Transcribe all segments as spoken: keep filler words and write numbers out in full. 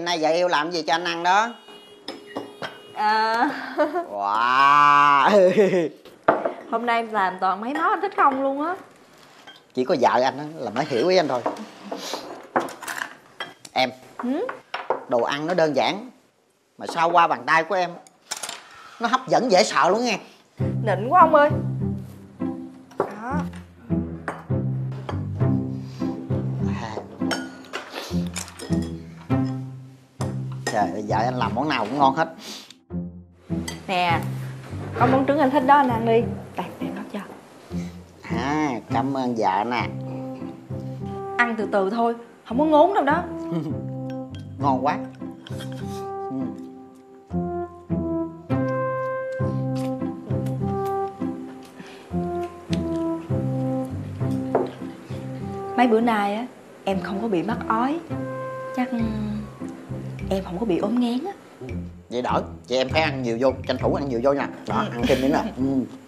nay vợ yêu làm gì cho anh ăn đó? À... Wow. Hôm nay em làm toàn mấy món anh thích không luôn á. Chỉ có vợ anh á là mới hiểu ý anh thôi. Em, ừ? đồ ăn nó đơn giản mà sao qua bàn tay của em nó hấp dẫn dễ sợ luôn nghe. Nịnh quá ông ơi. Đó. Trời ơi, vợ anh làm món nào cũng ngon hết. Nè, có món trứng anh thích đó, anh ăn đi. Đây, để nấu cho. À, cảm ơn vợ nè. Ăn từ từ thôi, không có ngốn đâu đó. Ngon quá. Ừ. Mấy bữa nay á, em không có bị mắc ói. Chắc em không có bị ốm nghén á. Vậy đỡ, vậy em phải ăn nhiều vô, tranh thủ ăn nhiều vô nha. Đó, ăn thêm nữa nè. Ừ.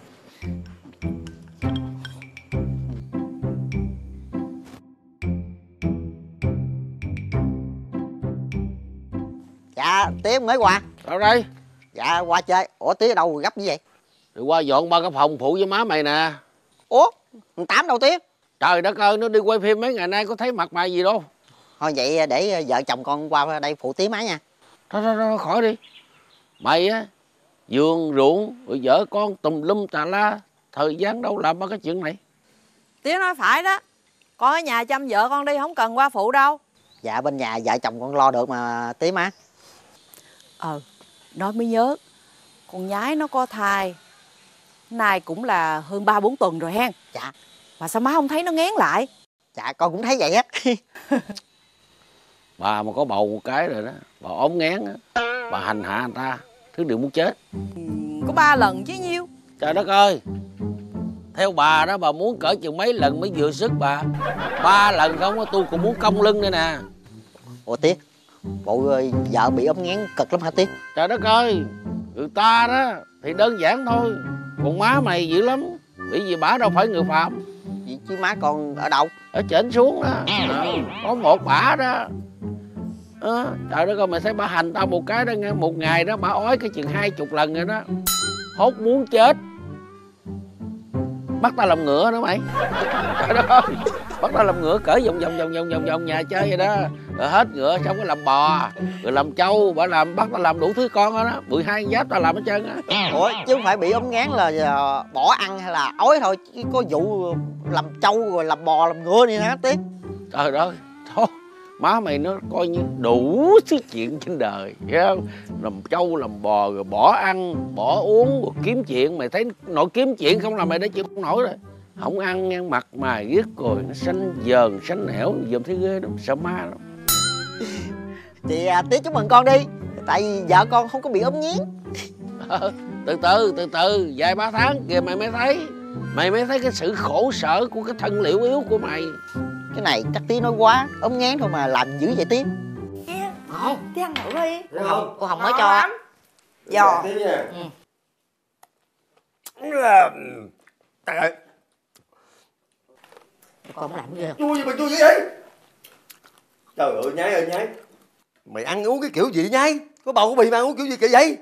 Dạ, Tía mới qua. Đâu đây? Dạ, qua chơi. Ủa, Tía ở đâu gấp như vậy? Rồi qua dọn ba cái phòng phụ với má mày nè. Ủa, thằng Tám đâu Tía? Trời đất ơi, nó đi quay phim mấy ngày nay có thấy mặt mày gì đâu. Thôi vậy để vợ chồng con qua đây phụ Tía má nha. Thôi thôi thôi, khỏi đi. Mày á, vườn ruộng rồi vợ con tùm lum tà la, thời gian đâu làm ba cái chuyện này. Tía nói phải đó, con ở nhà chăm vợ con đi, không cần qua phụ đâu. Dạ, bên nhà vợ chồng con lo được mà Tía má. Ờ, nói mới nhớ, con nhái nó có thai, nay cũng là hơn ba bốn tuần rồi hen. Dạ. Mà sao má không thấy nó ngén lại? Dạ, con cũng thấy vậy á. Bà mà có bầu một cái rồi đó, bà ốm ngén á, bà hành hạ người ta, thứ điều muốn chết. Ừ, có ba lần chứ nhiêu. Trời đất ơi, theo bà đó bà muốn cỡ chừng mấy lần mới vừa sức bà. Ba lần không á, tôi cũng muốn cong lưng đây nè. Ủa Tía, bộ vợ bị ốm nghén cực lắm hả Tía? Trời đất ơi, người ta đó thì đơn giản thôi, còn má mày dữ lắm. Bởi vì bả đâu phải người phạm. Vậy chứ má con ở đâu? Ở trển xuống đó, à, có một bả đó. À, trời đất ơi, mày thấy bả hành tao một cái đó nghe, một ngày đó bả ói cái chừng hai chục lần rồi đó. Hốt muốn chết. Bắt tao làm ngựa nữa mày. Trời đất ơi, bắt tao làm ngựa cởi vòng vòng vòng vòng vòng vòng nhà chơi vậy đó. Rồi hết ngựa xong có làm bò, rồi làm trâu, bả làm bắt tao làm đủ thứ con đó, đó. mười hai giáp tao làm hết trơn á. Ủa chứ không phải bị ốm nghén là bỏ ăn hay là ói thôi, chứ có vụ làm trâu rồi làm bò làm ngựa gì hả Tía? Trời ơi, thôi má mày nó coi như đủ thứ chuyện trên đời, hiểu không? Làm trâu làm bò rồi bỏ ăn bỏ uống rồi kiếm chuyện. Mày thấy nổi kiếm chuyện không là mày đã chịu không nổi rồi. Không ăn nghe, mặt mày ghét rồi nó xanh dờn xanh hẻo, dùm thấy ghê lắm, sợ ma lắm. Thì à, Tía chúc mừng con đi, tại vì vợ con không có bị ốm nghén. Ờ, từ từ từ từ vài ba tháng kìa mày mới thấy. Mày mới thấy cái sự khổ sở của cái thân liệu yếu của mày. Cái này chắc Tía nói quá, ốm nghén thôi mà làm dữ vậy Tía. Nghe không? Tía ăn thử đi. Cô Hồng, cô Hồng mới cho. Giò. Ừ. Trời ơi, con làm cái gì? chua gì mà chua dữ vậy? Trời ơi nhái ơi nhái, mày ăn uống cái kiểu gì nhái? Có bầu có bị mà ăn uống kiểu gì kỳ vậy?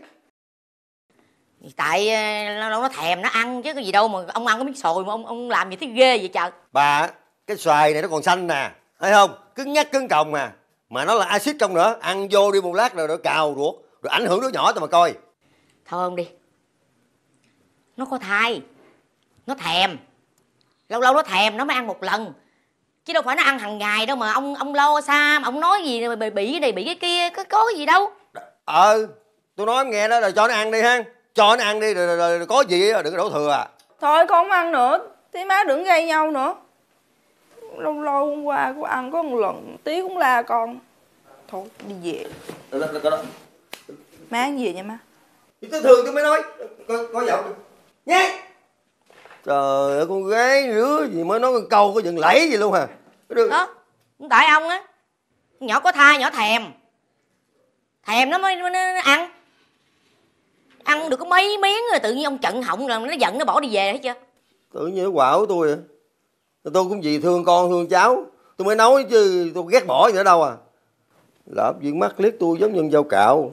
Tại nó nó thèm nó ăn chứ có gì đâu mà ông ăn có miếng sồi mà ông ông làm gì thấy ghê vậy trời. Bà, cái xoài này nó còn xanh nè, thấy không? Cứng nhắc cứng còng mà. Mà nó là axit trong nữa, ăn vô đi một lát rồi nó cào ruột, rồi ảnh hưởng đứa nhỏ tao mà coi. Thôi ông đi. Nó có thai, nó thèm. Lâu lâu nó thèm nó mới ăn một lần. Chứ đâu phải nó ăn hàng ngày đâu mà ông ông lo xa mà ông nói gì bị bị cái này bị cái kia, có có gì đâu. Ờ, tôi nói em nghe đó là cho nó ăn đi ha. Cho nó ăn đi rồi, rồi, rồi, rồi có gì đừng có đổ thừa à. Thôi con không ăn nữa, Tía má đừng gây nhau nữa. Lâu lâu hôm qua cô ăn có một lần, Tía cũng la con. Thôi đi về. Đó, đó, đó, đó. Má ăn gì nha má? Thì tôi thường tôi mới nói. Có, có giọng nhé. Trời ơi con gái rứa gì mới nói con câu có dừng lẫy gì luôn hả? Được. Đó, tại ông á. Nhỏ có thai nhỏ thèm. Thèm nó mới, mới nó ăn. Ăn được có mấy miếng rồi tự nhiên ông chận họng là nó giận nó bỏ đi về hết chưa? Tự nhiên nó quạo của tôi à. Tôi cũng vì thương con thương cháu tôi mới nói chứ tôi ghét bỏ gì nữa đâu à. Làm gì mắt liếc tôi giống nhân dao cạo.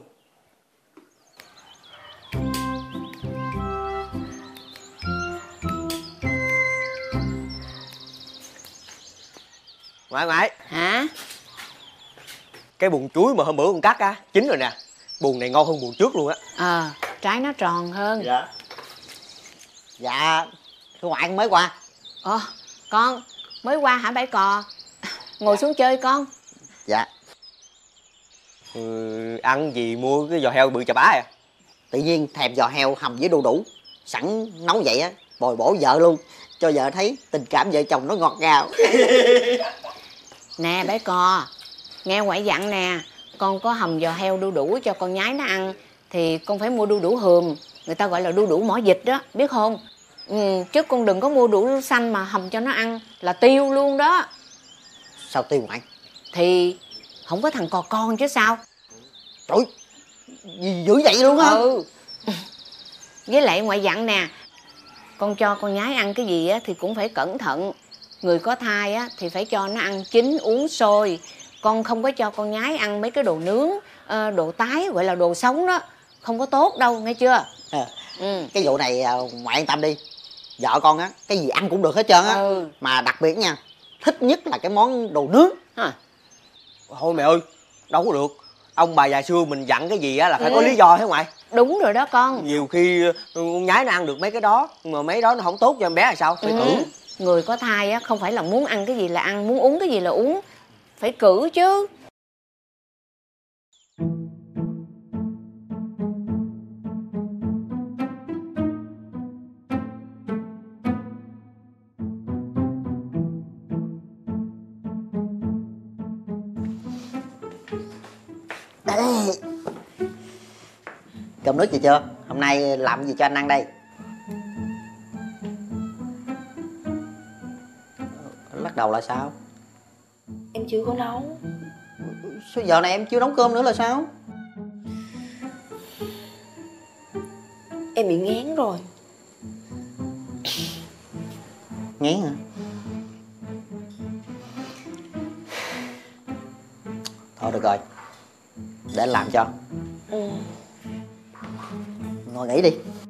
Ngoại ngoại, Hả? cái buồng chuối mà hôm bữa con cắt á chín rồi nè. Buồng này ngon hơn buồng trước luôn á. Ờ, trái nó tròn hơn. Dạ. Dạ, thưa ngoại mới qua. Ồ, con mới qua hả Bảy Cò? Ngồi xuống chơi con. Dạ. Ừ, ăn gì mua cái giò heo bự chà bá à? Tự nhiên thèm giò heo hầm với đu đủ, sẵn nấu vậy á, bồi bổ vợ luôn, cho vợ thấy tình cảm vợ chồng nó ngọt ngào. Nè Bảy Cò, nghe ngoại dặn nè, con có hầm giò heo đu đủ cho con nhái nó ăn thì con phải mua đu đủ hườm, người ta gọi là đu đủ mỏ vịt đó, biết không? Ừ, chứ con đừng có mua đu đủ xanh mà hầm cho nó ăn là tiêu luôn đó. Sao tiêu ngoại? Thì không có thằng cò con chứ sao. Trời, gì dữ vậy luôn hả? Ừ. Với lại ngoại dặn nè, con cho con nhái ăn cái gì á thì cũng phải cẩn thận. Người có thai á thì phải cho nó ăn chín uống sôi. Con không có cho con nhái ăn mấy cái đồ nướng, đồ tái gọi là đồ sống đó, không có tốt đâu, nghe chưa? À, ừ. Cái vụ này ngoại yên tâm đi. Vợ con á, cái gì ăn cũng được hết trơn á. Ừ. Mà đặc biệt nha, thích nhất là cái món đồ nướng. À. Thôi mẹ ơi, đâu có được. Ông bà già xưa mình dặn cái gì á là phải ừ. có lý do hả ngoại? Đúng rồi đó con. Nhiều khi con nhái nó ăn được mấy cái đó, mà mấy đó nó không tốt cho em bé là sao? Phải ừ. cử. Người có thai á không phải là muốn ăn cái gì là ăn, muốn uống cái gì là uống, phải cử chứ. Cơm nước gì chưa? Hôm nay làm gì cho anh ăn đây? Lắc đầu là sao? Em chưa có nấu. Sao giờ này em chưa nấu cơm nữa là sao? Em bị nghén rồi. Nghén hả? Thôi được rồi, để anh làm cho. Ừ. Ngồi nghỉ đi.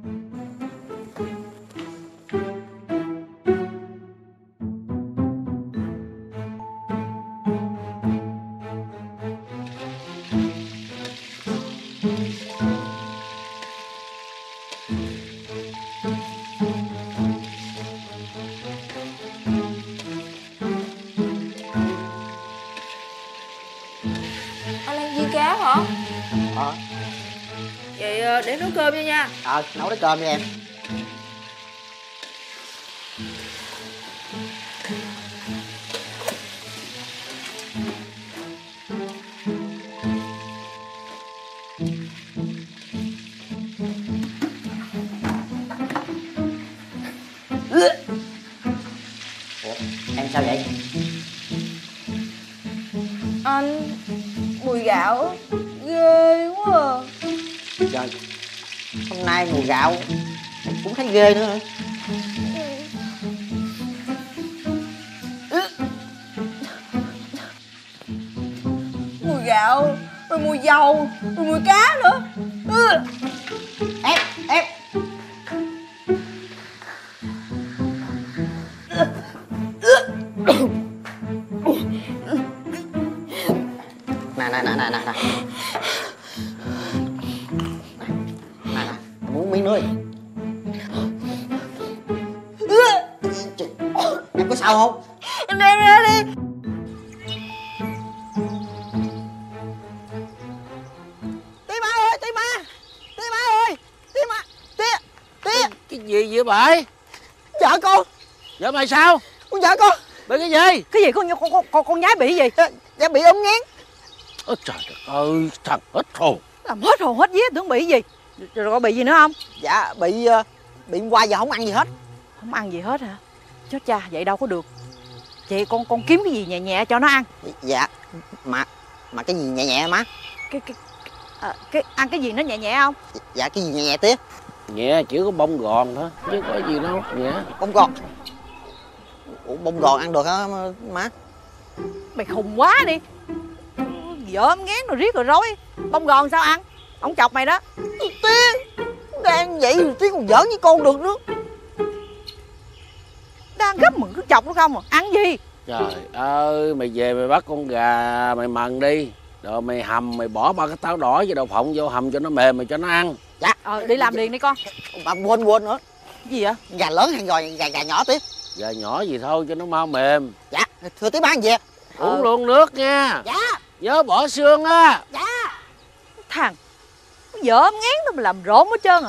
Anh ăn viên cá hả? Ờ, Vậy ờ, để nấu cơm cho nha. ờ nấu cái cơm cho em. Ủa, em sao vậy? Anh, mùi gạo ghê quá à. Trời, hôm nay mùi gạo cũng thấy ghê nữa hả? Mùi gạo, rồi mùi dầu, rồi mùi cá nữa. Ừ. Em, em. Nè, nè, nè, nè, nè, nè. Nè, nè, muốn miếng nữa. Trời, em có sao không? Em đem ra đi. Tí ba ơi, tí ba. Tí ba ơi. Tí ba. Tí. Tí. Cái gì vậy bà? Vợ con. Vợ mày sao? Con vợ con. Bị cái gì? Cái gì con con con, con nhái bị gì? Dạ bị ốm nghén. Ôi trời đất ơi, thằng hết hồn. Làm hết hồn hết vía, tưởng bị gì. Rồi có bị gì nữa không? Dạ bị ờ, bị hôm qua giờ không ăn gì hết. Không ăn gì hết hả? Chết cha, vậy đâu có được. Vậy con con kiếm cái gì nhẹ nhẹ cho nó ăn. Dạ mà mà cái gì nhẹ nhẹ má? Cái cái à, cái ăn cái gì nó nhẹ nhẹ không? Dạ cái gì nhẹ nhẹ tía? Nhẹ chỉ có bông gòn thôi, chứ có gì đâu. Nhẹ. Bông gòn. Ủa bông gòn ăn được hả má? Mày khùng quá đi. vợ em ngán rồi riết rồi rối. Bông gòn sao ăn? Ông chọc mày đó. Tía đang vậy rồi Tía còn giỡn với con được nữa. Đang gấp mà cứ chọc nó không à. Ăn gì? Trời ơi, mày về mày bắt con gà mày mần đi, rồi mày hầm, mày bỏ ba cái táo đỏ với đậu phộng vô hầm cho nó mềm mày cho nó ăn. Dạ. Ờ, đi làm liền đi con. Bà quên quên nữa. Cái gì vậy? Gà lớn hay gà, gà, gà nhỏ Tía? Gà nhỏ gì thôi cho nó mau mềm. Dạ, thưa Tía bán gì vậy? Uống ờ. luôn nước nha. Dạ. Nhớ bỏ xương á. Dạ. Thằng vợ em ngán nó mà làm rộn hết trơn à.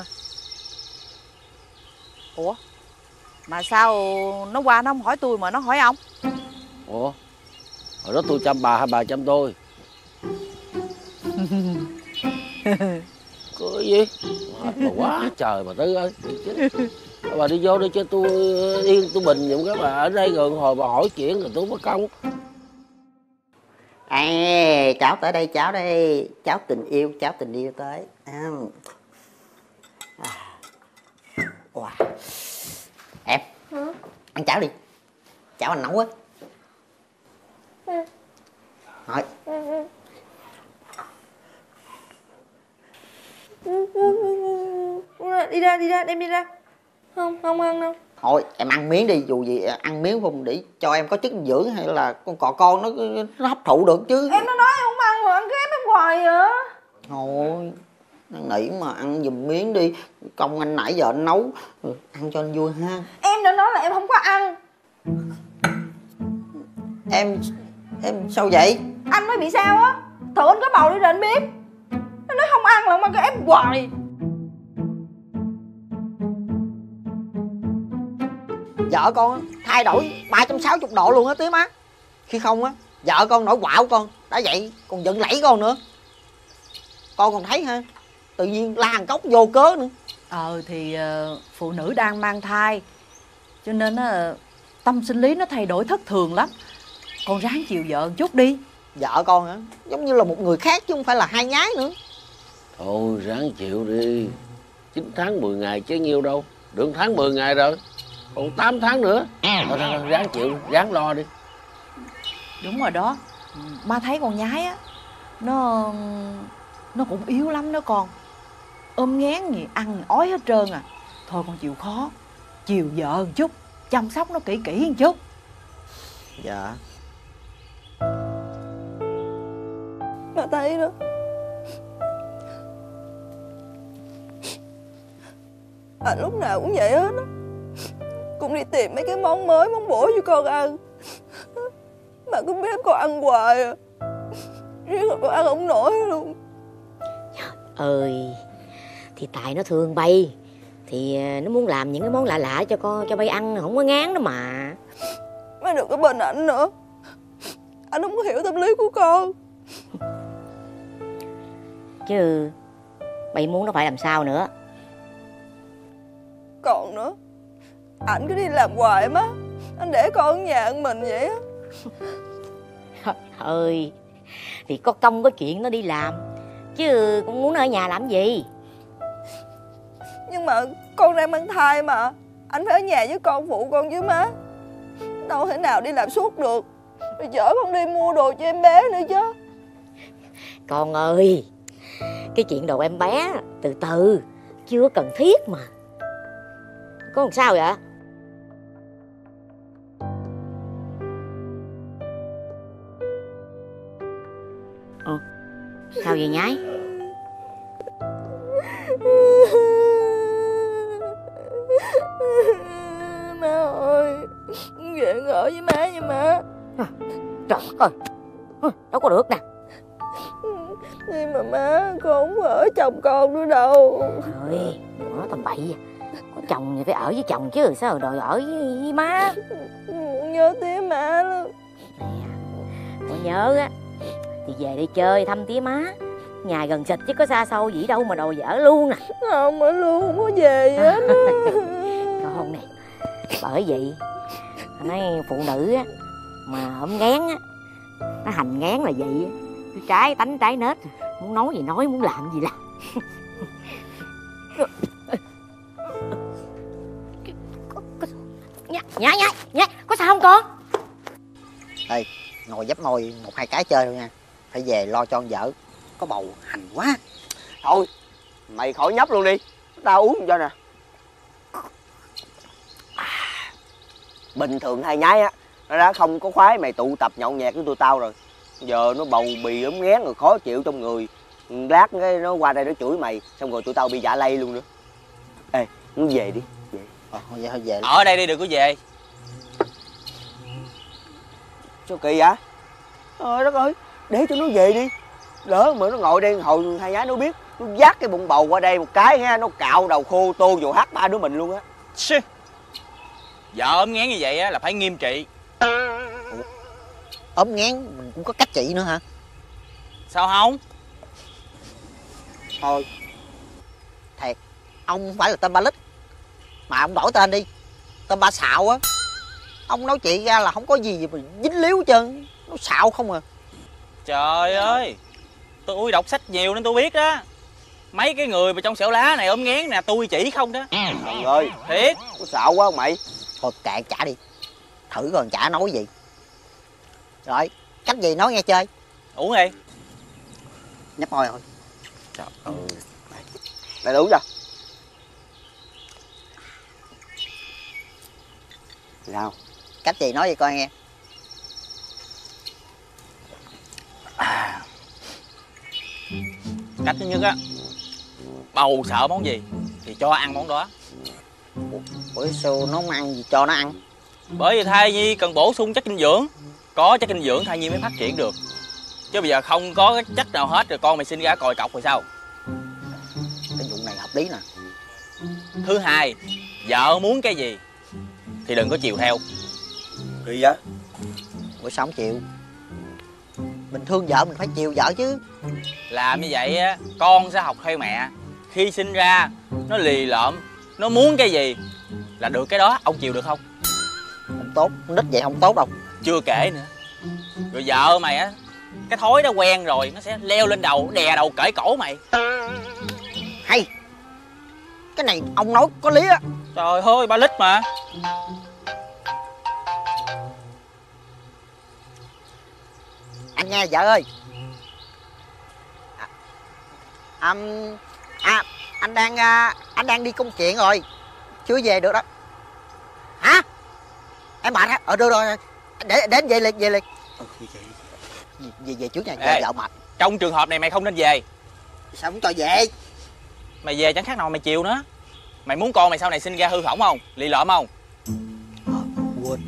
Ủa mà sao nó qua nó không hỏi tôi mà nó hỏi ông? Ủa, hồi đó tôi chăm bà hay bà chăm tôi? Cười gì? Mệt mà quá trời mà Tư ơi. Bà đi vô đi cho tôi yên tôi bình giùm các bà ở đây rồi hồi bà hỏi chuyện rồi tôi mất công. À, cháu tới đây, cháu đây. Cháu tình yêu, cháu tình yêu tới. À. Wow. Em, hả? Ăn cháo đi. Cháo anh nấu á. Ừ. Thôi. Đi ra, đi ra, đem đi ra. Không, không ăn đâu. Thôi em ăn miếng đi, dù gì ăn miếng không để cho em có chất dinh dưỡng hay là con cò con nó, nó hấp thụ được chứ. Em nó nói em không ăn mà ăn cái em hoài vậy. Thôi năn nỉ mà ăn giùm miếng đi, công anh nãy giờ anh nấu, ăn cho anh vui ha. Em đã nói là em không có ăn. Em em sao vậy? Anh mới bị sao á? Thử anh có bầu đi rồi anh biết. Nó nói không ăn là mà cứ ép hoài. Vợ con thay đổi ba trăm sáu mươi độ luôn á Tía má. Khi không á, vợ con nổi quạo con, đã vậy còn giận lẫy con nữa. Con còn thấy ha, tự nhiên la cốc vô cớ nữa. Ờ thì uh, phụ nữ đang mang thai cho nên uh, tâm sinh lý nó thay đổi thất thường lắm. Con ráng chiều vợ một chút đi. Vợ con hả? Giống như là một người khác chứ không phải là hai nhái nữa. Thôi ráng chịu đi. chín tháng mười ngày chứ nhiêu đâu. Được tháng mười ngày rồi, còn tám tháng nữa. Thôi, thôi, thôi ráng chịu, ráng lo đi. Đúng rồi đó. Má thấy con nhái á, nó nó cũng yếu lắm đó con. Ôm ngán gì ăn ói hết trơn à. Thôi con chịu khó, chiều vợ một chút, chăm sóc nó kỹ kỹ một chút. Dạ. Bà thấy đó, anh lúc nào cũng vậy hết á. Cũng đi tìm mấy cái món mới, món bổ cho con ăn, mà cứ bếp con ăn hoài à. Riết rồi con ăn không nổi luôn. Trời ơi, thì tại nó thương Bay, thì nó muốn làm những cái món lạ lạ cho con, cho Bay ăn, không có ngán đó mà. Má đừng có bên ảnh nữa, anh không có hiểu tâm lý của con. Chứ Bay muốn nó phải làm sao nữa. Còn nữa, ảnh cứ đi làm hoài má, anh để con ở nhà ăn mình vậy á. Trời ơi, thì có công có chuyện nó đi làm, chứ con muốn nó ở nhà làm gì. Nhưng mà con đang mang thai mà, anh phải ở nhà với con, phụ con chứ má. Đâu thể nào đi làm suốt được, rồi chở con đi mua đồ cho em bé nữa chứ. Con ơi, cái chuyện đồ em bé từ từ, chưa cần thiết mà. Có làm sao vậy? Ồ, sao vậy nhái? Má ơi, về ở với má nha má. À, trời ơi, đâu có được nè. Nhưng mà má, con không ở chồng con nữa đâu. Trời, đừng nói tầm bậy. Có chồng thì phải ở với chồng chứ, sao đòi ở với, với má. Con nhớ tía má lắm. Nè, con nhớ á thì về đi chơi thăm tía má. Nhà gần xịt chứ có xa xôi gì đâu mà đòi vợ luôn nè. Không, ở luôn không có về hết á. Con nè, bởi vậy nói phụ nữ á mà ốm ngán á, nó hành ngán là vậy á, trái tánh trái nết, muốn nói gì nói, muốn làm gì làm. Nhá, nhá, nhá, nhá, có sao không con? Ê, ngồi dấp ngồi một hai cái chơi thôi nha. phải về lo cho con vợ. Có bầu hành quá. Thôi mày khỏi nhấp luôn đi, tao uống cho nè. Bình thường hai nhái á, nó đã không có khoái mày tụ tập nhậu nhẹt với tụi tao rồi. Giờ nó bầu bì ốm nghén rồi khó chịu trong người. Lát cái nó qua đây nó chửi mày, xong rồi tụi tao bị dạ lây luôn nữa. Ê, nó về đi. Về. Ờ, thôi vậy thôi về. Ở đây đi, đừng có về. Sao kỳ vậy? Trời đất ơi, để cho nó về đi. Lỡ mà nó ngồi đây hồi hai nhái nó biết, nó dắt cái bụng bầu qua đây một cái ha, nó cạo đầu khô tô vô hát ba đứa mình luôn á. Vợ ốm nghén như vậy á là phải nghiêm trị. Ốm nghén mình cũng có cách trị nữa hả? Sao không? Thôi thiệt, ông không phải là tên Ba Lích, mà ông đổi tên đi, tên Ba Xạo á. Ông nói chị ra là không có gì mà dính líu hết trơn, nó xạo không à. Trời ơi, tôi đọc sách nhiều nên tôi biết đó. Mấy cái người mà trong xẻo lá này ốm nghén nè, tôi chỉ không đó. Trời ơi, Thiệt. có xạo quá không mày? Thôi kệ chả đi, thử coi chả nói gì. Rồi, cách gì nói nghe chơi. Uống đi. Nhấp môi thôi. Trời ơi. Lại uống cho. Sao? Cách gì nói vậy coi nghe. À. Cách thứ nhất á, bầu sợ món gì thì cho ăn món đó. Ủa sao nó không ăn gì cho nó ăn? Bởi vì thai nhi cần bổ sung chất dinh dưỡng. Có chất dinh dưỡng thai nhi mới phát triển được. Chứ bây giờ không có cái chất nào hết rồi con mày sinh ra còi cọc rồi sao? Cái vụ này hợp lý nè. Thứ hai, vợ muốn cái gì thì đừng có chiều theo. Kỳ vậy? Ủa sao không chịu? Mình thương vợ mình phải chiều vợ chứ. Làm như vậy á, con sẽ học theo mẹ. Khi sinh ra nó lì lợm, nó muốn cái gì là được cái đó. Ông chịu được không? Không tốt, nít vậy không tốt đâu. Chưa kể nữa, rồi vợ mày á, cái thói đó quen rồi nó sẽ leo lên đầu, đè đầu cởi cổ mày. Hay, cái này ông nói có lý á. Trời ơi, Ba Lích mà. Anh nghe vợ ơi. À, um, à anh đang uh, anh đang đi công chuyện rồi, chưa về được đó. Hả? Em mệt hả? Ờ được rồi, để đến về liền về liền. Ừ, về, về về trước nha, Ê, vợ mệt. Trong trường hợp này mày không nên về. Sao không cho về? Mày về chẳng khác nào mày chiều nữa. Mày muốn con mày sau này sinh ra hư hỏng không? Lì lợm không? À, quên.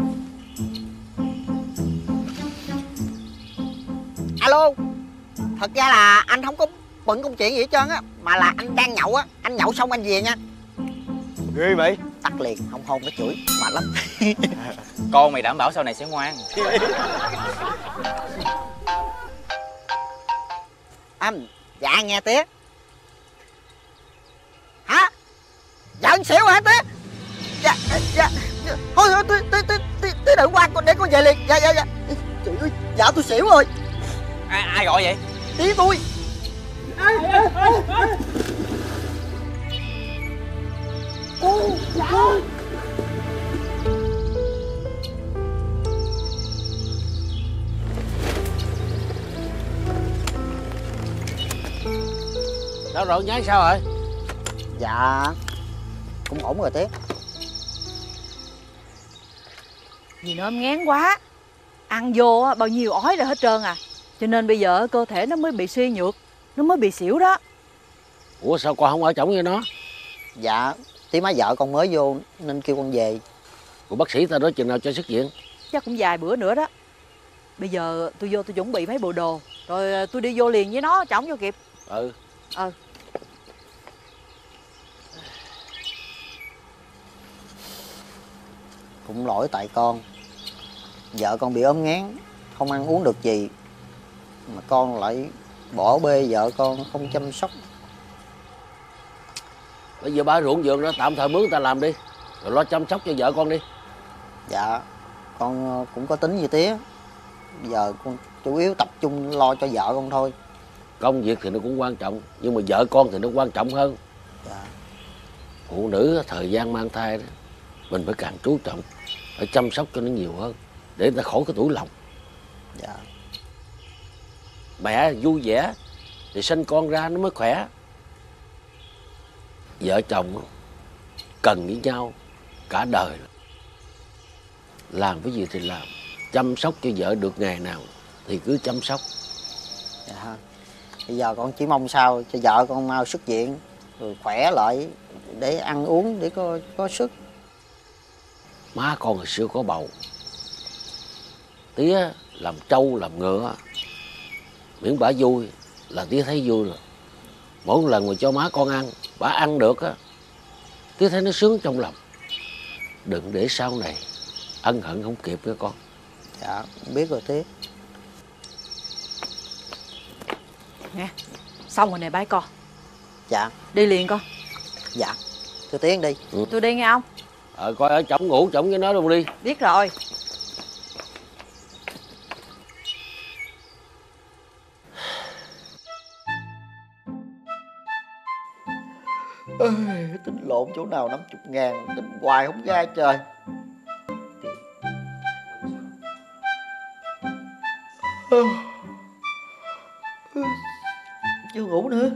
Alo. Thật ra là anh không có bận công chuyện gì hết trơn á, mà là anh đang nhậu á. Anh nhậu xong anh về nha. Ghê mày. Tắt liền, không hôn nó chửi, mệt lắm. Con mày đảm bảo sau này sẽ ngoan. Anh, dạ nghe tía. Hả? Dạ anh xỉu hả tía? Dạ, dạ. Thôi thôi, tía, tía, tía, tía đừng qua, con để con về liền. Dạ, dạ, dạ. Trời ơi, dạ tôi xỉu rồi. Ai, ai gọi vậy? Tía tôi. Cô, dạ. Đâu rồi, nhái sao rồi? Dạ cũng ổn rồi tía. Vì nó ốm nghén quá, ăn vô á, bao nhiêu ói ra hết trơn à. Cho nên bây giờ cơ thể nó mới bị suy nhược, nó mới bị xỉu đó. Ủa sao con không ở chổng với nó? Dạ tí má vợ con mới vô nên kêu con về. Ủa bác sĩ ta nói chừng nào cho xuất viện? Chắc cũng vài bữa nữa đó. Bây giờ tôi vô tôi chuẩn bị mấy bộ đồ, rồi tôi đi vô liền với nó, chổng vô kịp. Ừ. Ừ. Cũng lỗi tại con. Vợ con bị ốm nghén, không ăn uống được gì, mà con lại bỏ bê vợ con, không chăm sóc. Bây giờ ba ruộng vườn đó tạm thời mướn người ta làm đi, rồi lo chăm sóc cho vợ con đi. Dạ con cũng có tính như tía. Bây giờ con chủ yếu tập trung lo cho vợ con thôi. Công việc thì nó cũng quan trọng, nhưng mà vợ con thì nó quan trọng hơn. Dạ. Phụ nữ thời gian mang thai đó, mình phải càng chú trọng, phải chăm sóc cho nó nhiều hơn, để người ta khỏi cái tủi lòng. Dạ. mẹ vui vẻ thì sinh con ra nó mới khỏe. Vợ chồng cần với nhau cả đời, làm cái gì thì làm, chăm sóc cho vợ được ngày nào thì cứ chăm sóc. Dạ. Bây giờ con chỉ mong sao cho vợ con mau xuất viện rồi khỏe lại để ăn uống để có có sức. Má con hồi xưa có bầu, tía làm trâu làm ngựa, miễn bả vui là tía thấy vui rồi. Mỗi lần mà cho má con ăn, bả ăn được á, tía thấy nó sướng trong lòng. Đừng để sau này ân hận không kịp nha con. Dạ biết rồi tía. Nghe, xong rồi nè bái con. Dạ. Đi liền con. Dạ. Tôi tiến đi. Ừ. Tôi đi nghe không? Ờ coi ở chổng ngủ chổng với nó luôn đi. Biết rồi. Ê, tính lộn chỗ nào năm chục ngàn, tính hoài không ra trời. Chưa ngủ nữa.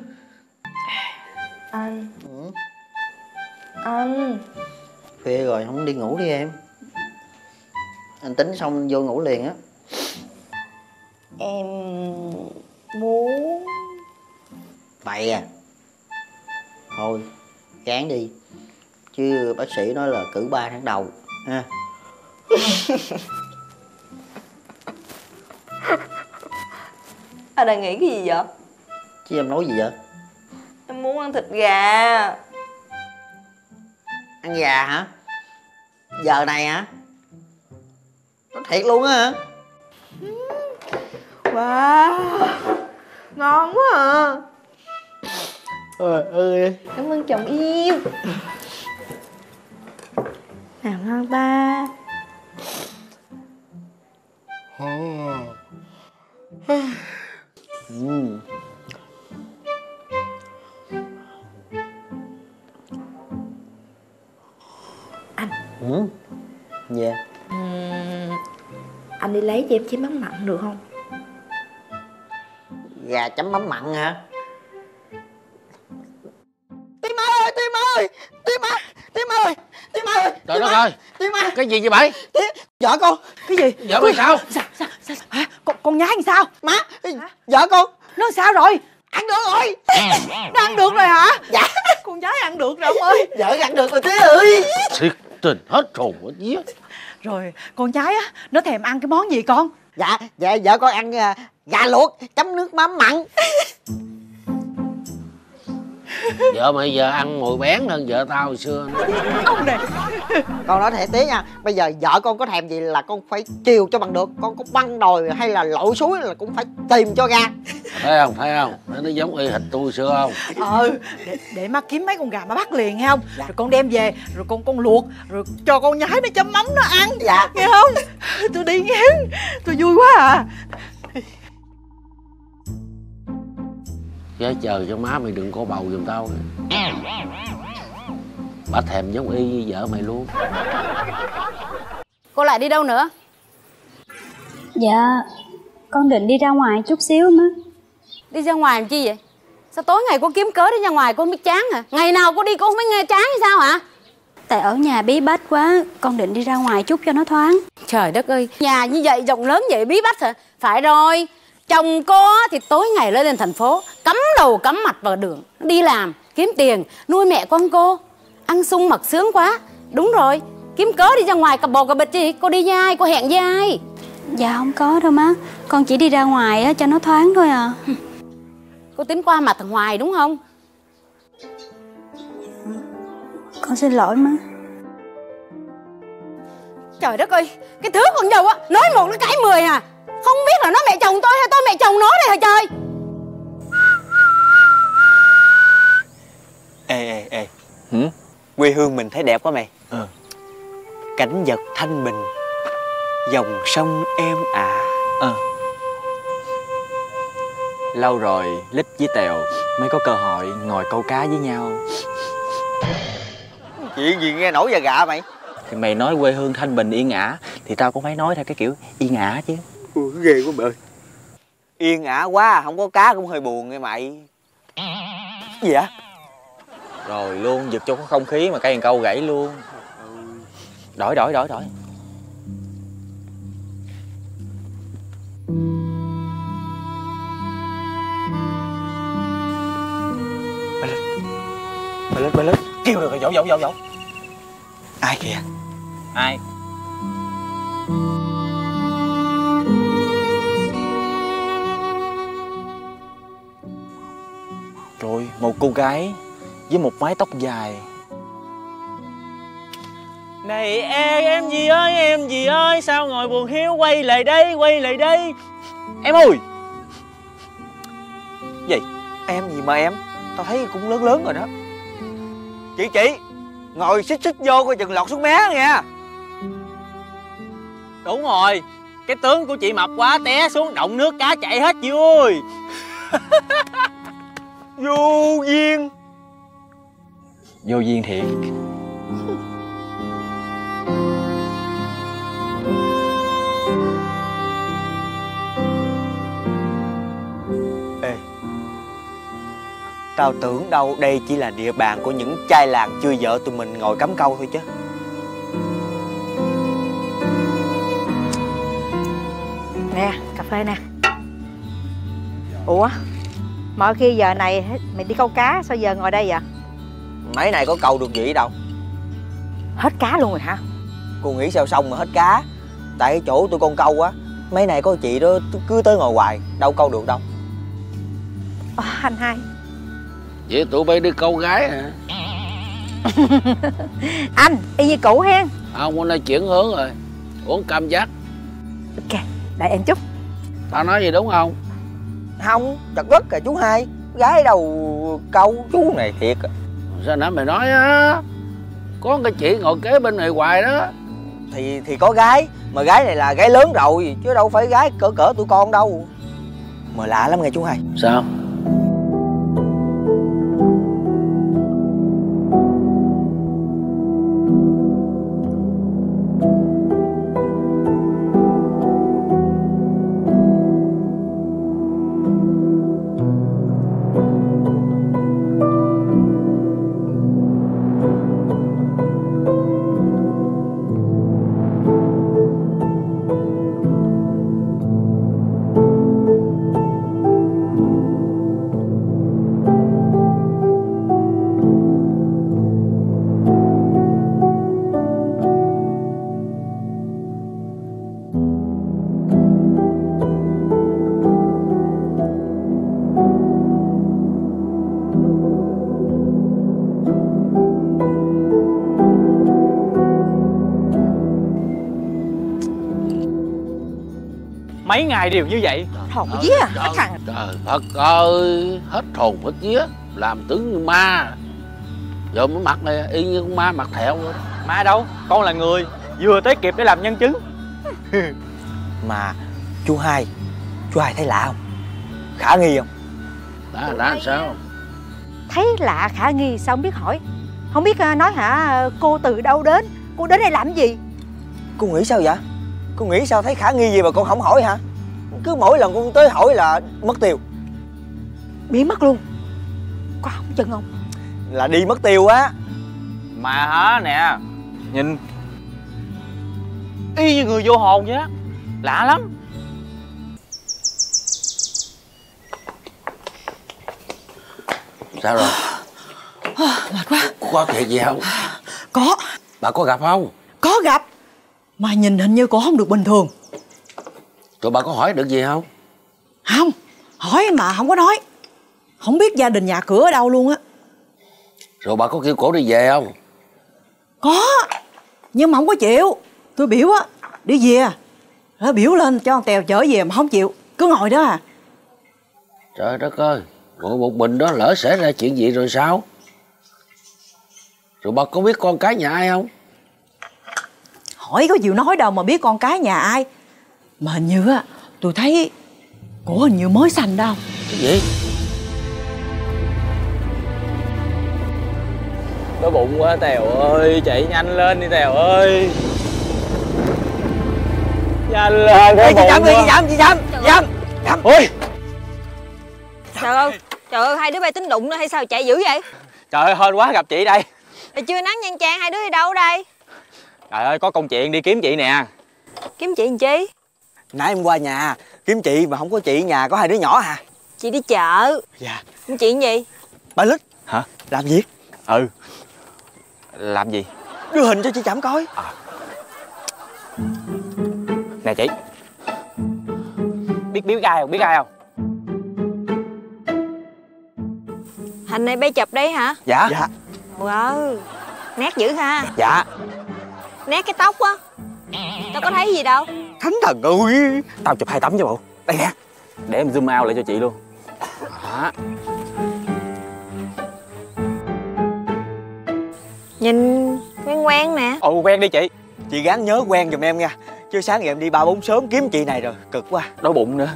Anh. Ừ. Anh. Khuya rồi không đi ngủ đi em. Anh tính xong vô ngủ liền á. Em muốn. Bậy à. Thôi gán đi, chứ bác sĩ nói là cử ba tháng đầu ha. Anh đang nghĩ cái gì vậy? Chứ em nói gì vậy? Em muốn ăn thịt gà. Ăn gà hả? Giờ này hả? Nói thiệt luôn á hả? Wow, ngon quá à. Trời ơi. Cảm ơn chồng yêu. Nào ngon ba. Ừ. Anh. Ừ. Dạ. Uhm, anh đi lấy cho em chén mắm mặn được không? Gà chấm mắm mặn hả? Tim ơi, Tim ơi, Tim ơi, Tim ơi, Tim ơi. Trời đất ơi. Tim ơi. Cái gì vậy bảy? Vợ con. Cái gì? Vợ mày sao? Sao, sao, sao, hả? Con, con nhái làm sao? Má, vợ con. Nó sao rồi? Ăn được rồi. Nó ăn được rồi hả? Dạ. Con nhái ăn được rồi ông ơi. Vợ ăn được rồi tía ơi. Thiệt tình hết hồn hết vía. Rồi con nhái á, nó thèm ăn cái món gì con? Dạ, dạ vợ con ăn uh, gà luộc chấm nước mắm mặn. Vợ mày giờ ăn mùi bén hơn vợ tao hồi xưa nữa. Ông này. Con nói thiệt tía nha, bây giờ vợ con có thèm gì là con phải chiều cho bằng được. Con có băng đồi hay là lội suối là cũng phải tìm cho ra. Thấy không, thấy không? Nó giống y hệt tôi xưa không? Ừ, để, để má kiếm mấy con gà mà bắt liền nghe không? Dạ. Rồi con đem về, rồi con con luộc, rồi cho con nhái nó chấm mắm nó ăn. Dạ. Nghe không? Tôi đi nghe. Tôi vui quá à. Ghé chờ cho má mày đừng có bầu giùm tao. Bà thèm giống y như vợ mày luôn. Cô lại đi đâu nữa? Dạ, con định đi ra ngoài chút xíu má. Đi ra ngoài làm chi vậy? Sao tối ngày cô kiếm cớ đi ra ngoài cô không biết chán hả? Ngày nào cô đi cô không biết nghe chán hay sao hả? Tại ở nhà bí bách quá, con định đi ra ngoài chút cho nó thoáng. Trời đất ơi, nhà như vậy rộng lớn vậy bí bách hả? Phải rồi, chồng cô thì tối ngày lên lên thành phố, cắm đầu cắm mặt vào đường, đi làm, kiếm tiền, nuôi mẹ con cô. Ăn sung mặc sướng quá. Đúng rồi, kiếm cớ đi ra ngoài cặp bò cặp bịch gì? Cô đi với ai? Cô hẹn với ai? Dạ không có đâu má, con chỉ đi ra ngoài á cho nó thoáng thôi à. Cô tính qua mặt thằng Hoài đúng không? Con xin lỗi má. Trời đất ơi, cái thứ con dâu á, nói một nó cãi mười à. Không biết là nó mẹ chồng tôi hay tôi mẹ chồng nó đây hả trời? Ê ê ê. Hử? Quê hương mình thấy đẹp quá mày. Ừ. Cảnh vật thanh bình, dòng sông êm ả. Ờ. Lâu rồi Lít với Tèo mới có cơ hội ngồi câu cá với nhau. Chuyện gì nghe nổi da gà mày? Thì mày nói quê hương thanh bình yên ả thì tao cũng phải nói theo cái kiểu yên ả chứ. Ủa, ghê quá mày ơi. Yên ả quá, không có cá cũng hơi buồn nghe mày. Gì vậy? Rồi luôn, giật cho có không khí mà cây câu gãy luôn. Đổi đổi đổi đổi. Bà lên, bà lên. Kêu được rồi, dỗ dỗ dỗ dỗ. Ai kìa? Ai? Rồi, một cô gái với một mái tóc dài. Này em, em gì ơi, em gì ơi, sao ngồi buồn hiu, quay lại đây, quay lại đây. Em ơi. Gì? Em gì mà em? Tao thấy cũng lớn lớn rồi đó. Chị, chị, ngồi xích xích vô coi chừng lọt xuống mé nha. Đúng rồi, cái tướng của chị mập quá, té xuống động nước cá chạy hết chị ơi. Vô duyên. Vô duyên thiệt. Ê, tao tưởng đâu đây chỉ là địa bàn của những trai làng chưa vợ tụi mình ngồi cắm câu thôi chứ. Nè, cà phê nè. Ủa, mọi khi giờ này mày đi câu cá, sao giờ ngồi đây vậy? Mấy này có câu được gì đâu. Hết cá luôn rồi hả? Cô nghĩ sao xong mà hết cá. Tại cái chỗ tôi con câu á, mấy này có chị đó cứ tới ngồi hoài, đâu câu được đâu. À, anh hai. Vậy tụi bay đi câu gái hả? Anh, y như cũ hen. Không, hôm nay chuyển hướng rồi. Uống cam giác. Ok, đợi em chút. Tao nói gì đúng không? Không, chật rất à chú hai. Gái đâu câu chú này thiệt à. Sao nãy mày nói á, có cái chị ngồi kế bên này hoài đó. Thì thì có gái, mà gái này là gái lớn rồi, chứ đâu phải gái cỡ cỡ tụi con đâu. Mà lạ lắm nghe chú hai. Sao? Mấy ngày đều như vậy. Hồn cái vía à, cái thằng. Trời Phật ơi, hết hồn hết vía, làm tướng như ma. Giờ mới mặt này y như con ma mặt thẹo luôn. Ma đâu, con là người, vừa tới kịp để làm nhân chứng. Mà chú hai, chú hai thấy lạ không? Khả nghi không? Đã, đã sao? Thấy lạ khả nghi sao không biết hỏi. Không biết nói hả, cô từ đâu đến, cô đến đây làm gì? Cô nghĩ sao vậy? Cô nghĩ sao thấy khả nghi gì mà con không hỏi hả? Cứ mỗi lần con tới hỏi là mất tiêu. Biến mất luôn. Có không chân không? Là đi mất tiêu á. Mà hả nè, nhìn y như người vô hồn vậy á. Lạ lắm. Sao rồi? Mệt quá. Có chuyện gì không? Có. Bà có gặp không? Có gặp. Mà nhìn hình như cô không được bình thường. Tụi bà có hỏi được gì không? Không, hỏi mà không có nói. Không biết gia đình nhà cửa ở đâu luôn á. Rồi bà có kêu cổ đi về không? Có, nhưng mà không có chịu. Tôi biểu á, đi về. Nó biểu lên cho con Tèo trở về mà không chịu. Cứ ngồi đó à. Trời đất ơi, ngồi một mình đó lỡ xảy ra chuyện gì rồi sao? Rồi bà có biết con cái nhà ai không? Hỏi có chịu nói đâu mà biết con cái nhà ai. Mà hình như á, tôi thấy cổ hình như mới sanh đâu. Cái gì? Đói bụng quá Tèo ơi, chạy nhanh lên đi Tèo ơi. Nhanh lên, Ê, chị Trâm, chị Trâm, chị Trâm, chị Trâm. Ôi, Trời ơi, trời ơi, hai đứa bay tính đụng nữa hay sao chạy dữ vậy? Trời ơi, hên quá gặp chị đây. Thì chưa nắng nhan trang, hai đứa đi đâu đây? Trời ơi, có công chuyện đi kiếm chị nè. Kiếm chị làm chi? Nãy em qua nhà kiếm chị mà không có chị, nhà có hai đứa nhỏ hả? Chị đi chợ. Dạ. Chuyện gì? Ba Lít. Hả? Làm việc. Ừ. Làm gì? Đưa hình cho chị Trẩm coi. À. Nè chị, biết biết ai không, biết ai không? Hình này bay chụp đấy hả? Dạ. Dạ. Wow, nét dữ ha. Dạ. Nét cái tóc á, tao có thấy gì đâu. Thánh thần ơi, tao chụp hai tấm cho bộ. Đây nè, để em zoom out lại cho chị luôn. Đó. Nhìn quen quen nè. Ồ, quen đi chị. Chị gắng nhớ quen giùm em nha, chứ sáng ngày em đi ba bốn sớm kiếm chị này rồi, cực quá. Đói bụng nữa.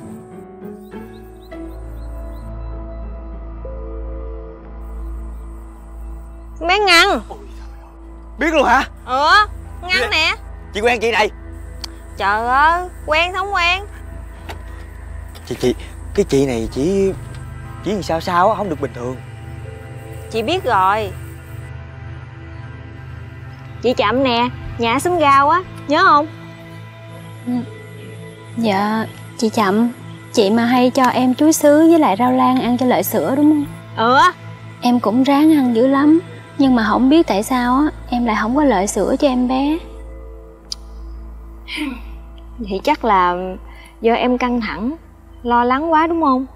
Bé Ngân. Biết luôn hả? Ừ, Ngân nè. Chị quen chị này? Trời ơi, quen không quen. Chị, chị, cái chị này chỉ Chỉ làm sao sao á, không được bình thường. Chị biết rồi. Chị Trẩm nè, nhà xóm Gao á, nhớ không? Ừ. Dạ, chị Trẩm, chị mà hay cho em chuối sứ với lại rau lang ăn cho lợi sữa đúng không? Ừ. Em cũng ráng ăn dữ lắm, nhưng mà không biết tại sao á em lại không có lợi sữa cho em bé. Thì chắc là do em căng thẳng, lo lắng quá đúng không?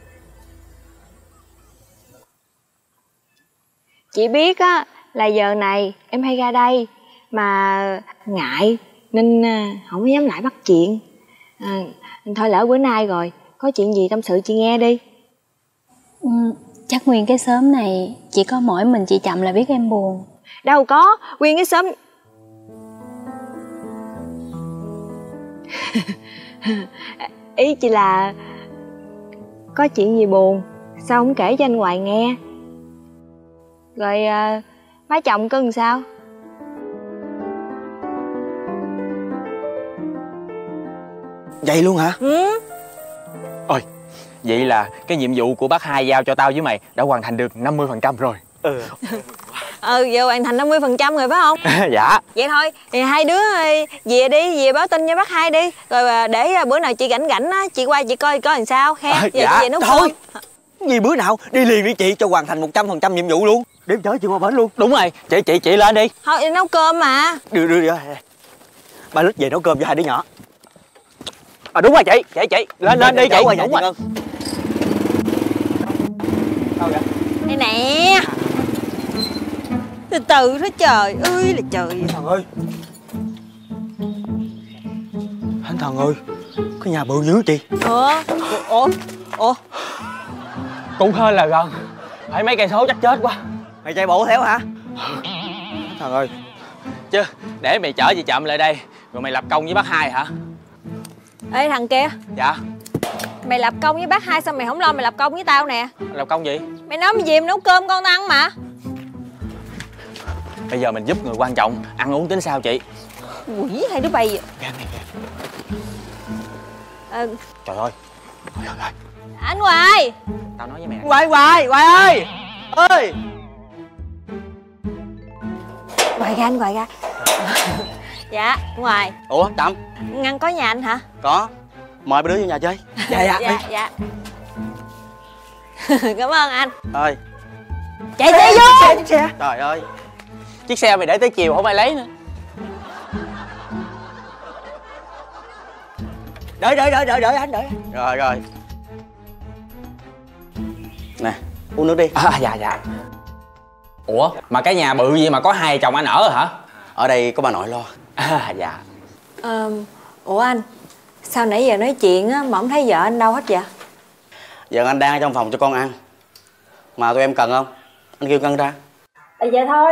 Chị biết á là giờ này em hay ra đây mà ngại nên không có dám lại bắt chuyện. À, thôi lỡ bữa nay rồi, có chuyện gì tâm sự chị nghe đi. Ừ, chắc nguyên cái xóm này chỉ có mỗi mình chị Trẩm là biết em buồn. Đâu có, nguyên cái xóm ý chị là có chuyện gì buồn sao không kể cho anh Hoài nghe. Rồi à, má chồng cưng sao? Vậy luôn hả? Ừ. Ôi, vậy là cái nhiệm vụ của bác Hai giao cho tao với mày đã hoàn thành được năm mươi phần trăm rồi. Ừ. Ừ, giờ hoàn thành năm mươi phần trăm rồi phải không? Dạ. Vậy thôi, thì hai đứa về đi, về báo tin cho bác Hai đi. Rồi để bữa nào chị rảnh rảnh á, chị qua chị coi coi làm sao ha. À, Giờ dạ. chị về nấu Thôi. cơm. Gì bữa nào đi liền đi chị, cho hoàn thành một trăm phần trăm nhiệm vụ luôn. Để em chở chị qua bển luôn. Đúng rồi, chị chị chị lên đi. Thôi đi nấu cơm mà. Đưa đưa đưa. Ba Lít về nấu cơm cho hai đứa nhỏ. À đúng rồi chị, chị chị lên lên đi chị. Qua Đúng nhà rồi. chị Ngân. Đâu vậy? Đây nè. Từ từ thôi trời ơi là trời. Thần ơi. Thánh thần ơi, cái nhà bự dữ chị. Ủa? Ủa? Ủa? Cũng hơi là gần. Phải mấy cây số chắc chết quá. Mày chạy bộ theo hả? Thần ơi. Chứ để mày chở chị Trẩm lại đây rồi mày lập công với bác Hai hả? Ê thằng kia. Dạ. Mày lập công với bác Hai sao mày không lo mày lập công với tao nè? Lập công gì? Mày nói mày về mày nấu cơm con tao ăn mà. Bây giờ mình giúp người quan trọng, ăn uống tính sao chị? Quỷ hai đứa bay. Gan này kìa. Ờ. Trời ơi. Trời ơi. Anh Hoài. Tao nói với mẹ. Hoài Hoài, Hoài ơi. Ơi. Hoài ra anh Hoài ra. Dạ, Hoài. Ủa, Trẩm? Ngân có nhà anh hả? Có. Mời mấy đứa vô nhà chơi. Dạ dạ. Dạ dạ. Cảm ơn anh. Ơi. Chạy xe vô. Chiếc xe. Trời ơi. Chiếc xe mày để tới chiều không ai lấy nữa. Đợi đợi đợi đợi đợi anh đợi. Rồi rồi. Nè, uống nước đi. À, dạ dạ. Ủa, mà cái nhà bự gì mà có hai chồng anh ở hả? Ở đây có bà nội lo. À, dạ. Ờ, ủa anh, sao nãy giờ nói chuyện á mà không thấy vợ anh đâu hết vậy? Giờ anh đang ở trong phòng cho con ăn. Mà tụi em cần không? Anh kêu Ngân ra. À, dạ thôi.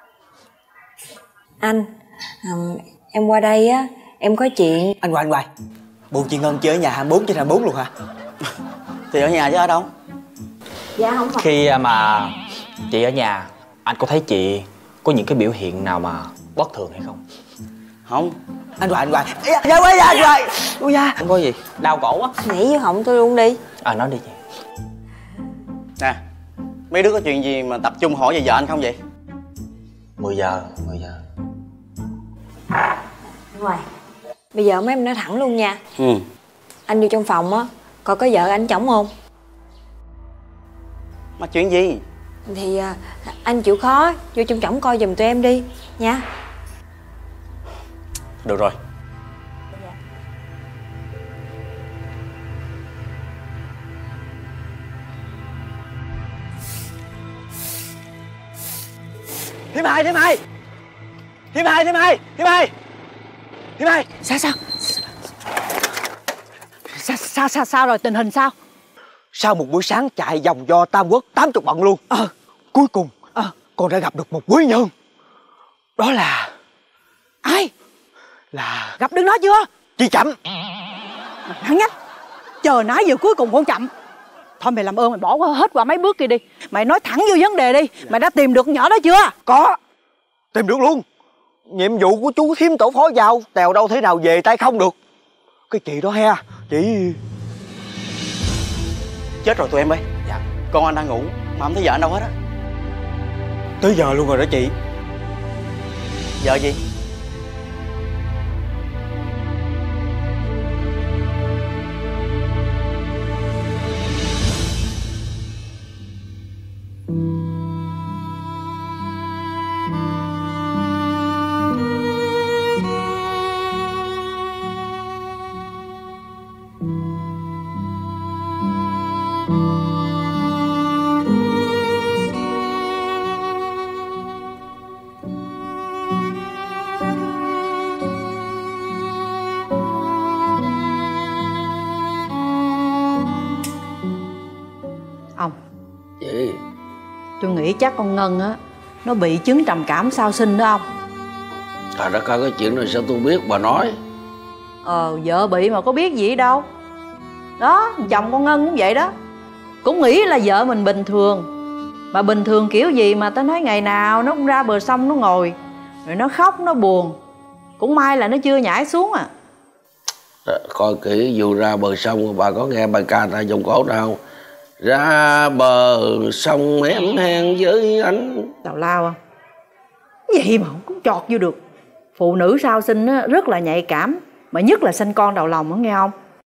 Anh, um, em qua đây á, em có chuyện. Anh Hoài, anh Hoài. Buồn chị Ngân chơi ở nhà hai mươi bốn trên hai mươi bốn luôn hả? Thì ở nhà chứ ở đâu? Dạ không phải. Khi mà chị ở nhà, anh có thấy chị có những cái biểu hiện nào mà bất thường hay không? Không. Anh Hoài, anh Hoài. Dạ quay ra anh Hoài. Ui da. Không có gì. Đau cổ á. Nhảy vô họng tôi luôn đi. À nói đi chị. Nè, mấy đứa có chuyện gì mà tập trung hỏi về vợ anh không vậy? mười giờ, mười giờ. Ngoài, bây giờ mấy em nói thẳng luôn nha. Ừ. Anh vô trong phòng á, coi có vợ anh chồng không? Mà chuyện gì? Thì à, anh chịu khó vô trong trỏng coi giùm tụi em đi nha. Được rồi. Thím Hai, Thím Hai, Thím Hai, Thím Hai, Thím Hai, Thím Hai. Sao sao? Sao sao sao sao rồi, tình hình sao? Sau một buổi sáng chạy vòng do Tam Quốc tám mươi bận luôn, ờ cuối cùng ờ con đã gặp được một quý nhân. Đó là ai? Là gặp đứng đó chưa? Chị Chậm. Hắn nhá, chờ nãy giờ cuối cùng con Chậm. Thôi mày làm ơn mày bỏ qua hết qua mấy bước kia đi. Mày nói thẳng vô vấn đề đi. Mày đã tìm được con nhỏ đó chưa? Có, tìm được luôn. Nhiệm vụ của chú thím tổ phó giao, tèo đâu thế nào về tay không được. Cái chị đó he, chị... Chết rồi tụi em ơi. Dạ. Con anh đang ngủ mà không thấy vợ anh đâu hết á. Tới giờ luôn rồi đó chị. Vợ gì? Ông. Gì? Tôi nghĩ chắc con Ngân á, nó bị chứng trầm cảm sau sinh đó ông. Trời đất ơi, cái chuyện này sao tôi biết, bà nói. Ờ, vợ bị mà có biết gì đâu. Đó, chồng con Ngân cũng vậy đó. Cũng nghĩ là vợ mình bình thường. Mà bình thường kiểu gì mà tao nói ngày nào nó cũng ra bờ sông nó ngồi, rồi nó khóc, nó buồn. Cũng may là nó chưa nhảy xuống à. Đó, coi kỹ, dù ra bờ sông bà có nghe bài ca ta dòng cổ nào. Ra bờ sông em hẹn với anh. Tào lao không? Vậy mà không có chọt vô được. Phụ nữ sau sinh á, rất là nhạy cảm. Mà nhất là sinh con đầu lòng á, nghe không?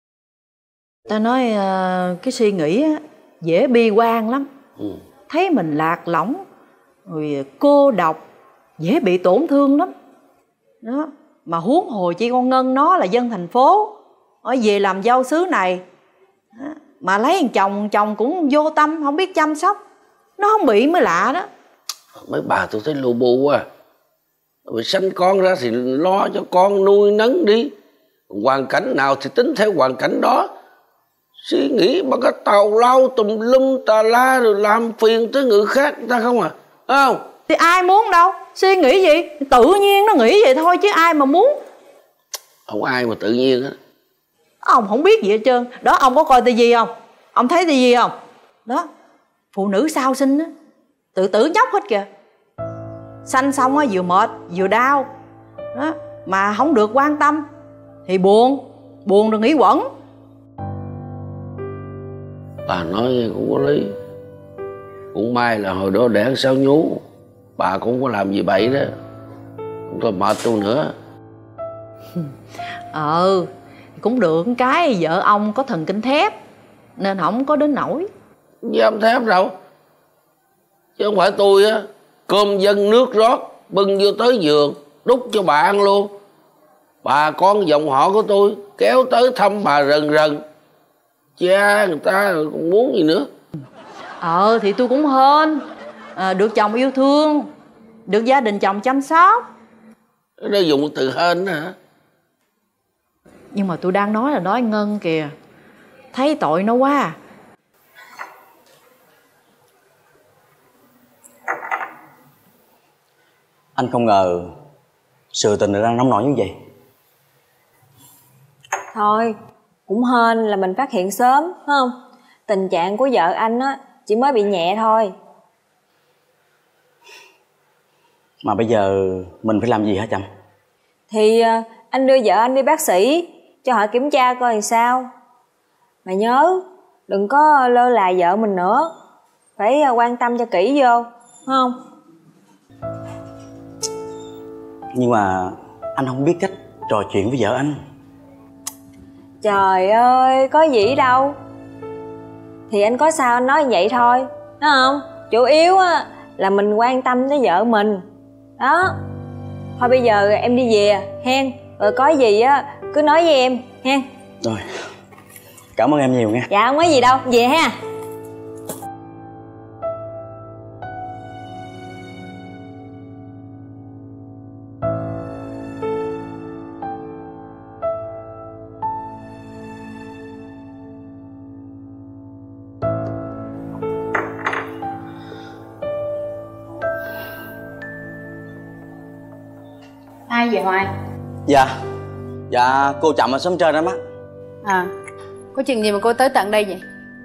Ta nói uh, cái suy nghĩ á, dễ bi quan lắm. Ừ. Thấy mình lạc lõng, rồi cô độc, dễ bị tổn thương lắm. Đó. Mà huống hồ chi con Ngân nó là dân thành phố, ở về làm dâu xứ này. Đó. Mà lấy thằng chồng, chồng cũng vô tâm, không biết chăm sóc. Nó không bị mới lạ đó. Mấy bà tôi thấy lu bu quá. Rồi sanh con ra thì lo cho con nuôi nấng đi. Hoàn cảnh nào thì tính theo hoàn cảnh đó. Suy nghĩ bằng cái tào lao tùm lum tà la rồi làm phiền tới người khác người ta không à. Phải không? Thì ai muốn đâu. Suy nghĩ gì? Tự nhiên nó nghĩ vậy thôi chứ ai mà muốn. Không ai mà tự nhiên á. Ông không biết gì hết trơn. Đó, ông có coi tivi không? Ông thấy tivi không? Đó, phụ nữ sau sinh á, tự tử nhóc hết kìa. Sanh xong á, vừa mệt vừa đau đó, mà không được quan tâm thì buồn. Buồn rồi nghĩ quẩn. Bà nói cũng có lý. Cũng may là hồi đó đẻ sao nhú, bà cũng có làm gì bậy đó, không thôi mệt tôi nữa. Ờ, cũng được cái vợ ông có thần kinh thép nên không có đến nổi. Dám thép đâu. Chứ không phải tôi á, cơm dân nước rót bưng vô tới giường đút cho bà ăn luôn. Bà con dòng họ của tôi kéo tới thăm bà rần rần. Cha người ta còn muốn gì nữa. Ờ thì tôi cũng hên à, được chồng yêu thương, được gia đình chồng chăm sóc. Nó dùng từ hên hả? Nhưng mà tôi đang nói là nói Ngân kìa. Thấy tội nó quá. Anh không ngờ sự tình đang nóng nổi như vậy. Thôi, cũng hên là mình phát hiện sớm, phải không? Tình trạng của vợ anh á chỉ mới bị nhẹ thôi. Mà bây giờ mình phải làm gì hả Trâm? Thì anh đưa vợ anh đi bác sĩ cho họ kiểm tra coi làm sao. Mà nhớ đừng có lơ là vợ mình nữa. phải quan tâm cho kỹ vô, phải không? Nhưng mà anh không biết cách trò chuyện với vợ anh. Trời ơi, có gì đâu. Thì anh có sao anh nói như vậy thôi, đúng không? Chủ yếu á là mình quan tâm tới vợ mình. Đó. Thôi bây giờ em đi về hen. Rồi có gì á cứ nói với em hen. Rồi, cảm ơn em nhiều nha. Dạ không có gì đâu, về ha. Ai vậy Hoài? Dạ, dạ cô chậm ở sớm trên đó má. À, có chuyện gì mà cô tới tận đây vậy?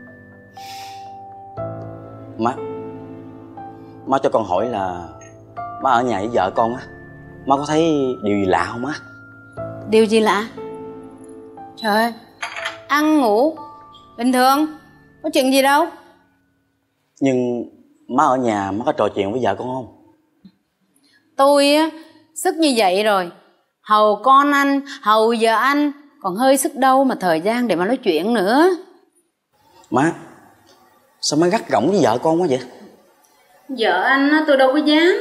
Má, má cho con hỏi là má ở nhà với vợ con á, má có thấy điều gì lạ không má? Điều gì lạ? Trời ơi, ăn ngủ bình thường, có chuyện gì đâu. Nhưng má ở nhà má có trò chuyện với vợ con không? Tôi á, sức như vậy rồi, hầu con anh, hầu vợ anh, còn hơi sức đâu mà thời gian để mà nói chuyện nữa. Má, sao má gắt gỏng với vợ con quá vậy? Vợ anh á, tôi đâu có dám.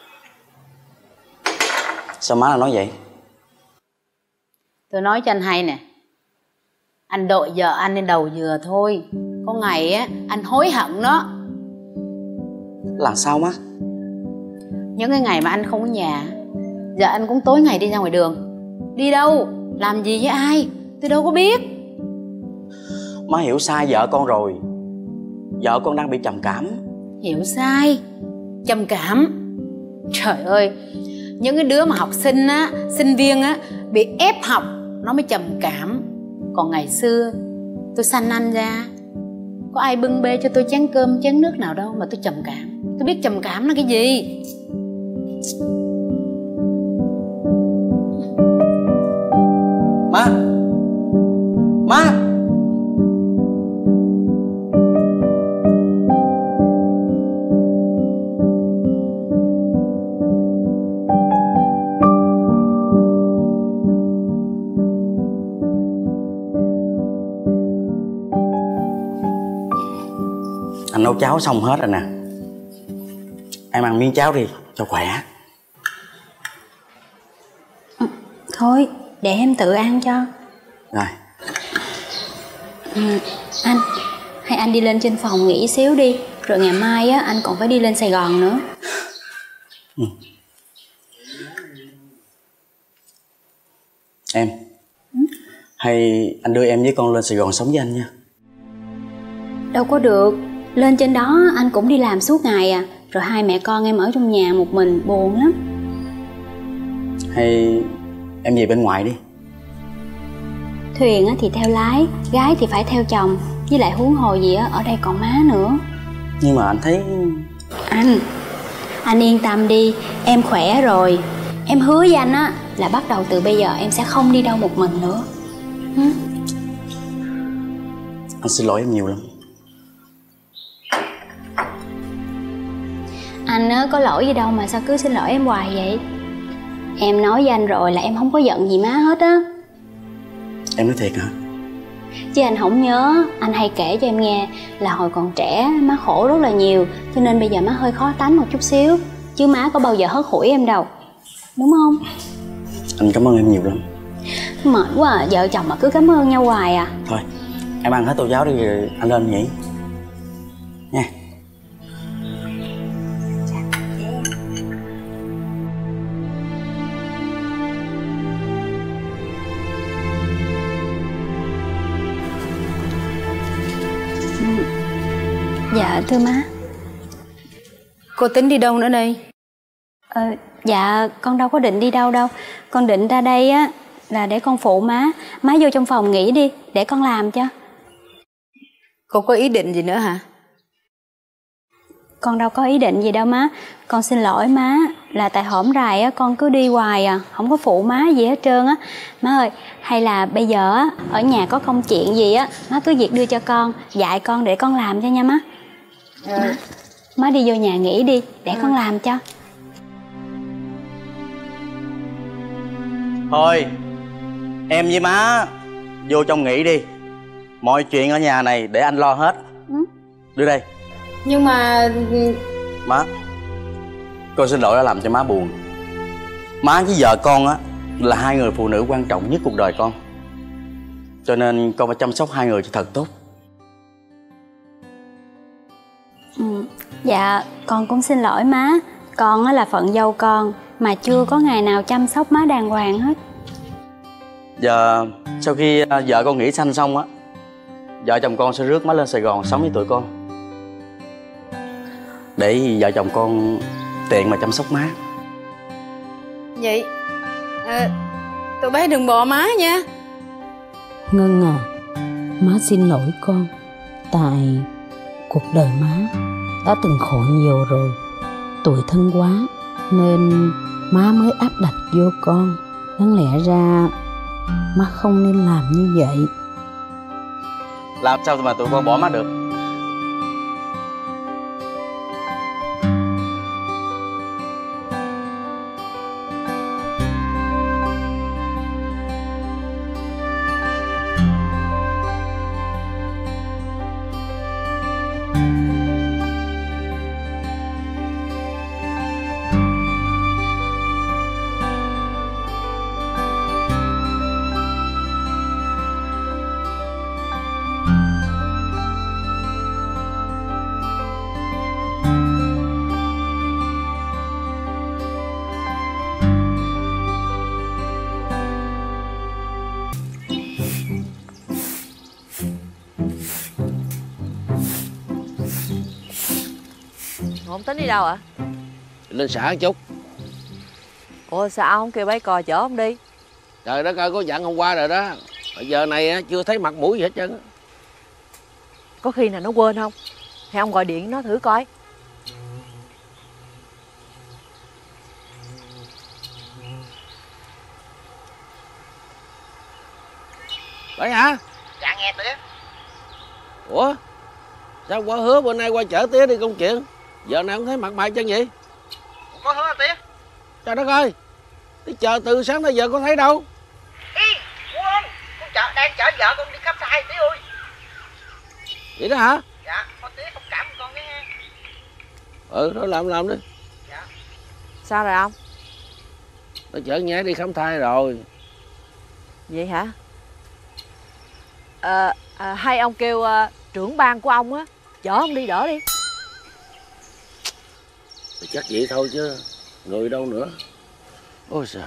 Sao má lại nói vậy? Tôi nói cho anh hay nè, anh đội vợ anh lên đầu dừa thôi, có ngày á anh hối hận đó. Làm sao má? Những cái ngày mà anh không ở nhà, vợ anh cũng tối ngày đi ra ngoài đường. Đi đâu, làm gì với ai, tôi đâu có biết. Má hiểu sai vợ con rồi. Vợ con đang bị trầm cảm. Hiểu sai? Trầm cảm? Trời ơi, những cái đứa mà học sinh á, sinh viên á, bị ép học nó mới trầm cảm. Còn ngày xưa tôi sanh anh ra, có ai bưng bê cho tôi chén cơm chén nước nào đâu mà tôi trầm cảm. Tôi biết trầm cảm là cái gì. Má, má. Anh nấu cháo xong hết rồi nè. Em ăn miếng cháo đi cho khỏe. Thôi để em tự ăn cho. Rồi. Ừ, anh hay anh đi lên trên phòng nghỉ xíu đi, rồi ngày mai á anh còn phải đi lên Sài Gòn nữa. Ừ. Em ừ? Hay anh đưa em với con lên Sài Gòn sống với anh nha. Đâu có được, lên trên đó anh cũng đi làm suốt ngày à, rồi hai mẹ con em ở trong nhà một mình buồn lắm. Hay em về bên ngoài đi. Thuyền thì theo lái, gái thì phải theo chồng, với lại huống hồ gì á, ở đây còn má nữa. Nhưng mà anh thấy... Anh, anh yên tâm đi, em khỏe rồi. Em hứa với anh á, là bắt đầu từ bây giờ em sẽ không đi đâu một mình nữa. Hứ? Anh xin lỗi em nhiều lắm. Anh á, có lỗi gì đâu mà sao cứ xin lỗi em hoài vậy? Em nói với anh rồi là em không có giận gì má hết á. Em nói thiệt hả? Chứ anh không nhớ, anh hay kể cho em nghe là hồi còn trẻ má khổ rất là nhiều, cho nên bây giờ má hơi khó tánh một chút xíu. Chứ má có bao giờ hớt hủi em đâu, đúng không? Anh cảm ơn em nhiều lắm. Mệt quá à, vợ chồng mà cứ cảm ơn nhau hoài à. Thôi, em ăn hết tô cháo đi rồi anh lên nhỉ nha. Dạ thưa má. Cô tính đi đâu nữa đây? Ờ, dạ con đâu có định đi đâu đâu. Con định ra đây á là để con phụ má. Má vô trong phòng nghỉ đi, để con làm cho. Cô có ý định gì nữa hả? Con đâu có ý định gì đâu má. Con xin lỗi má, là tại hổm rày á con cứ đi hoài à, không có phụ má gì hết trơn á. Má ơi, hay là bây giờ á ở nhà có công chuyện gì á má cứ việc đưa cho con, dạy con để con làm cho nha má. Má, má đi vô nhà nghỉ đi, để con làm cho. Thôi em với má vô trong nghỉ đi. Mọi chuyện ở nhà này để anh lo hết. Ừ. Đưa đây. Nhưng mà Má, con xin lỗi đã làm cho má buồn. Má với vợ con á là hai người phụ nữ quan trọng nhất cuộc đời con, cho nên con phải chăm sóc hai người cho thật tốt. Ừ. Dạ con cũng xin lỗi má. Con á là phận dâu con, mà chưa có ngày nào chăm sóc má đàng hoàng hết. Giờ sau khi vợ con nghỉ sanh xong á, vợ chồng con sẽ rước má lên Sài Gòn sống với tụi con, để vợ chồng con tiện mà chăm sóc má. vậy à, tụi bé đừng bỏ má nha. Ngân à, má xin lỗi con. Tại cuộc đời má đã từng khổ nhiều rồi, tuổi thân quá nên má mới áp đặt vô con. Đáng lẽ ra má không nên làm như vậy. Làm sao mà tụi con bỏ má được? Không tính đi đâu ạ? À? Lên xã một chút. Ủa sao không kêu bái cò chở không đi? Trời đất ơi, có dặn hôm qua rồi đó. Bây giờ này á, chưa thấy mặt mũi gì hết trơn. Có khi nào nó quên không? Hay ông gọi điện nó thử coi. Đấy hả? Dạ nghe tía. Ủa sao qua hứa bữa nay qua chở tía đi công chuyện, giờ này không thấy mặt mày chân vậy? Không có hứa tía. Trời đất ơi, tía chờ từ sáng tới giờ có thấy đâu. Ý, quên, con chở, đang chở vợ con đi khám thai tía ơi. Vậy đó hả? Dạ, con tía thông cảm con cái ha. Ừ, nó làm làm đi. Dạ. Sao rồi ông? Nó chở nhái đi khám thai rồi. Vậy hả? À, à, hay ông kêu uh, trưởng ban của ông á chở ông đi đỡ đi. Chắc vậy thôi chứ người đâu nữa. Ôi trời.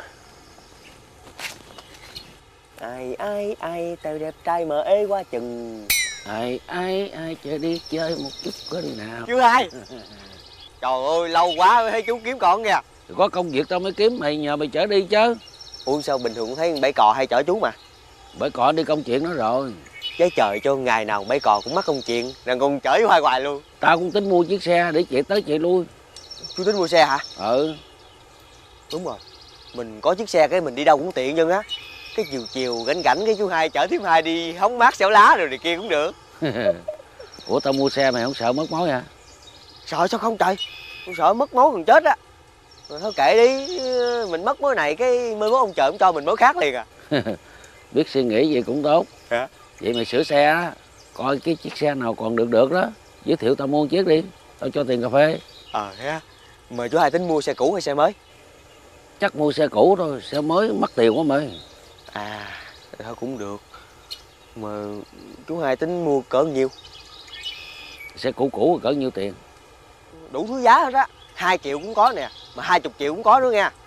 Ai ai ai tao đẹp trai mà ê quá chừng. Ai ai ai chơi đi chơi một chút có đi nào. Chú hai. Trời ơi lâu quá mới thấy chú kiếm con kìa. Có công việc tao mới kiếm mày, nhờ mày chở đi chứ. Ủa sao bình thường thấy bẫy cò hay chở chú mà. Bởi cọ đi công chuyện đó rồi. Chứ trời cho ngày nào bẫy cò cũng mắc công chuyện, rằng con chở chú hai hoài luôn. Tao cũng tính mua chiếc xe để chạy tới chạy lui. Chú tính mua xe hả? Ừ. Đúng rồi, mình có chiếc xe cái mình đi đâu cũng tiện chân á. Cái chiều chiều gánh gánh cái chú hai chở thím hai đi hóng mát xẻo lá rồi này kia cũng được. Ủa tao mua xe mày không sợ mất mối hả? Sợ sao không trời, con sợ mất mối còn chết á. Rồi thôi kệ đi, mình mất mối này cái mai mốt ông trời ông cho mình mối khác liền à. Biết suy nghĩ vậy cũng tốt. Hả? Vậy mày sửa xe á, coi cái chiếc xe nào còn được được đó, giới thiệu tao mua một chiếc đi, tao cho tiền cà phê. Ờ thế á. Mà chú hai tính mua xe cũ hay xe mới? Chắc mua xe cũ thôi, xe mới mắc tiền quá mày. À thôi cũng được. Mà chú hai tính mua cỡ nhiêu? Xe cũ cũ cỡ nhiêu tiền? Đủ thứ giá hết á. Hai triệu cũng có nè, mà hai chục triệu cũng có nữa nha.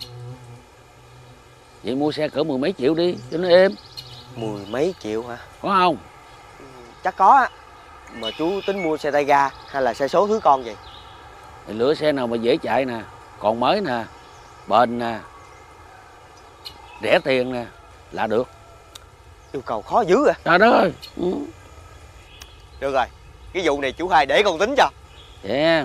Vậy mua xe cỡ mười mấy triệu đi cho nó êm. Mười mấy triệu hả? Có không? Chắc có á. Mà chú tính mua xe tay ga hay là xe số thứ con vậy? Mày lựa xe nào mà dễ chạy nè, còn mới nè, bền nè, rẻ tiền nè là được. Yêu cầu khó dữ à? Trời đất ơi. Ừ. Được rồi, cái vụ này chú hai để con tính cho. Yeah.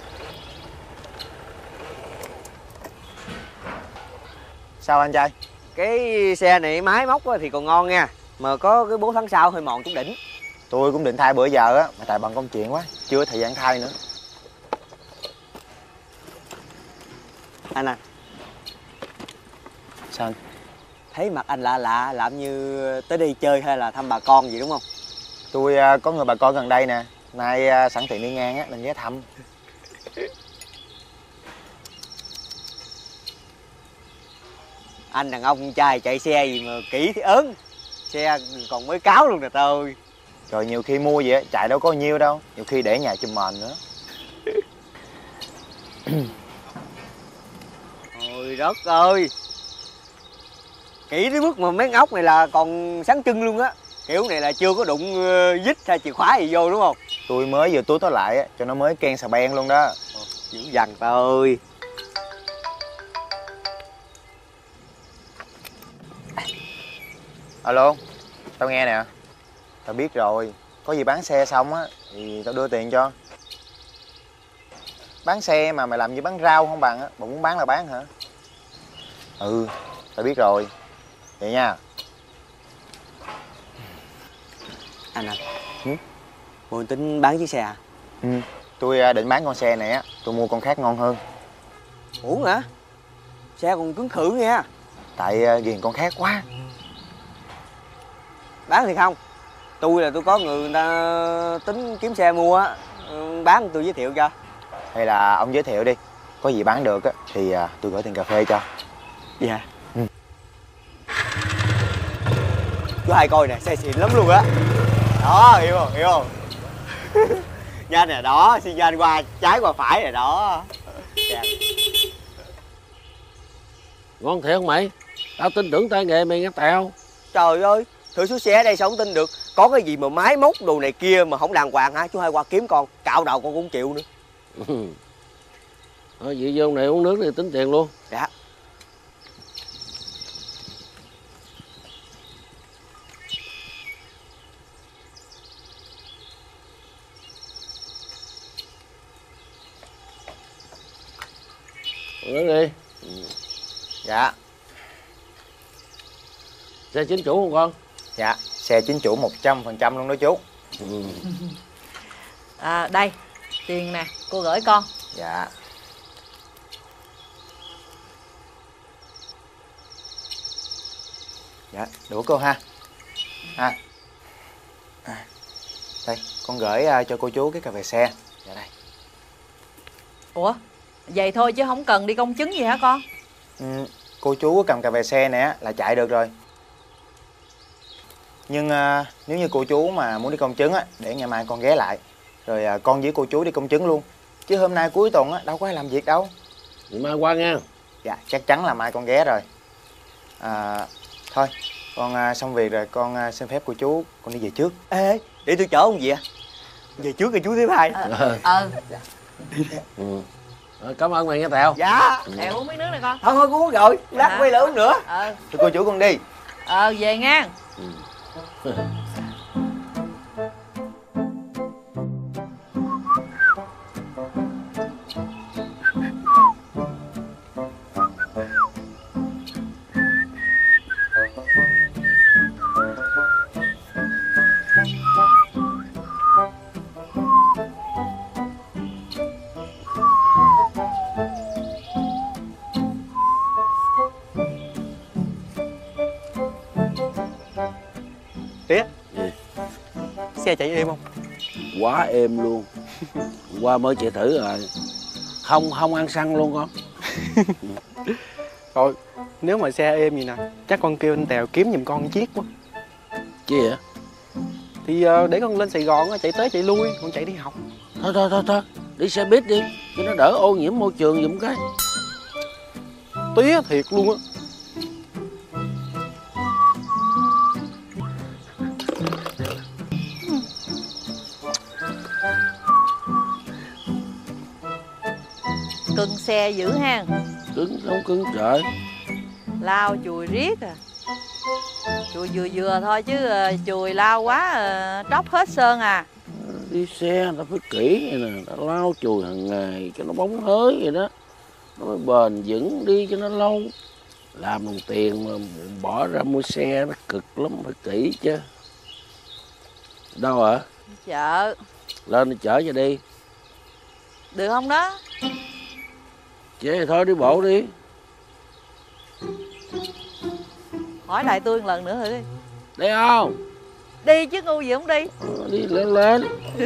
Sao anh trai? Cái xe này máy móc thì còn ngon nha, mà có cái bố tháng sau hơi mòn chút đỉnh. Tôi cũng định thay bữa giờ á, mà tại bận công chuyện quá, chưa có thời gian thay nữa. Anh à, sao? Thấy mặt anh lạ lạ, làm như tới đây chơi hay là thăm bà con gì đúng không? Tôi có người bà con gần đây nè, nay sẵn tiện đi ngang á, nên ghé thăm. Anh đàn ông trai chạy xe gì mà kỹ thì ớn, xe còn mới cáo luôn nè tôi. Rồi nhiều khi mua vậy chạy đâu có nhiêu đâu, nhiều khi để nhà chùm mền nữa. Ôi đất ơi, kỹ tới mức mà mấy ốc này là còn sáng trưng luôn á. Kiểu này là chưa có đụng uh, dít hay chìa khóa gì vô đúng không? Tôi mới vừa túi nó lại á, cho nó mới ken xà beng luôn đó. Ồ, dữ dằn ta ơi. Alo, tao nghe nè. Tao biết rồi, có gì bán xe xong á thì tao đưa tiền cho. Bán xe mà mày làm như bán rau không bằng á, mà muốn bán là bán hả? Ừ, tao biết rồi. Vậy nha. Anh à, ừ? Bộ tính bán chiếc xe à? Ừ, tôi định bán con xe này á, tôi mua con khác ngon hơn. Ủa hả? Xe còn cứng khử nha. Tại ghiền con khác quá. Bán thì không? Tôi là tôi có người, người ta tính kiếm xe mua á, bán tôi giới thiệu cho. Hay là ông giới thiệu đi, có gì bán được á thì tôi gửi tiền cà phê cho. Dạ. Ừ. Chú hai coi nè, xe xịn lắm luôn á. Đó, hiểu không, hiểu không? Nhanh nè, đó, xin nhanh qua trái qua phải nè, đó. Đẹp. Ngon thiệt không mày? Tao tin tưởng tay nghề mày nghe tao. Trời ơi, thử số xe ở đây sao không tin được. Có cái gì mà máy móc đồ này kia mà không đàng hoàng hả? Chú hai qua kiếm con, cạo đầu con cũng chịu nữa. Thôi vậy vô này uống nước thì tính tiền luôn. Dạ. Uống nước đi. Dạ. Xe chính chủ không con? Dạ, xe chính chủ một trăm phần trăm luôn đó chú. Ừ. À, đây, tiền nè, cô gửi con. Dạ. Dạ, đủ cô ha. Ha. À, đây, con gửi uh, cho cô chú cái cà phê xe. Dạ đây. Ủa, vậy thôi chứ không cần đi công chứng gì hả con? Ừ, cô chú cầm cà phê xe này á là chạy được rồi. Nhưng uh, nếu như cô chú mà muốn đi công chứng á, để ngày mai con ghé lại. Rồi uh, con với cô chú đi công chứng luôn. Chứ hôm nay cuối tuần á, đâu có ai làm việc đâu. Vậy mai qua nha. Dạ, chắc chắn là mai con ghé rồi. À, thôi, con uh, xong việc rồi, con uh, xin phép cô chú, con đi về trước. Ê, để tôi chở ông về. Về trước rồi chú thứ hai. Ờ. Ờ. Ừ. Rồi, cảm ơn mày nghe Tèo. Dạ. Tèo uống miếng nước này con. Thôi thôi, uống rồi, lát quay lại uống nữa. Ờ. Thôi cô chú con đi. Ờ, về nha. Ừ. Tía. Gì? Xe chạy êm không? Quá êm luôn. Qua mới chạy thử rồi. Không không ăn xăng luôn con. Thôi, nếu mà xe êm gì nè, chắc con kêu anh Tèo kiếm giùm con chiếc quá. Chi vậy? Thì uh, để con lên Sài Gòn chạy tới chạy lui, con chạy đi học. Thôi thôi thôi thôi, đi xe buýt đi, cho nó đỡ ô nhiễm môi trường giùm cái. Tía thiệt luôn á. Cưng xe dữ ha. Cứng không cứng trời. Lau chùi riết à. Chùi vừa vừa thôi chứ chùi lau quá tróc hết sơn à. Đi xe người ta phải kỹ vậy nè, người ta lau chùi hàng ngày cho nó bóng hới vậy đó, nó mới bền vững, đi cho nó lâu. Làm đồng tiền mà bỏ ra mua xe nó cực lắm, phải kỹ chứ. Đâu hả? Chợ. Lên đi chở cho đi. Được không đó? Chế thôi đi bộ đi. Hỏi lại tôi một lần nữa thử đi. Đi không? Đi chứ ngu gì không đi. Ờ, đi lên lên.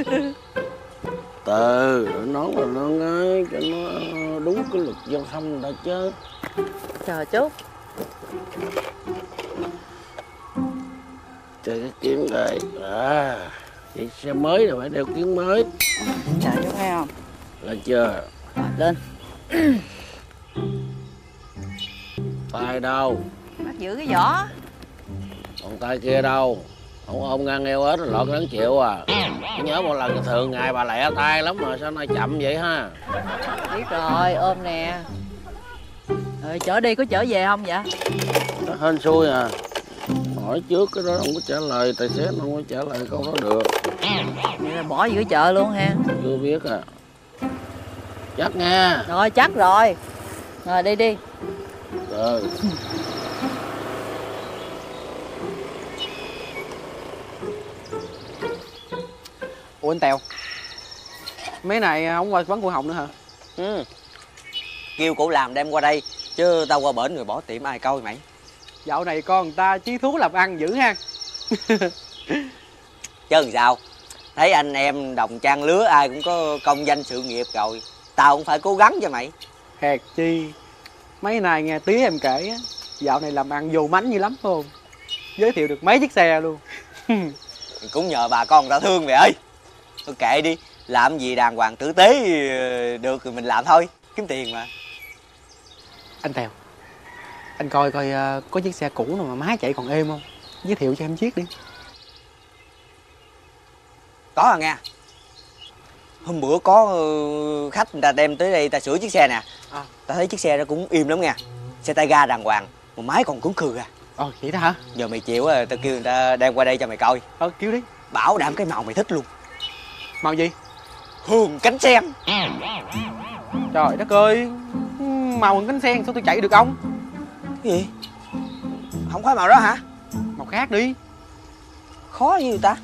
Từ nói là nó ngay cho nó đúng cái luật giao thông đã chứ. Chờ chút. Chơi cái kiếm đây. À, vậy xe mới rồi phải đeo kiếm mới. Chờ chút nghe không? Lên chưa? Rồi lên. Tay đâu? Bắt giữ cái vỏ. Còn tay kia đâu? Không ôm ngang eo hết lọt đáng chịu à. Tôi nhớ một lần thường ngày bà lẹ tay lắm mà sao nay chậm vậy ha? Biết rồi, ôm nè. Rồi chở đi có chở về không vậy? Nó hên xui à. Hỏi trước cái đó không có trả lời, tài xế không có trả lời câu đó được. Vậy là bỏ giữa chợ luôn ha? Chưa biết à. Chắc nha. Rồi chắc rồi. Rồi đi đi. Rồi. Ủa anh Tèo, mấy này không qua quán cô Hồng nữa hả? Ừ. Kêu cổ làm đem qua đây, chứ tao qua bển rồi bỏ tiệm ai coi mày. Dạo này con người ta chí thú làm ăn dữ ha. Chứ làm sao? Thấy anh em đồng trang lứa ai cũng có công danh sự nghiệp rồi, tao cũng phải cố gắng cho mày. Hèn chi. Mấy này nghe tí em kể á, dạo này làm ăn vô mánh dữ lắm phải không? Giới thiệu được mấy chiếc xe luôn. Cũng nhờ bà con người ta thương mày ơi. Thôi kệ đi, làm gì đàng hoàng tử tế được rồi mình làm thôi, kiếm tiền mà. Anh Tèo, anh coi coi uh, có chiếc xe cũ nào mà má chạy còn êm không? Giới thiệu cho em chiếc đi. Có à nghe. Hôm bữa có uh, khách người ta đem tới đây ta sửa chiếc xe nè. À. Ta thấy chiếc xe nó cũng im lắm nha. Xe tay ga đàng hoàng, mà máy còn cứng khừ à. Ồ vậy đó hả? Giờ mày chịu à, tao kêu người ta đem qua đây cho mày coi. Ờ kêu đi. Bảo đảm cái màu mày thích luôn. Màu gì? Hương cánh sen. Trời đất ơi, màu hương cánh sen sao tôi chạy được ông? Cái gì? Không phải màu đó hả? Màu khác đi. Khó gì ta?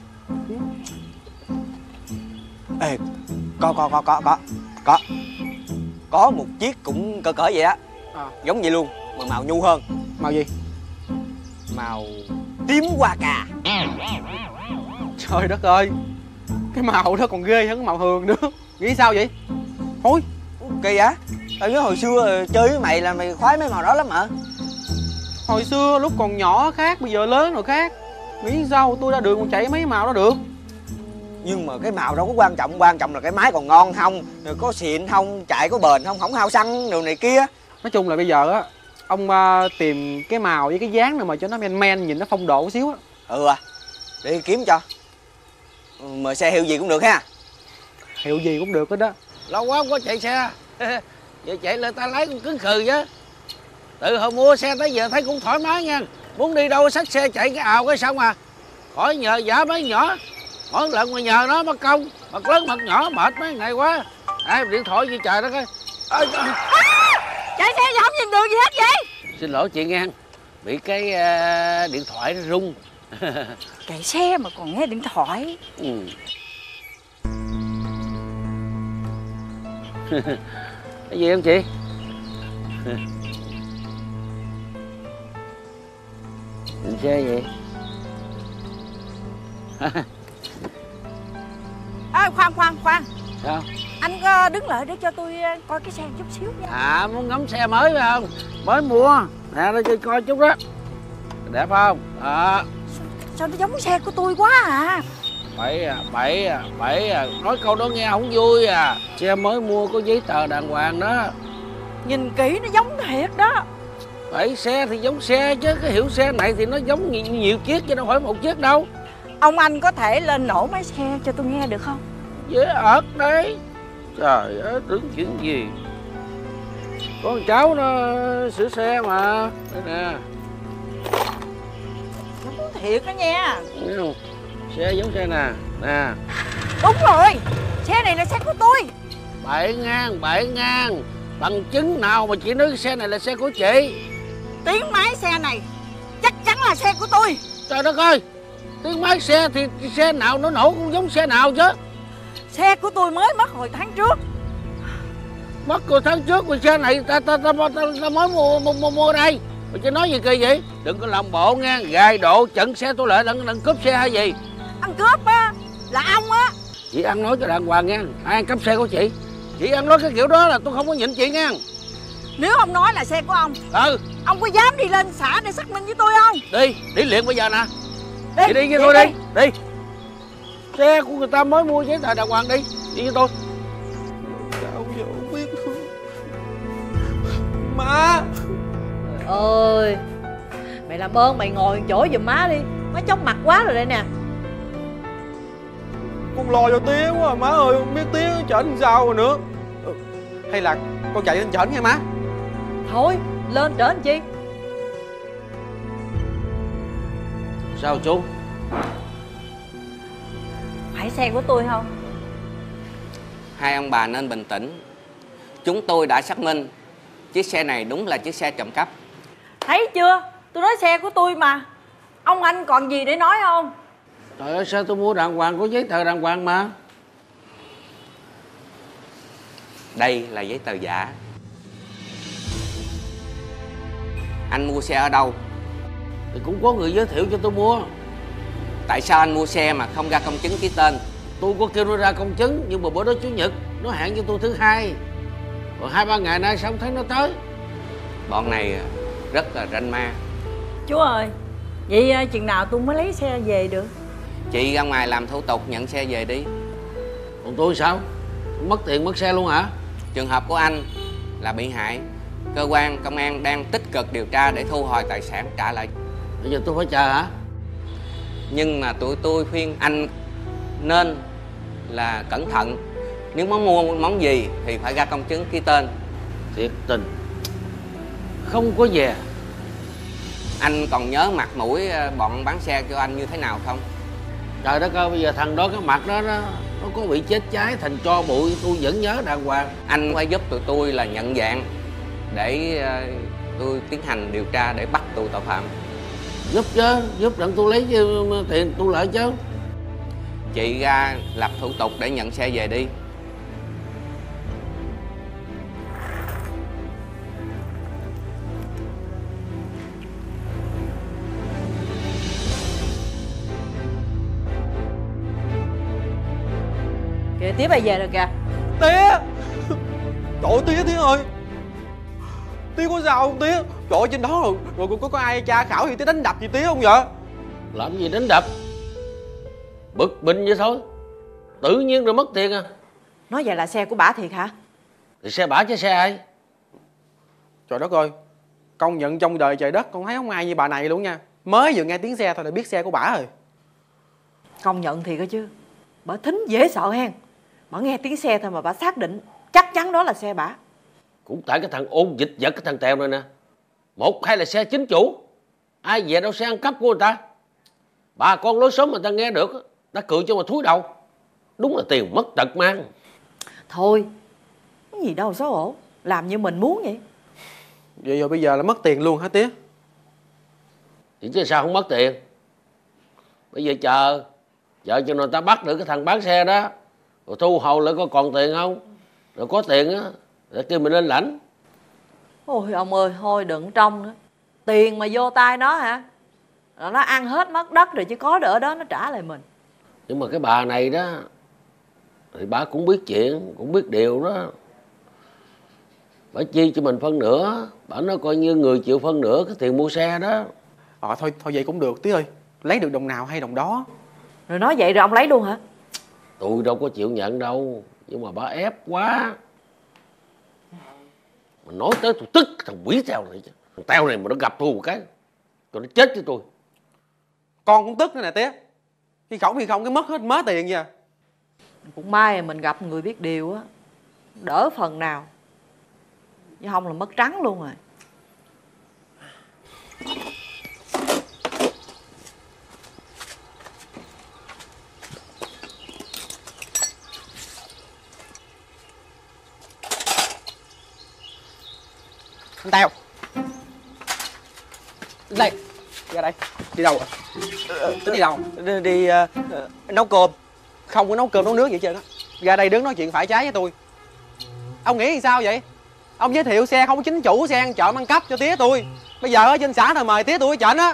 Ê, có có có có có có có một chiếc cũng cỡ cỡ vậy đó. À. Giống vậy luôn mà màu nhu hơn. Màu gì? Màu tím hoa cà. Trời đất ơi, cái màu đó còn ghê hơn cái màu hường nữa. Nghĩ sao vậy? Thôi kỳ á. Tao nhớ hồi xưa chơi với mày là mày khoái mấy màu đó lắm hả? Hồi xưa lúc còn nhỏ khác, bây giờ lớn rồi khác. Nghĩ sao tôi ra đường còn chạy mấy màu đó được? Nhưng mà cái màu đâu có quan trọng, quan trọng là cái máy còn ngon không, rồi có xịn không, chạy có bền không, không hao xăng đồ này kia. Nói chung là bây giờ á, ông uh, tìm cái màu với cái dáng nào mà cho nó men men, nhìn nó phong độ một xíu á. Ừ à, để kiếm cho. Mà xe hiệu gì cũng được ha. Hiệu gì cũng được hết đó. Lâu quá không có chạy xe. Vậy chạy lại ta lấy cũng cứng khừ chứ. Từ hồi mua xe tới giờ thấy cũng thoải mái nha. Muốn đi đâu xách xe chạy cái ào cái xong à. Khỏi nhờ giả mấy nhỏ. Mỗi lần mà nhờ nó mất công. Mặt lớn mặt nhỏ mệt mấy ngày quá. Ai điện thoại gì trời đó coi. À, chạy xe gì không nhìn đường gì hết vậy? Xin lỗi chị Ngang. Bị cái uh, điện thoại nó rung. Chạy xe mà còn nghe điện thoại. Ừ. Cái gì không chị? Nhìn xe vậy? À, khoan khoan khoan. Sao? Anh đứng lại để cho tôi coi cái xe chút xíu nha. À muốn ngắm xe mới phải không? Mới mua. Nè để cho coi chút đó. Đẹp không? À. Sao nó giống xe của tôi quá à? Bảy à, bảy à, bảy à. Nói câu đó nghe không vui à. Xe mới mua có giấy tờ đàng hoàng đó. Nhìn kỹ nó giống thiệt đó. Bảy xe thì giống xe chứ. Cái hiệu xe này thì nó giống nhiều, nhiều chiếc chứ đâu phải một chiếc đâu. Ông anh có thể lên nổ máy xe cho tôi nghe được không? Dễ ợt đấy. Trời ơi, tưởng chuyện gì. Con cháu nó sửa xe mà. Đây nè. Giống thiệt đó nha. Thấy không? Xe giống xe nè. Nè. Đúng rồi. Xe này là xe của tôi. Bảy ngàn, bảy ngàn. Bằng chứng nào mà chị nói xe này là xe của chị? Tiếng máy xe này chắc chắn là xe của tôi. Trời đất ơi, tiếng máy xe thì xe nào nó nổ cũng giống xe nào chứ. Xe của tôi mới mất hồi tháng trước. Mất hồi tháng trước rồi xe này ta ta ta, ta, ta mới mua, mua mua mua đây. Mày chứ nói gì kỳ vậy? Đừng có làm bộ nghe, gài độ chặn xe tôi lại, đừng đừng cướp xe hay gì. Ăn cướp á là ông á. Chị ăn nói cho đàng hoàng nghe, ai ăn cắp xe của chị? Chị ăn nói cái kiểu đó là tôi không có nhịn chị nghe. Nếu ông nói là xe của ông, Ừ, ông có dám đi lên xã để xác minh với tôi không? đi, đi liền bây giờ nè. Đi, Chị đi với đi, tôi đi. đi. Đi. Xe của người ta mới mua giấy tờ đàng hoàng, đi. Đi với tôi. Sao giờ không biết. Má Ơi, mày làm ơn mày ngồi chỗ giùm má đi. Má chóng mặt quá rồi đây nè. con lo cho tía quá à, má ơi, không biết tía chảnh sao rồi nữa. Ừ, hay là con chạy lên chảnh nha má. Thôi, lên trển chi. Sao chú? Phải xe của tôi không? Hai ông bà nên bình tĩnh. Chúng tôi đã xác minh chiếc xe này đúng là chiếc xe trộm cắp. Thấy chưa? Tôi nói xe của tôi mà. Ông anh còn gì để nói không? Trời ơi, sao tôi mua đàng hoàng, có giấy tờ đàng hoàng mà. Đây là giấy tờ giả. Anh mua xe ở đâu? Thì cũng có người giới thiệu cho tôi mua. Tại sao anh mua xe mà không ra công chứng ký tên? Tôi có kêu nó ra công chứng, nhưng mà bữa đó chủ nhật nó hẹn cho tôi thứ hai. Rồi hai ba ngày nay sao không thấy nó tới. Bọn này rất là ranh ma. Chú ơi, vậy chừng nào tôi mới lấy xe về được? Chị ra ngoài làm thủ tục nhận xe về đi. Còn tôi sao? Mất tiền mất xe luôn hả? Trường hợp của anh là bị hại. Cơ quan công an đang tích cực điều tra để thu hồi tài sản trả lại. Bây giờ tôi phải chờ hả? Nhưng mà tụi tôi khuyên anh nên là cẩn thận. Nếu muốn mua món gì thì phải ra công chứng ký tên. Thiệt tình không có về. Anh còn nhớ mặt mũi bọn bán xe cho anh như thế nào không? Trời đất ơi, bây giờ thằng đó cái mặt đó, đó nó có bị chết cháy thành tro bụi, tôi vẫn nhớ đàng hoàng. Anh phải giúp tụi tôi là nhận dạng để uh, tôi tiến hành điều tra để bắt tụi tội phạm. Giúp chứ, giúp đặng tôi lấy chứ, tiền tôi lại chứ. Chị ra lập thủ tục để nhận xe về đi. Kìa, Tía bay về rồi kìa. Tía! Trời ơi, Tía, Tía ơi! Tía có sao không Tía? Trời ơi, trên đó rồi, rồi có, có ai tra khảo gì Tía đánh đập gì Tía không vậy? Làm gì đánh đập? Bực mình vậy thôi. Tự nhiên rồi mất tiền à. Nói vậy là xe của bả thiệt hả? Thì xe bả chứ xe ai? Trời đất ơi, công nhận trong đời trời đất con thấy không ai như bà này luôn nha. Mới vừa nghe tiếng xe thôi đã biết xe của bả rồi. Công nhận thiệt đó chứ. Bả thính dễ sợ hen. Bả nghe tiếng xe thôi mà bả xác định chắc chắn đó là xe bả. Cũng tại cái thằng ôn dịch vật cái thằng Tèo này nè. Một hay là xe chính chủ. Ai về đâu xe ăn cắp của người ta. Bà con lối xóm người ta nghe được, ta cười cho mà thúi đầu. Đúng là tiền mất tật mang. Thôi, cái gì đâu xấu hổ. Làm như mình muốn vậy. Vậy rồi bây giờ là mất tiền luôn hả Tía? Thì chứ sao không mất tiền. Bây giờ chờ Chờ cho người ta bắt được cái thằng bán xe đó, rồi thu hồi lại có còn tiền không. Rồi có tiền á để kêu mình lên lãnh. Ôi ông ơi, thôi đừng trông nữa. Tiền mà vô tay nó hả, rồi nó ăn hết mất đất rồi chứ có đỡ đó nó trả lại mình. Nhưng mà cái bà này đó thì bà cũng biết chuyện, cũng biết điều đó. Bà chi cho mình phân nửa. Bà nói coi như người chịu phân nửa cái tiền mua xe đó. Ờ thôi thôi vậy cũng được Tía ơi. Lấy được đồng nào hay đồng đó. Rồi nói vậy rồi ông lấy luôn hả? Tôi đâu có chịu nhận đâu. Nhưng mà bà ép quá. Mà nói tới tôi tức thằng quỷ Tèo này chứ. Thằng Tèo này mà nó gặp tôi một cái rồi nó chết với tôi. Con cũng tức nữa nè Tía. Khi không thì không cái mất hết mớ tiền vậy. Cũng may mình gặp người biết điều á, đỡ phần nào. Chứ không là mất trắng luôn rồi. Anh Tèo, Đây, ra đây. Đi đâu à? Tính đi đâu? Đi, đi uh, nấu cơm. Không có nấu cơm nấu nước vậy trơn á. Ra đây đứng nói chuyện phải trái với tôi. Ông nghĩ thì sao vậy? Ông giới thiệu xe không có chính chủ, xe ăn trộm ăn cắp cho tía tôi. Bây giờ ở trên xã rồi mời tía tôi ở trển á.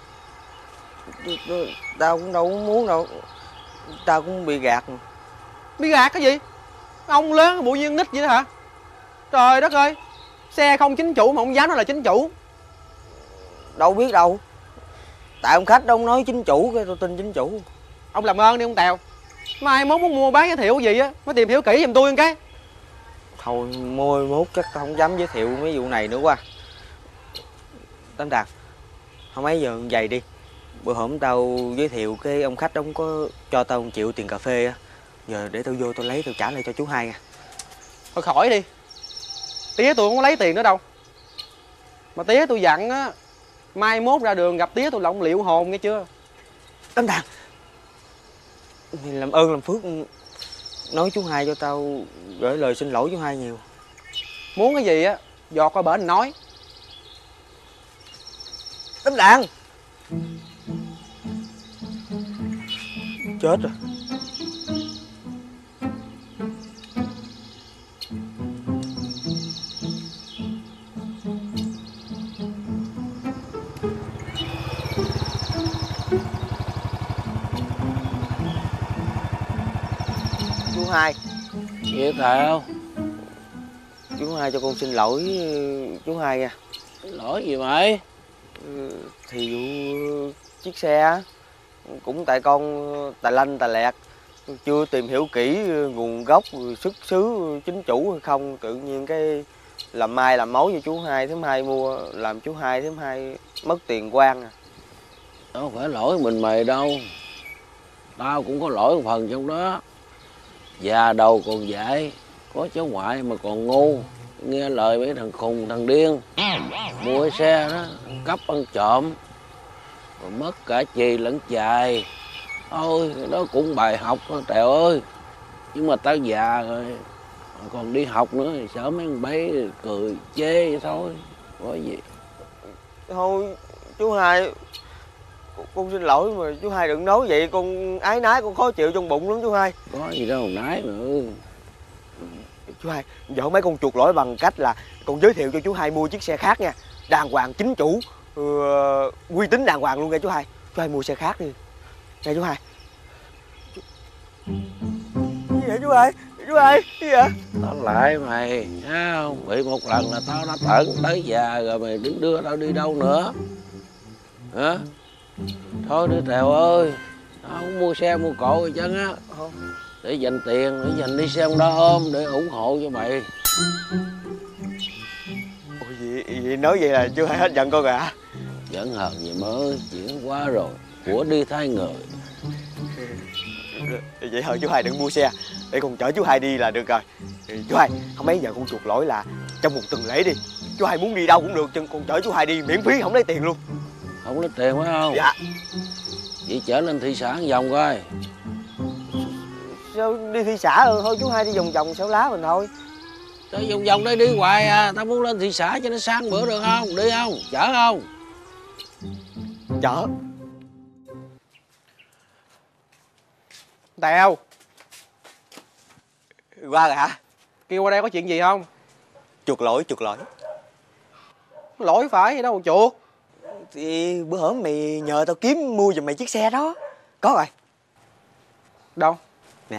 Tao cũng đâu muốn đâu. Tao cũng bị gạt. Bị gạt cái gì? Ông lớn bộ nhiên nít vậy đó hả? Trời đất ơi, xe không chính chủ mà ông dám nói là chính chủ. Đâu biết đâu. Tại ông khách đâu nói chính chủ, cái tôi tin chính chủ. Ông làm ơn đi ông Tèo. Mai mốt muốn mua bán giới thiệu gì á, mới tìm hiểu kỹ giùm tôi một cái. Thôi môi mốt chắc tao không dám giới thiệu mấy vụ này nữa quá. Tám Đạt, không ấy giờ vậy đi. Bữa hổm tao giới thiệu cái ông khách đó không có cho tao một triệu tiền cà phê á. Giờ để tao vô tao lấy tao trả lại cho chú hai nha. Thôi khỏi đi. Tía tôi không có lấy tiền nữa đâu. Mà tía tôi dặn á, mai mốt ra đường gặp tía tôi là ông liệu hồn nghe chưa? Tám Đạt, làm ơn làm phước nói chú hai cho tao gửi lời xin lỗi chú hai nhiều. Muốn cái gì á, dọt qua bển nói. Tám Đạt, chết rồi. Chú hai. Vậy Thảo? Chú hai cho con xin lỗi chú hai nha. Lỗi gì mày? Thì vụ chiếc xe cũng tại con tài lanh tài lẹt, chưa tìm hiểu kỹ nguồn gốc xuất xứ chính chủ hay không, tự nhiên cái làm mai làm mối cho chú hai, thứ hai mua làm chú hai thứ hai mất tiền quan à. Đâu phải lỗi mình mày đâu, tao cũng có lỗi một phần trong đó. Già đầu còn dại, có cháu ngoại mà còn ngu, nghe lời mấy thằng khùng thằng điên, mua cái xe đó ăn cắp ăn trộm rồi mất cả chì lẫn chài. Thôi đó cũng bài học đó Tèo ơi. Nhưng mà tao già rồi còn đi học nữa thì sợ mấy thằng bé cười chê vậy thôi, có gì. Thôi chú hai, con xin lỗi mà chú hai đừng nói vậy, con ái nái con khó chịu trong bụng lắm chú hai. Có gì đâu nái nữa. Chú hai, vợ mấy con chuộc lỗi bằng cách là con giới thiệu cho chú hai mua chiếc xe khác nha, đàng hoàng chính chủ, uh, uy tín đàng hoàng luôn nha chú hai. Chú hai mua xe khác đi nha chú hai. Gì vậy chú hai? Chú hai, gì vậy? Tao lại mày, thấy không? Bị một lần là tao đã tận tới già rồi mày đứng đưa tao đi đâu nữa hả? Thôi đi Tèo ơi, tao không mua xe mua cộ gì chứ á. Để dành tiền, để dành đi xem đó ôm, để ủng hộ cho mày. Ôi gì, gì nói vậy là chú hai hết giận con rồi hả? Giận hờn gì mới, chuyện quá rồi, của đi thay người. Vậy thôi chú hai đừng mua xe, để con chở chú hai đi là được rồi. Chú hai, không mấy giờ con chuộc lỗi là trong một tuần lễ đi, chú hai muốn đi đâu cũng được, chân con chở chú hai đi miễn phí không lấy tiền luôn. Không lấy tiền phải không? Dạ. Vậy chở lên thị xã vòng coi. Sao đi thị xã rồi, thôi chú hai đi vòng vòng xéo lá mình thôi. Sao vòng vòng đây đi hoài à, tao muốn lên thị xã cho nó sang bữa được không? Đi không? Chở không? Chở. Tèo. Qua rồi hả? Kêu qua đây có chuyện gì không? Chuộc lỗi, chuộc lỗi. Lỗi phải gì đâu mà chuộc. Thì bữa hổm mày nhờ tao kiếm mua giùm mày chiếc xe đó. Có rồi. Đâu? Nè.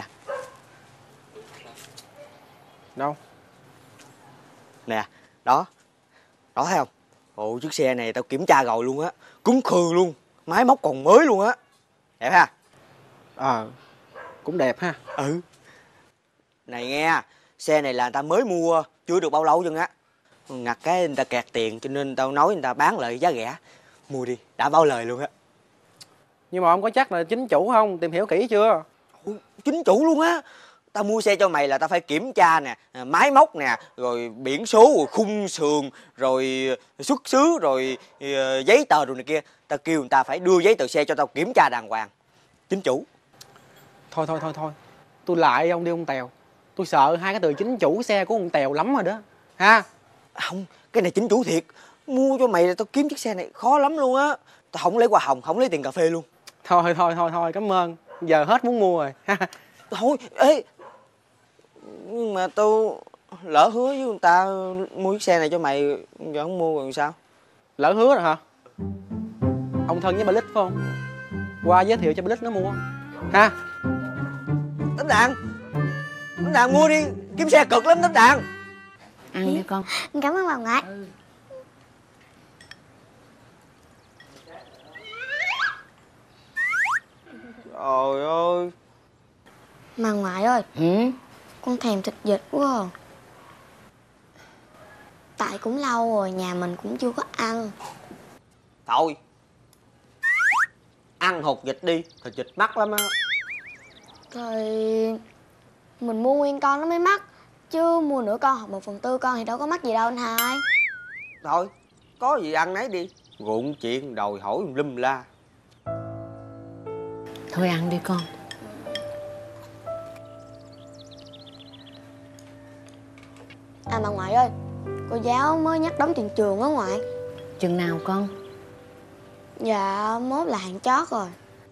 Đâu? Nè, đó. Đó thấy không? Ồ, chiếc xe này tao kiểm tra rồi luôn á. Cúng khừ luôn. Máy móc còn mới luôn á. Đẹp ha? Ờ, à, cũng đẹp ha. Ừ. Này nghe, xe này là người ta mới mua, chưa được bao lâu chân á. Ngặt cái người ta kẹt tiền cho nên tao nói người ta bán lại giá rẻ. Mua đi, đã bao lời luôn á. Nhưng mà ông có chắc là chính chủ không? Tìm hiểu kỹ chưa? Ủa, chính chủ luôn á. Tao mua xe cho mày là tao phải kiểm tra nè, máy móc nè, rồi biển số, rồi khung sườn, rồi xuất xứ, rồi giấy tờ rồi này kia. Tao kêu người ta phải đưa giấy tờ xe cho tao kiểm tra đàng hoàng. Chính chủ. Thôi thôi thôi thôi, tôi lại ông đi ông Tèo. Tôi sợ hai cái từ chính chủ xe của ông Tèo lắm rồi đó. Ha? Không, cái này chính chủ thiệt. Mua cho mày là tao kiếm chiếc xe này khó lắm luôn á. Tao không lấy hoa hồng, không lấy tiền cà phê luôn. Thôi thôi thôi thôi cảm ơn. Giờ hết muốn mua rồi. Thôi ê, nhưng mà tao lỡ hứa với người ta mua chiếc xe này cho mày, giờ không mua rồi sao? Lỡ hứa rồi hả? Ông thân với bà Lích phải không? Qua giới thiệu cho bà Lích nó mua ha. Tánh Đàn, Tánh Đàn mua đi, kiếm xe cực lắm Tánh Đàn. Ăn đi con. Cảm ơn bà ngoại. Trời ơi. Mà ngoại ơi, ừ? con thèm thịt vịt quá à. Tại cũng lâu rồi nhà mình cũng chưa có ăn. Thôi, ăn hột vịt đi, thịt vịt mắc lắm á. Thì mình mua nguyên con nó mới mắc, chứ mua nửa con hoặc một phần tư con thì đâu có mắc gì đâu anh hai. Thôi, có gì ăn nấy đi. Rụng chuyện đòi hỏi lum la. Thôi ăn đi con. À mà ngoại ơi, cô giáo mới nhắc đóng tiền trường á ngoại. Chừng nào con? Dạ mốt là hạn chót rồi.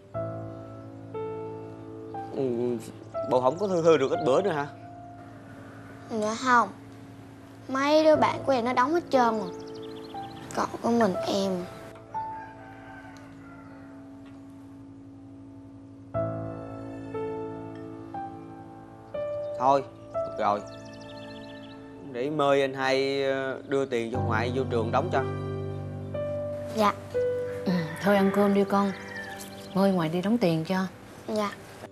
Ừ, bộ không có thư thư được ít bữa nữa hả? Dạ không. Mấy đứa bạn của em nó đóng hết trơn rồi. Còn có mình em. Thôi, được rồi. Để mời anh hai đưa tiền cho ngoại vô trường đóng cho. Dạ. Ừ, thôi ăn cơm đi con. Mời ngoại đi đóng tiền cho. Dạ.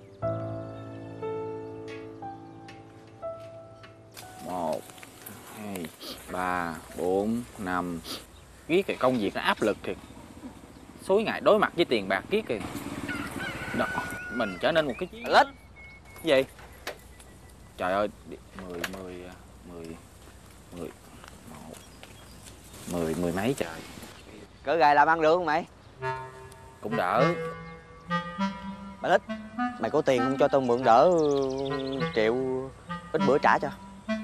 Một, hai, ba, bốn, năm. Viết cái công việc nó áp lực thiệt. Suốt ngày đối mặt với tiền bạc viết kìa. Đó, mình trở nên một cái chiến lết. Gì? Trời ơi, mười, mười, mười, mười, một, mười, mười mấy trời. Cỡ gài làm ăn được không mày? Cũng đỡ. Bà Lích, mày có tiền không cho tao mượn đỡ triệu ít bữa trả cho.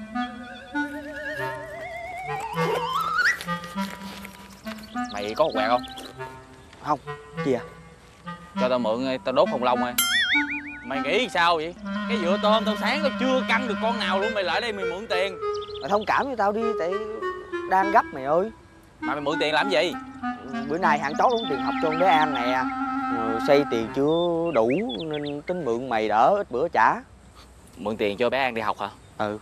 Mày có một quẹt không? Không. Gì à? Cho tao mượn, tao đốt hồng long thôi. Mày nghĩ sao vậy? Cái vựa tôm tao sáng tao chưa căng được con nào luôn. Mày lại đây mày mượn tiền. Mày thông cảm với tao đi, tại đang gấp mày ơi. Mà mày mượn tiền làm gì? Bữa nay hạn chót đóng tiền học cho con bé An nè. Xây tiền chưa đủ nên tính mượn mày đỡ ít bữa trả. Mượn tiền cho bé An đi học hả? Ừ.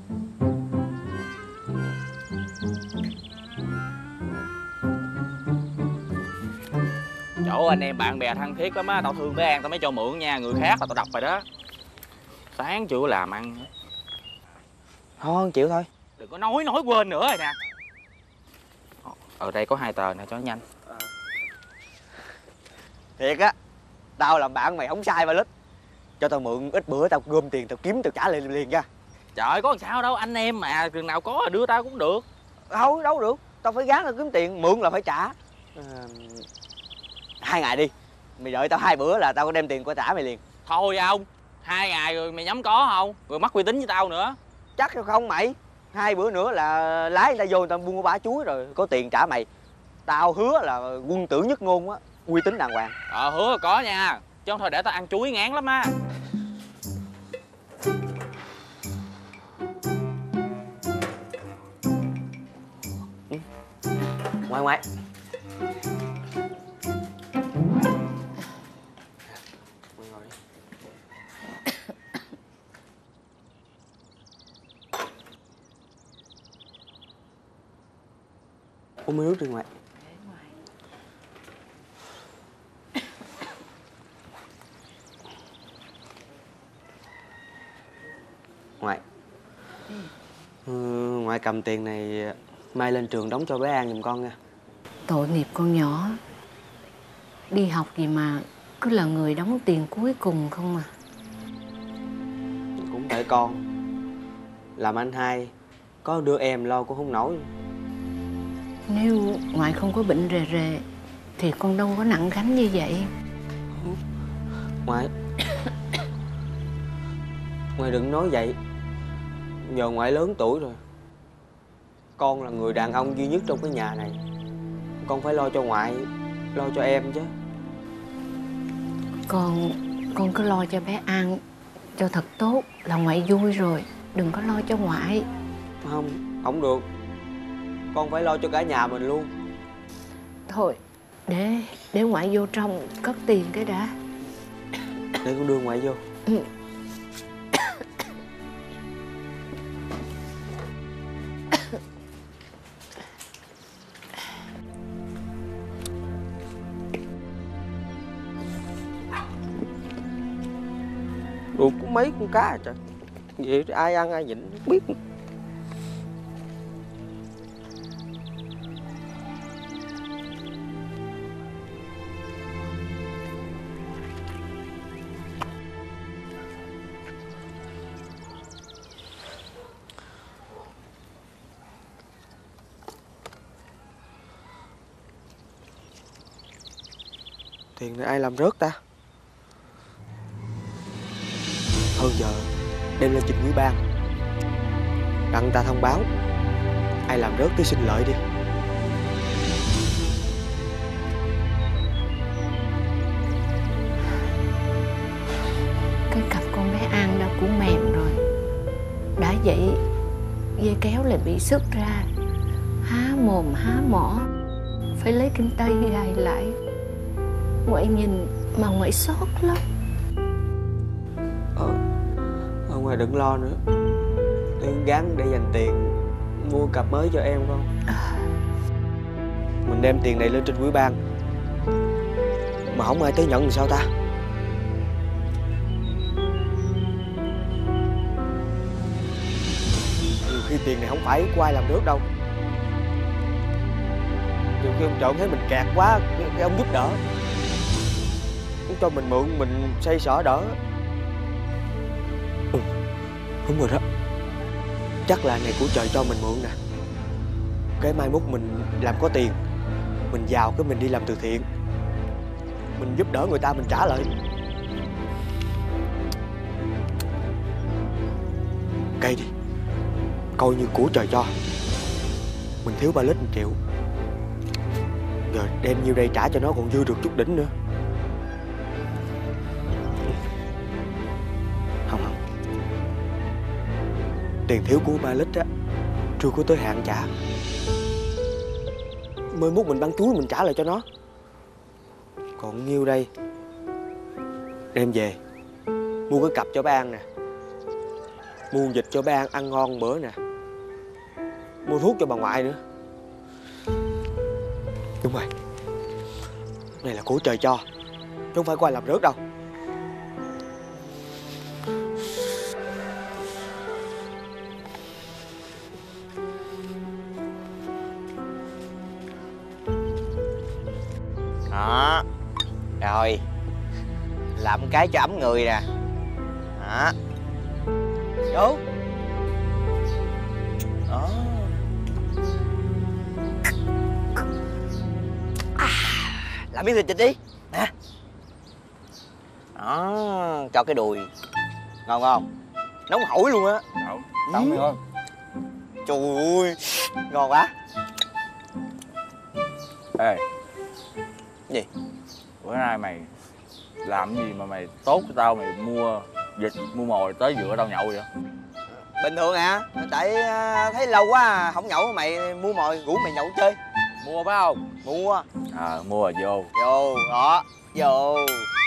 Chỗ anh em bạn bè thân thiết lắm á. Tao thương bé An tao mới cho mượn nha. Người khác là tao đập rồi đó. Sáng chưa làm ăn. Thôi chịu thôi. Đừng có nói nói quên nữa rồi nè. Ở đây có hai tờ nè cho nhanh. Thiệt á, tao làm bạn mày không sai Bà Lích. Cho tao mượn ít bữa tao gom tiền tao kiếm tao trả liền liền nha. Trời ơi, có làm sao đâu, anh em mà chừng nào có đưa tao cũng được. Thôi đâu được, tao phải gắng tao kiếm tiền, mượn là phải trả. À, hai ngày đi, mày đợi tao hai bữa là tao có đem tiền qua trả mày liền. Thôi ông, hai ngày rồi mày nhắm có không? Rồi mắc uy tín với tao nữa. Chắc không mày, hai bữa nữa là lái người ta vô người ta buôn bả chuối rồi có tiền trả mày. Tao hứa là quân tử nhất ngôn á, uy tín đàng hoàng. Ờ hứa là có nha, chứ không thôi để tao ăn chuối ngán lắm á. Ừ. Ngoại ngoại. Uống miếng nước đi ngoại. Ngoại. Ừ, ngoại cầm tiền này mai lên trường đóng cho bé An giùm con nha. Tội nghiệp con nhỏ. Đi học gì mà cứ là người đóng tiền cuối cùng không à. Cũng tại con. Làm anh hai có đứa em lo cũng không nổi. Nếu ngoại không có bệnh rề rề thì con đâu có nặng gánh như vậy. Ngoại. Ngoại đừng nói vậy. Giờ ngoại lớn tuổi rồi. Con là người đàn ông duy nhất trong cái nhà này. con phải lo cho ngoại, lo cho em chứ. Con con cứ lo cho bé An cho thật tốt là ngoại vui rồi. Đừng có lo cho ngoại. Không, không được. Con phải lo cho cả nhà mình luôn. Thôi, để để ngoại vô trong cất tiền cái đã. Để con đưa ngoại vô. Ừ. Được có mấy con cá trời. Vậy ai ăn ai nhịn không biết. Tiền này ai làm rớt ta? Thôi giờ đem lên trình quý ban, đặng ta thông báo ai làm rớt thì xin lợi đi. Cái cặp con bé An đã cũng mềm rồi. Đã vậy dây kéo lại bị sức ra, há mồm há mỏ, phải lấy kinh tây gài lại. Ngoại nhìn mà ngoại xót lắm. Ờ, ở ngoài đừng lo nữa. Tôi gắng để dành tiền mua cặp mới cho em con. Mình đem tiền này lên trên quý ban mà không ai tới nhận thì sao ta? Nhiều khi tiền này không phải của ai làm nước đâu. Nhiều khi ông trộm thấy mình kẹt quá, cái ông giúp đỡ, ông cho mình mượn, mình xoay sở đỡ. Ừ, đúng rồi đó. Chắc là ngày của trời cho mình mượn nè. Cái mai mốt mình làm có tiền, mình giàu cái mình đi làm từ thiện, mình giúp đỡ người ta mình trả lại. Cây đi, coi như của trời cho. Mình thiếu ba lít một triệu, giờ đem nhiêu đây trả cho nó còn dư được chút đỉnh nữa. Không không, tiền thiếu của ba lít á chưa có tới hạn trả. Mới mốt mình bán chuối mình trả lại cho nó. Còn nhiêu đây đem về mua cái cặp cho ba An nè, mua vịt cho ba An ăn ngon bữa nè, mua thuốc cho bà ngoại nữa. Đúng rồi, này là của trời cho chứ không phải có ai làm rớt đâu. Đó, rồi làm cái cho ấm người nè. Đó, vô. Đó. À, làm miếng thịt vịt đi nè. Đó, cho cái đùi ngon không? Nóng hổi luôn á. Tao mới ngon. Trời ơi, ngon quá. Ê, gì? Bữa nay mày làm gì mà mày tốt cho tao, mày mua vịt mua mồi tới giữa tao nhậu vậy? Bình thường à, tại thấy lâu quá không nhậu mày mua mồi rủ mày nhậu chơi. Mua phải không? Mua. À, mua rồi vô. Vô, đó, vô.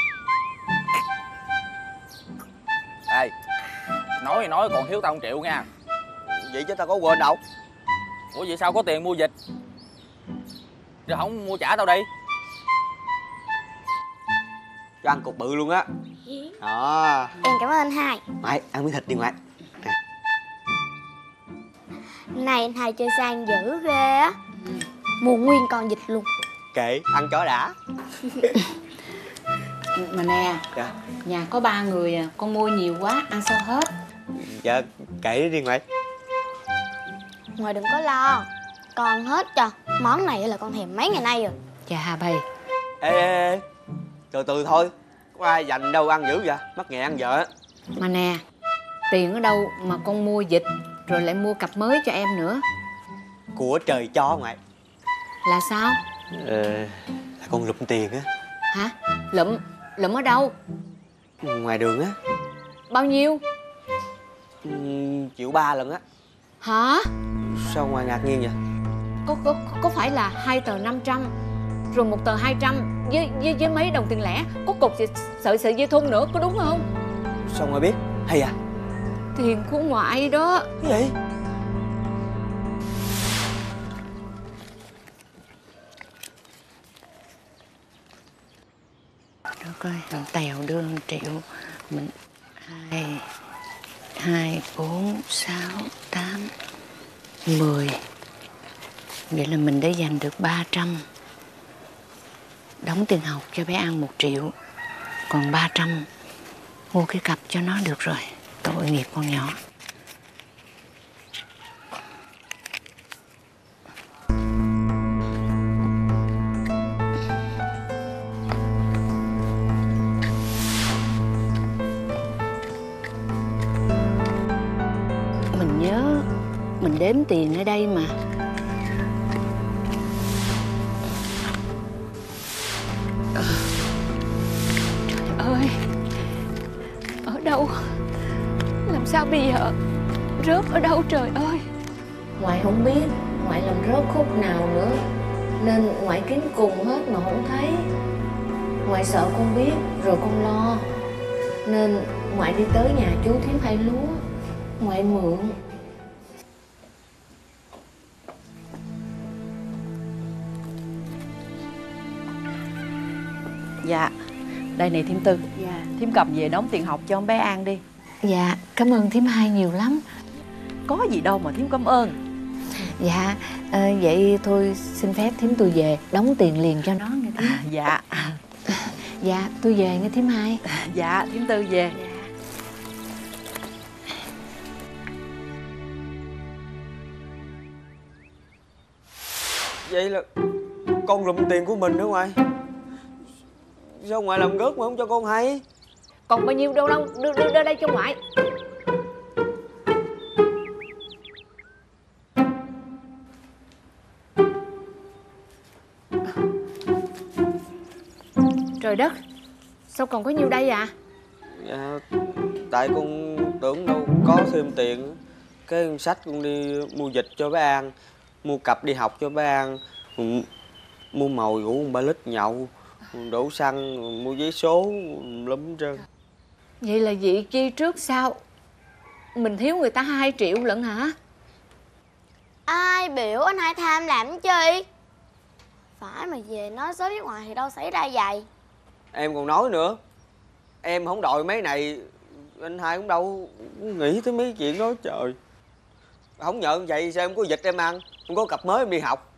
Ê, nói thì nói còn thiếu tao một triệu nha. Vậy chứ tao có quên đâu. Ủa vậy sao có tiền mua vịt rồi không mua trả tao đi? Cho ăn cục bự luôn á. Đó. Em cảm ơn anh hai. Ngoại, ăn miếng thịt đi ngoại. Nè. Này anh hai chơi sang dữ ghê á. Mua nguyên con vịt luôn. Kệ, ăn chó đã. Mà nè, Dạ. nhà có ba người à, con mua nhiều quá ăn sao hết. Dạ, kệ đi ngoại. Ngoài đừng có lo, con ăn hết cho. Món này là con thèm mấy ngày nay rồi. Chà bầy. Ê, ê, ê, từ từ thôi. Có ai dành đâu ăn dữ vậy? Mắc nghè ăn vợ. Mà nè, tiền ở đâu mà con mua vịt rồi lại mua cặp mới cho em nữa? Của trời cho ngoại. Là sao? Ờ, là con lụm tiền á. Hả? Lụm? Lụm ở đâu? Ngoài đường á. Bao nhiêu? Ừ, triệu ba lần á. Hả? Sao ngoài ngạc nhiên vậy? Có có có phải là hai tờ năm trăm rồi một tờ hai trăm với với với mấy đồng tiền lẻ, có cục sợi sợi dây thun nữa, có đúng không? Sao ngoài biết? Hay à? Tiền của ngoại đó. Cái gì? Được coi, thằng Tèo đưa một triệu, mình hai, hai, bốn, sáu, tám, mười. Vậy là mình đã dành được ba trăm. Đóng tiền học cho bé An một triệu, còn ba trăm mua cái cặp cho nó được rồi. Tội nghiệp con nhỏ. Mình nhớ mình đếm tiền ở đây mà. Trời ơi, ở đâu? Làm sao bây giờ? Rớt ở đâu trời ơi? Ngoại không biết ngoại làm rớt khúc nào nữa, nên ngoại kiếm cùng hết mà không thấy. Ngoại sợ con biết rồi con lo, nên ngoại đi tới nhà chú Thím Hai Lúa, ngoại mượn. Dạ, đây này Thím Tư. Dạ. Thím cầm về đóng tiền học cho con bé An đi. Dạ, cảm ơn Thím Hai nhiều lắm. Có gì đâu mà Thím cảm ơn. Dạ, à, vậy thôi xin phép Thím tôi về đóng tiền liền cho nó nghe Thím. À, dạ. Dạ, tôi về nghe Thím Hai. Dạ, Thím Tư về. Dạ. Vậy là con lụm tiền của mình nữa ngoại. Sao ngoại làm gớt mà không cho con hay? Còn bao nhiêu đâu đâu, đưa, đưa, đưa đây cho ngoại. Trời đất, sao còn có nhiêu đây à? Dạ, tại con tưởng đâu có thêm tiền. Cái sách con đi mua vịt cho bé An, mua cặp đi học cho bé An, mua mồi rủ ba lít nhậu, đổ xăng, mua giấy số lắm trơn. Vậy là vị chi trước sau mình thiếu người ta hai triệu lận hả? Ai biểu anh Hai tham làm chi? Phải mà về nói sớm với ngoài thì đâu xảy ra vậy. Em còn nói nữa, em không đòi mấy này, anh Hai cũng đâu nghĩ tới mấy chuyện đó trời. Không nhận vậy sao em có vịt em ăn, không có cặp mới em đi học.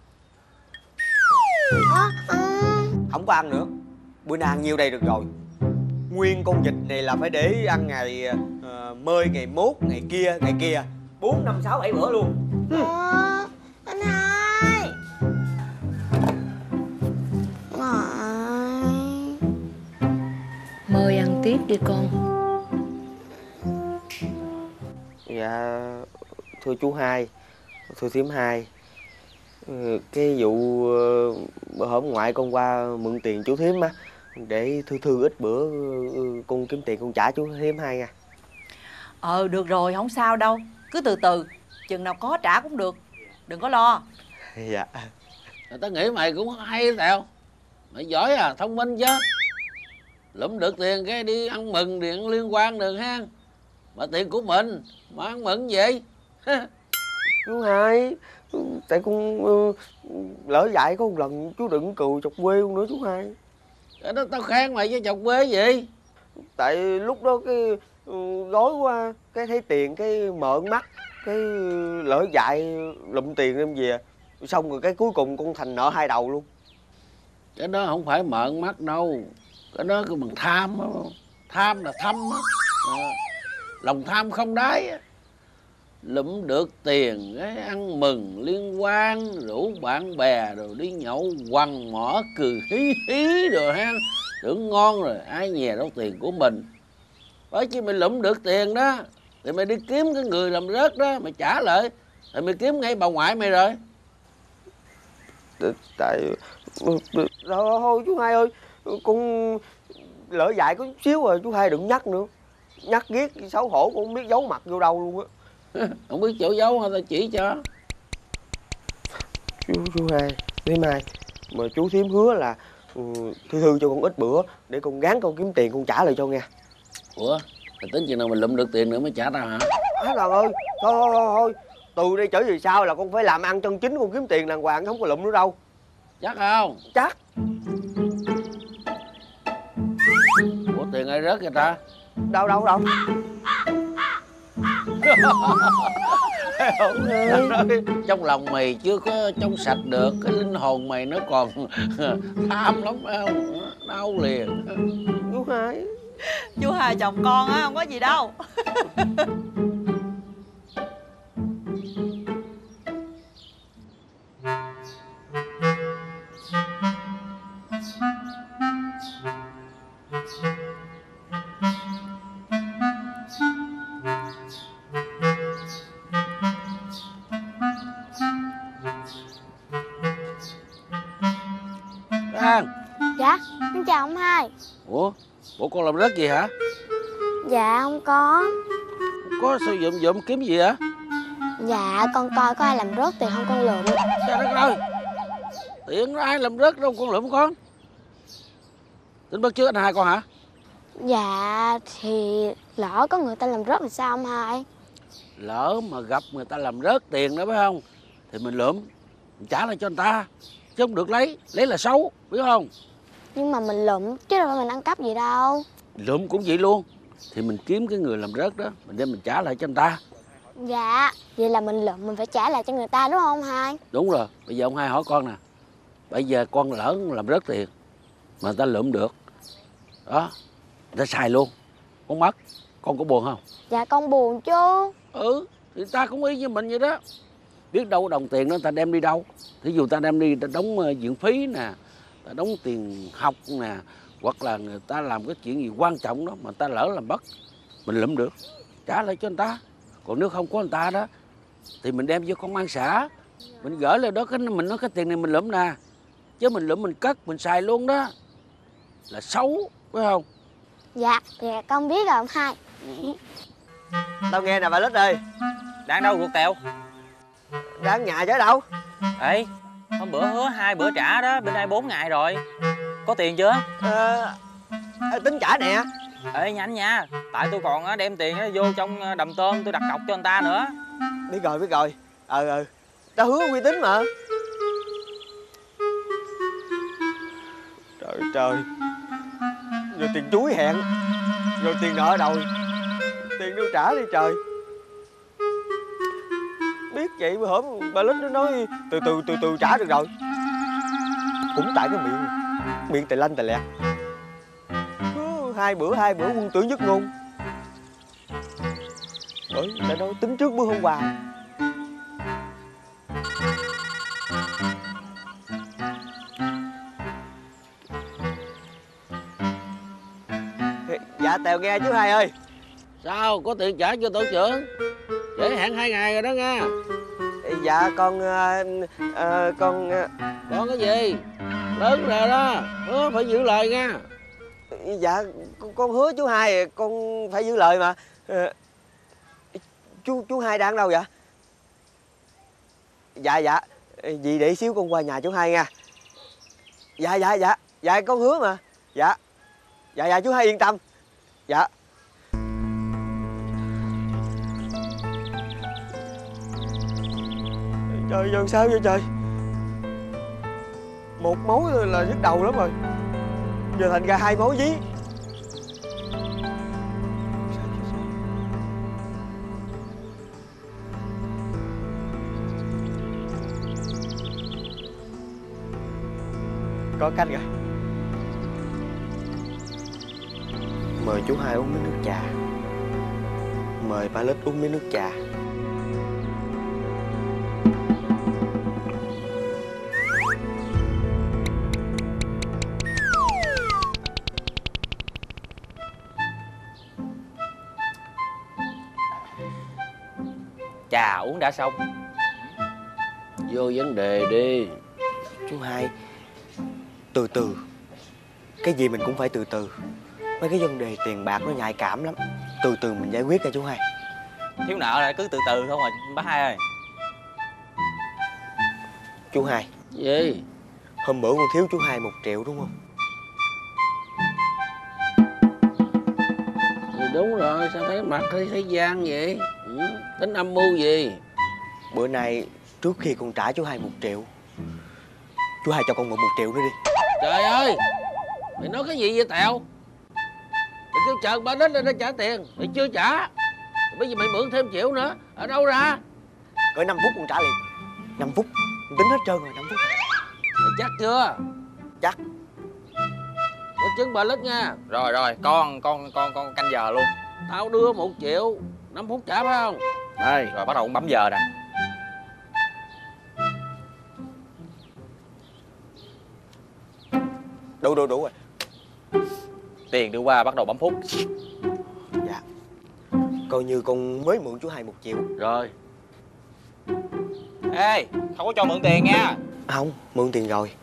À, à. Không có ăn nữa, bữa nay ăn nhiêu đây được rồi. Nguyên con vịt này là phải để ăn ngày uh, mơi, ngày mốt, ngày kia, ngày kia, bốn năm sáu bảy bữa luôn. À, anh Hai. Ngoại. Mời ăn tiếp đi con. Dạ thưa chú Hai, thưa Thím Hai, cái vụ bữa hôm ngoại con qua mượn tiền chú Thím á, để thư thư ít bữa con kiếm tiền con trả chú Thím Hai nha. Ờ được rồi, không sao đâu, cứ từ từ, chừng nào có trả cũng được, đừng có lo. Dạ. Tao nghĩ mày cũng hay Tèo, mày giỏi à, thông minh chứ. Lụm được tiền cái đi ăn mừng, đi ăn liên quan được ha. Mà tiền của mình mà ăn mừng gì? Chú Hai, tại con uh, lỡ dạy có một lần chú đừng cười chọc quê con nữa chú Hai. Cái đó tao khen mày chứ chọc quê gì. Tại lúc đó cái uh, gói qua, cái thấy tiền cái mợn mắt, cái lỡ dạy lụm tiền em về, xong rồi cái cuối cùng con thành nợ hai đầu luôn. Cái đó không phải mợn mắt đâu, cái đó cái bằng tham đó. Tham là thâm á, à, lòng tham không đáy á. Lụm được tiền cái ăn mừng liên quan, rủ bạn bè rồi đi nhậu quằn mỏ cười hí hí rồi ha, tưởng ngon rồi ai nhè đâu tiền của mình. Bởi chứ mày lụm được tiền đó thì mày đi kiếm cái người làm rớt đó mày trả lại, thì mày kiếm ngay bà ngoại mày rồi. Tại Thôi chú Hai ơi, con lỡ dại có chút xíu rồi, chú Hai đừng nhắc nữa. Nhắc ghét xấu hổ, con không biết giấu mặt vô đâu luôn á. Không biết chỗ giấu hả, tao chỉ cho. Chú chú Hai, mấy mai mà chú Thím hứa là ừ, thư thư cho con ít bữa để con gắng con kiếm tiền con trả lại cho nghe. Ủa, mày tính chừng nào mình lụm được tiền nữa mới trả tao hả? Á Đoàn ơi, thôi thôi thôi, thôi. Từ đây trở về sau là con phải làm ăn chân chính, con kiếm tiền đàng hoàng, không có lụm nữa đâu. Chắc không? Chắc. Ủa tiền ai rớt vậy ta? Đâu đâu đâu. Trong lòng mày chưa có trong sạch được, cái linh hồn mày nó còn tham lắm phải không? Đau liền. Chú Hai, Chú Hai chồng con á, không có gì đâu. An. Dạ, con chào ông Hai. Ủa, Ủa con làm rớt gì hả? Dạ không có. Có sao dụm dụm kiếm gì hả? Dạ con coi có ai làm rớt tiền không con lượm. Trời đất ơi, tiền ai làm rớt đâu con lượm con. Tính bắt chước anh Hai con hả? Dạ thì lỡ có người ta làm rớt thì sao ông Hai? Lỡ mà gặp người ta làm rớt tiền đó phải không? Thì mình lượm, mình trả lại cho người ta. Chứ không được lấy, lấy là xấu, biết không? Nhưng mà mình lượm chứ đâu phải mình ăn cắp gì đâu. Lượm cũng vậy luôn. Thì mình kiếm cái người làm rớt đó, mình đem mình trả lại cho người ta. Dạ, vậy là mình lượm mình phải trả lại cho người ta đúng không Hai? Đúng rồi, bây giờ ông Hai hỏi con nè. Bây giờ con lỡ làm rớt tiền mà người ta lượm được đó, người ta xài luôn, con mất, con có buồn không? Dạ con buồn chứ. Ừ, thì ta cũng y như mình vậy đó. Biết đâu đồng tiền đó người ta đem đi đâu. Thí dụ ta đem đi ta đóng viện phí nè, ta đóng tiền học nè, hoặc là người ta làm cái chuyện gì quan trọng đó mà người ta lỡ làm mất, mình lượm được, trả lại cho người ta. Còn nếu không có người ta đó thì mình đem vô công an xã, mình gửi lên đó, cái mình nói cái tiền này mình lượm nè, chứ mình lượm mình cất mình xài luôn đó là xấu, phải không? Dạ, dạ con biết rồi ông Hai. Tao nghe nè bà Lít ơi. Đang đâu ruột tèo? Đang nhà chứ đâu. Ê, hôm bữa hứa hai bữa trả đó, bên đây bốn ngày rồi. Có tiền chưa? Ờ, tính trả nè. Ê nhanh nha, tại tôi còn đem tiền vô trong đầm tôm tôi đặt cọc cho người ta nữa. Biết rồi, biết rồi. Ờ, ờ, tao hứa uy tín mà. Trời trời, rồi tiền chuối hẹn, rồi tiền nợ đầu, tiền đâu trả đi trời. Biết vậy mà hổm bà Lít nó nói từ từ từ từ trả được rồi. Cũng tại cái miệng miệng tè lanh tè lẹt, cứ hai bữa hai bữa quân tử nhất ngôn. Bởi đã nói tính trước bữa hôm qua. Dạ Tèo nghe chú Hai ơi. Sao, có tiền trả cho tổ trưởng? Trễ hạn hai ngày rồi đó nha. Dạ con uh, uh, con uh... Con cái gì? Lớn rồi đó, hứa phải giữ lời nha. Dạ con, con hứa chú Hai, con phải giữ lời mà. uh, Chú chú Hai đang đâu vậy? Dạ dạ, vì để xíu con qua nhà chú Hai nha. Dạ dạ dạ, dạ con hứa mà. Dạ, dạ dạ chú Hai yên tâm. Dạ. Trời giờ sao vậy trời? Một mối là nhức đầu lắm rồi, giờ thành ra hai mối dí. Có cách rồi. Mời chú Hai uống miếng nước trà. Mời ba Lít uống miếng nước trà. Trà uống đã xong. Vô vấn đề đi. Chú Hai, Từ từ. Cái gì mình cũng phải từ từ. Mấy cái vấn đề tiền bạc nó nhạy cảm lắm. Từ từ mình giải quyết nha chú hai. Thiếu nợ là cứ từ từ không à bác hai ơi. Chú hai. Gì? Hôm bữa con thiếu chú hai một triệu đúng không? Thì đúng rồi, sao thấy mặt thấy thấy gian vậy? Ừ, tính âm mưu gì? Bữa nay trước khi con trả chú hai một triệu, chú hai cho con mượn một triệu nữa đi. Trời ơi, mày nói cái gì vậy Tẹo? Mày kêu chờ ba đến lên nó trả tiền, mày chưa trả. Bây giờ mày mượn thêm triệu nữa, ở đâu ra? Cỡ năm phút con trả liền. Năm phút, con tính hết trơn rồi, năm phút. Mày chắc chưa? Chắc. Có chứng bà lít nha. Rồi rồi, con con con con canh giờ luôn. Tao đưa một triệu, năm phút trả phải không? Đây, rồi bắt đầu con bấm giờ nè. Đủ đủ đủ rồi. Tiền đưa qua bắt đầu bấm phút. Dạ. Coi như con mới mượn chú hai một triệu. Rồi. Ê, không có cho mượn tiền nha. Không, mượn tiền rồi.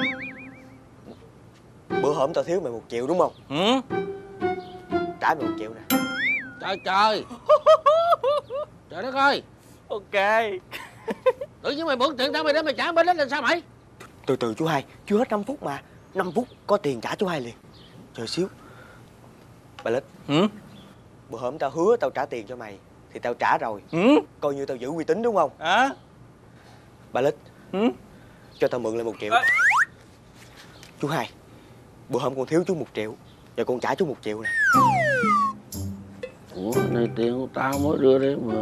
Bữa hổm tao thiếu mày một triệu đúng không? Ừ. Trả mày một triệu nè. Trời trời. Trời đất ơi. Ok. Tự nhiên mày mượn tiền tao mày để mày trả bên đó là sao mày? Từ từ chú hai, chưa hết năm phút mà. Năm phút có tiền trả chú hai liền. Chờ xíu. Bà Lít. Ừ. Bữa hổm tao hứa tao trả tiền cho mày thì tao trả rồi. Ừ. Coi như tao giữ uy tín đúng không? À. Bà Lít. Ừ. Cho tao mượn lại một triệu. À. Chú hai, bữa hôm con thiếu chú một triệu, giờ con trả chú một triệu nè. Ủa, này tiền của tao mới đưa đấy mà.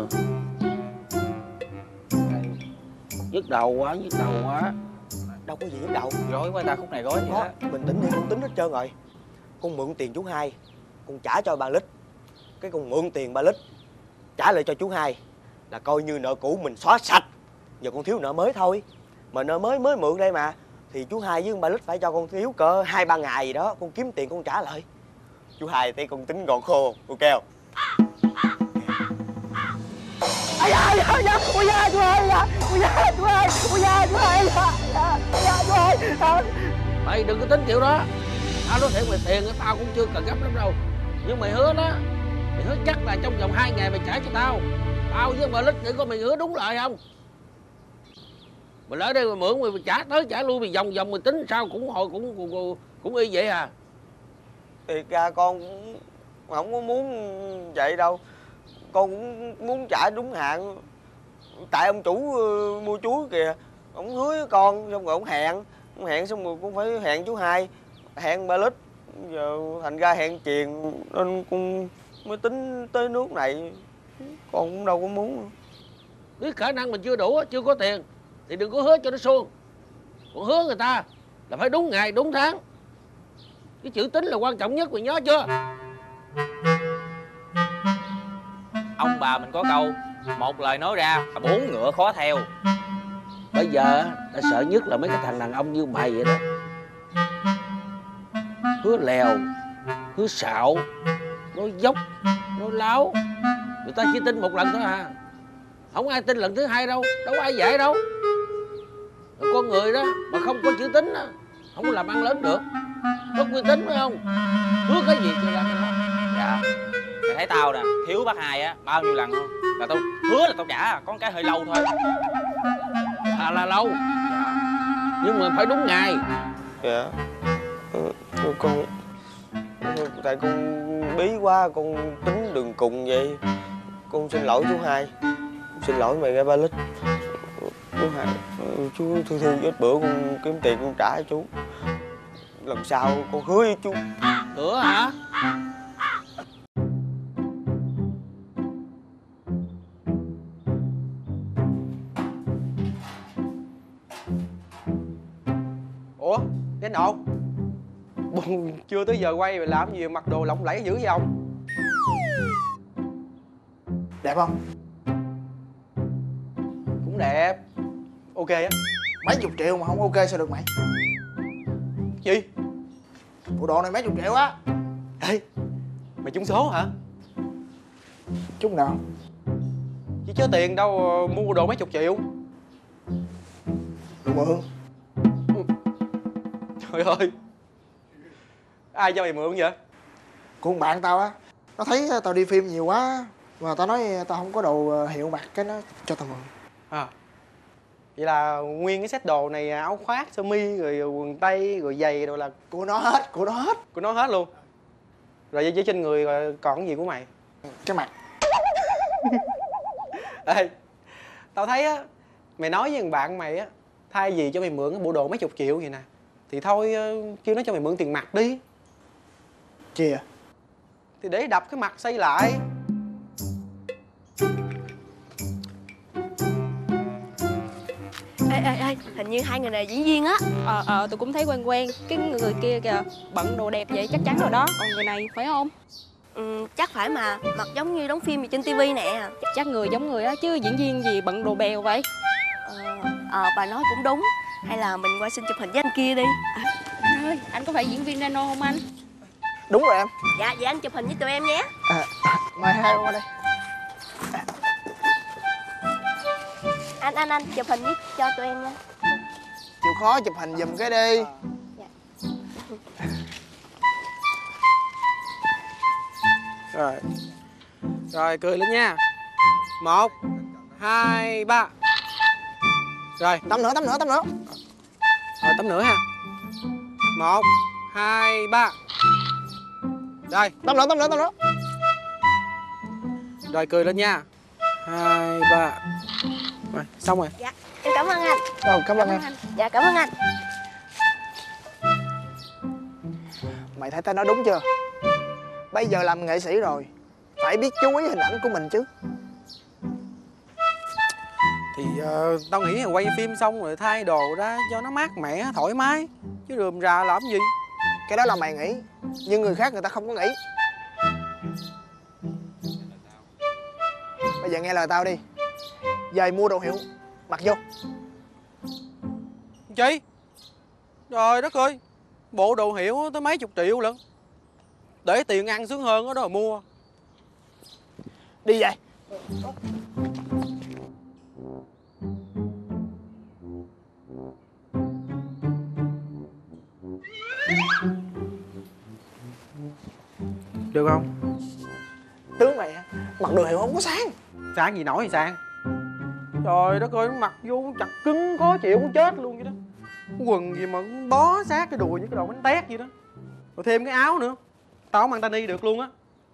Nhức đầu quá, nhức đầu quá. Đâu có gì nhức đầu. Rối quá ta, khúc này rối Đó, bình tĩnh đi, con tính hết trơn rồi. Con mượn tiền chú hai, con trả cho ba Lít. Cái con mượn tiền ba Lít, trả lại cho chú hai, là coi như nợ cũ mình xóa sạch. Giờ con thiếu nợ mới thôi. Mà nợ mới mới mượn đây mà, thì chú hai với ba Lít phải cho con thiếu cỡ hai ba ngày gì đó, con kiếm tiền con trả lại. Chú hai thấy con tính gọn khô, ok không? Ây da, ây da, ây da, ôi da, chú hai, ôi da, ôi da, chú hai, ôi da, chú hai, ôi da, ôi da, chú hai. Mày đừng có tính kiểu đó. Tao nói thiệt mày tiền tao cũng chưa cần gấp lắm đâu. Nhưng mày hứa đó, mày hứa chắc là trong vòng hai ngày mày trả cho tao. Tao với bà Lít để coi mày hứa đúng lời không. Mày lỡ đây mày mượn mày trả tới trả lui mày vòng vòng mày tính sao cũng hồi cũng cũng, cũng, cũng y vậy à. Thiệt ra con cũng không có muốn vậy đâu. Con cũng muốn trả đúng hạn. Tại ông chủ uh, mua chuối kìa, ông hứa với con xong rồi ông hẹn, ông hẹn xong rồi cũng phải hẹn chú hai, hẹn ba Lít. Giờ thành ra hẹn chuyền nên con mới tính tới nước này. Con cũng đâu có muốn. Nếu khả năng mình chưa đủ, chưa có tiền thì đừng có hứa cho nó suông. Còn hứa người ta là phải đúng ngày, đúng tháng. Cái chữ tính là quan trọng nhất, mày nhớ chưa? Ông bà mình có câu, một lời nói ra mà bốn ngựa khó theo. Bây giờ ta sợ nhất là mấy cái thằng đàn ông như mày vậy đó. Hứa lèo, hứa xạo, nói dốc, nói láo. Người ta chỉ tin một lần thôi à. Không ai tin lần thứ hai đâu, đâu có ai dạy đâu. Con người đó mà không có chữ tính đó, không có làm ăn lớn được. Có uy tín phải không? Hứa cái gì cho ra cái đó. Dạ. Mày thấy tao nè, thiếu bác hai á, bao nhiêu lần không? Là tao hứa là tao trả, có cái hơi lâu thôi. À là lâu. Nhưng mà phải đúng ngày. Dạ. Ừ, con tại con bí quá, con tính đường cùng vậy. Con xin lỗi chú hai. Xin lỗi mày nghe ba Lít. Chú hai, chú thương thương ít bữa con kiếm tiền con trả cho chú. Lần sau con hứa với chú. Hứa hả? Ủa, đến đâu? Buồn chưa tới giờ quay mà làm gì mặc đồ lộng lẫy dữ vậy ông? Đẹp không? Cũng đẹp. Ok á. Mấy chục triệu mà không ok sao được mày? Gì? Bộ đồ này mấy chục triệu á. Ê, mày trúng số hả? Chút nào? Chứ chớ tiền đâu mua bộ đồ mấy chục triệu. Đồ mượn. Trời ơi, ai cho mày mượn vậy? Của con bạn tao á, nó thấy tao đi phim nhiều quá mà tao nói tao không có đồ hiệu mặc, cái nó cho tao mượn. À, vậy là nguyên cái set đồ này, áo khoác, sơ mi, rồi quần tây, rồi giày rồi là của nó hết, của nó hết. Của nó hết luôn. Rồi với trên người rồi còn cái gì của mày? Cái mặt. Ê, tao thấy á, mày nói với thằng bạn mày á, thay vì cho mày mượn cái bộ đồ mấy chục triệu vậy nè, thì thôi kêu nó cho mày mượn tiền mặt đi. Chi à? Thì để đập cái mặt xây lại. Ê, ê, ê, hình như hai người này diễn viên á. Ờ, ờ, tôi cũng thấy quen quen. Cái người, người kia kìa, bận đồ đẹp vậy chắc chắn rồi đó. Còn người này phải không? Ừ, chắc phải mà, mặt giống như đóng phim gì trên tivi nè. Chắc người giống người á, chứ diễn viên gì bận đồ bèo vậy? Ờ, ờ, bà nói cũng đúng. Hay là mình qua xin chụp hình với anh kia đi. À, anh ơi, anh có phải diễn viên Nano không anh? Đúng rồi em. Dạ, vậy anh chụp hình với tụi em nhé. À, mời hai qua đây. Anh, anh, anh, chụp hình với cho tụi em nha. Chịu khó chụp hình giùm cái đi. Rồi. Rồi, cười lên nha. Một, hai, ba. Rồi. Tắm nữa, tắm nữa, tắm nữa. Rồi, tắm nữa ha. Một, hai, ba. Rồi. Tắm nữa, tắm nữa, tắm nữa. Rồi, cười lên nha. Hai, ba. Rồi, xong rồi. Dạ, em cảm ơn anh. Rồi, cảm ơn em. Dạ, cảm ơn anh. Mày thấy tao nói đúng chưa? Bây giờ làm nghệ sĩ rồi, phải biết chú ý hình ảnh của mình chứ. Thì uh, tao nghĩ là quay phim xong rồi thay đồ ra cho nó mát mẻ, thoải mái. Chứ rườm rà làm gì. Cái đó là mày nghĩ, nhưng người khác người ta không có nghĩ. Bây giờ nghe lời tao đi. Về mua đồ hiệu, mặc vô. Chị, trời đất ơi, bộ đồ hiệu tới mấy chục triệu lận. Để tiền ăn sướng hơn đó, đó mà mua. Đi về. Được không? Tướng mày mặc đồ hiệu không có sáng. Sáng gì nổi thì sáng. Trời đất ơi, mặc vô chặt cứng khó chịu muốn chết luôn vậy đó. Quần gì mà bó sát cái đùi như cái đầu bánh tét vậy đó. Rồi thêm cái áo nữa. Tao không mang tani được luôn á.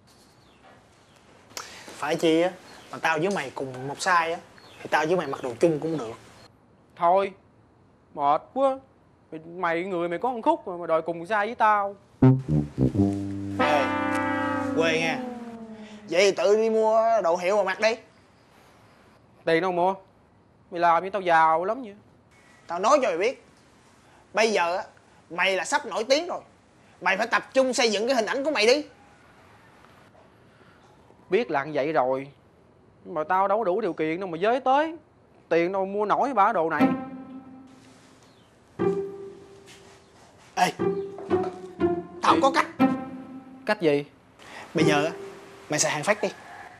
Phải chi á, mà tao với mày cùng một size á, thì tao với mày mặc đồ chung cũng được. Thôi, mệt quá. Mày người mày có một khúc mà đòi cùng size với tao. Ê, quê nha. Vậy thì tự đi mua đồ hiệu mà mặc đi. Tiền đâu mua? Mày làm với tao giàu lắm vậy. Tao nói cho mày biết, bây giờ á, mày là sắp nổi tiếng rồi. Mày phải tập trung xây dựng cái hình ảnh của mày đi. Biết là vậy rồi, mà tao đâu có đủ điều kiện đâu mà giới tới. Tiền đâu mua nổi bả đồ này. Ê, tao có cách. Cách gì? Bây giờ á, mày xài hàng phát đi.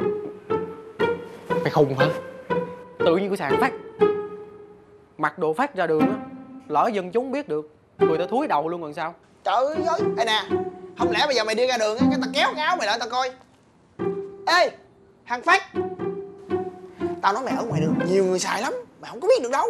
Mày khùng hả? Tự nhiên của sàn phát. Mặc đồ phát ra đường á, lỡ dân chúng biết được, người ta thúi đầu luôn còn sao? Trời ơi, ê nè, không lẽ bây giờ mày đi ra đường á, cái tao kéo cái áo mày lại tao coi. Ê, hàng phát. Tao nói mày ở ngoài đường nhiều người xài lắm, mày không có biết được đâu.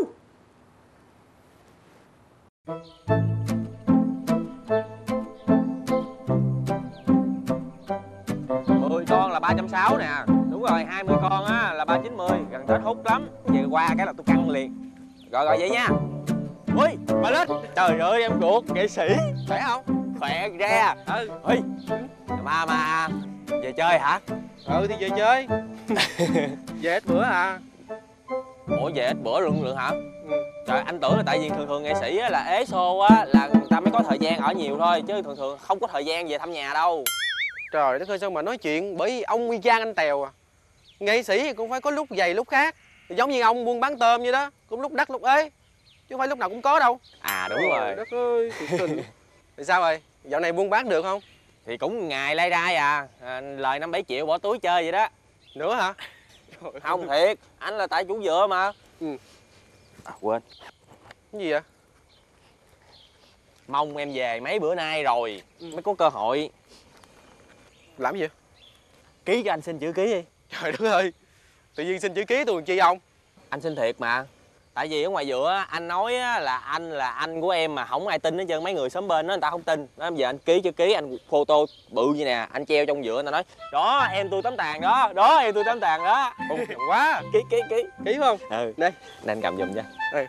mười con là ba trăm sáu mươi nè. Đúng rồi, hai mươi con á là ba trăm chín mươi. Gần Tết hút lắm. Về qua cái là tôi căng liền. Rồi rồi vậy nha. Ui, bà Linh. Trời ơi em ruột, nghệ sĩ. Khỏe không? Khỏe ra. Ừ. Ui, mà mà về chơi hả? Ừ thì về chơi. Về ít bữa à. Ủa về ít bữa lượng lượng hả? Ừ. Trời, anh tưởng là tại vì thường thường nghệ sĩ á, là ế xô á là người ta mới có thời gian ở nhiều thôi, chứ thường thường không có thời gian về thăm nhà đâu. Trời đất ơi, sao mà nói chuyện, bởi vì ông y chang anh Tèo à. Nghệ sĩ thì cũng phải có lúc dày lúc khác. Giống như ông buôn bán tôm vậy đó, cũng lúc đắt lúc ế, chứ không phải lúc nào cũng có đâu. À đúng Trời rồi. Đất ơi, thiệt tình. Thì sao rồi, dạo này buôn bán được không? Thì cũng ngày lai rai à, à lời năm bảy triệu bỏ túi chơi vậy đó. Nữa hả? Không thiệt, anh là tại chủ dựa mà. Ừ. À, quên. Cái gì vậy? Mong em về mấy bữa nay rồi mới có cơ hội. Làm gì? Ký cho anh xin chữ ký đi. Trời đất ơi, tự nhiên xin chữ ký tôi làm chi không? Anh xin thiệt mà. Tại vì ở ngoài giữa anh nói là anh là anh của em mà không ai tin hết trơn, mấy người xóm bên đó người ta không tin. Đó, giờ anh ký chữ ký, anh photo bự như nè, anh treo trong giữa, người ta nói đó em tôi tấm tàn đó, đó em tôi tấm tàn đó. Ồ, quá. Ký ký ký Ký không? Ừ. Đây. Nên cầm giùm nha. Đây.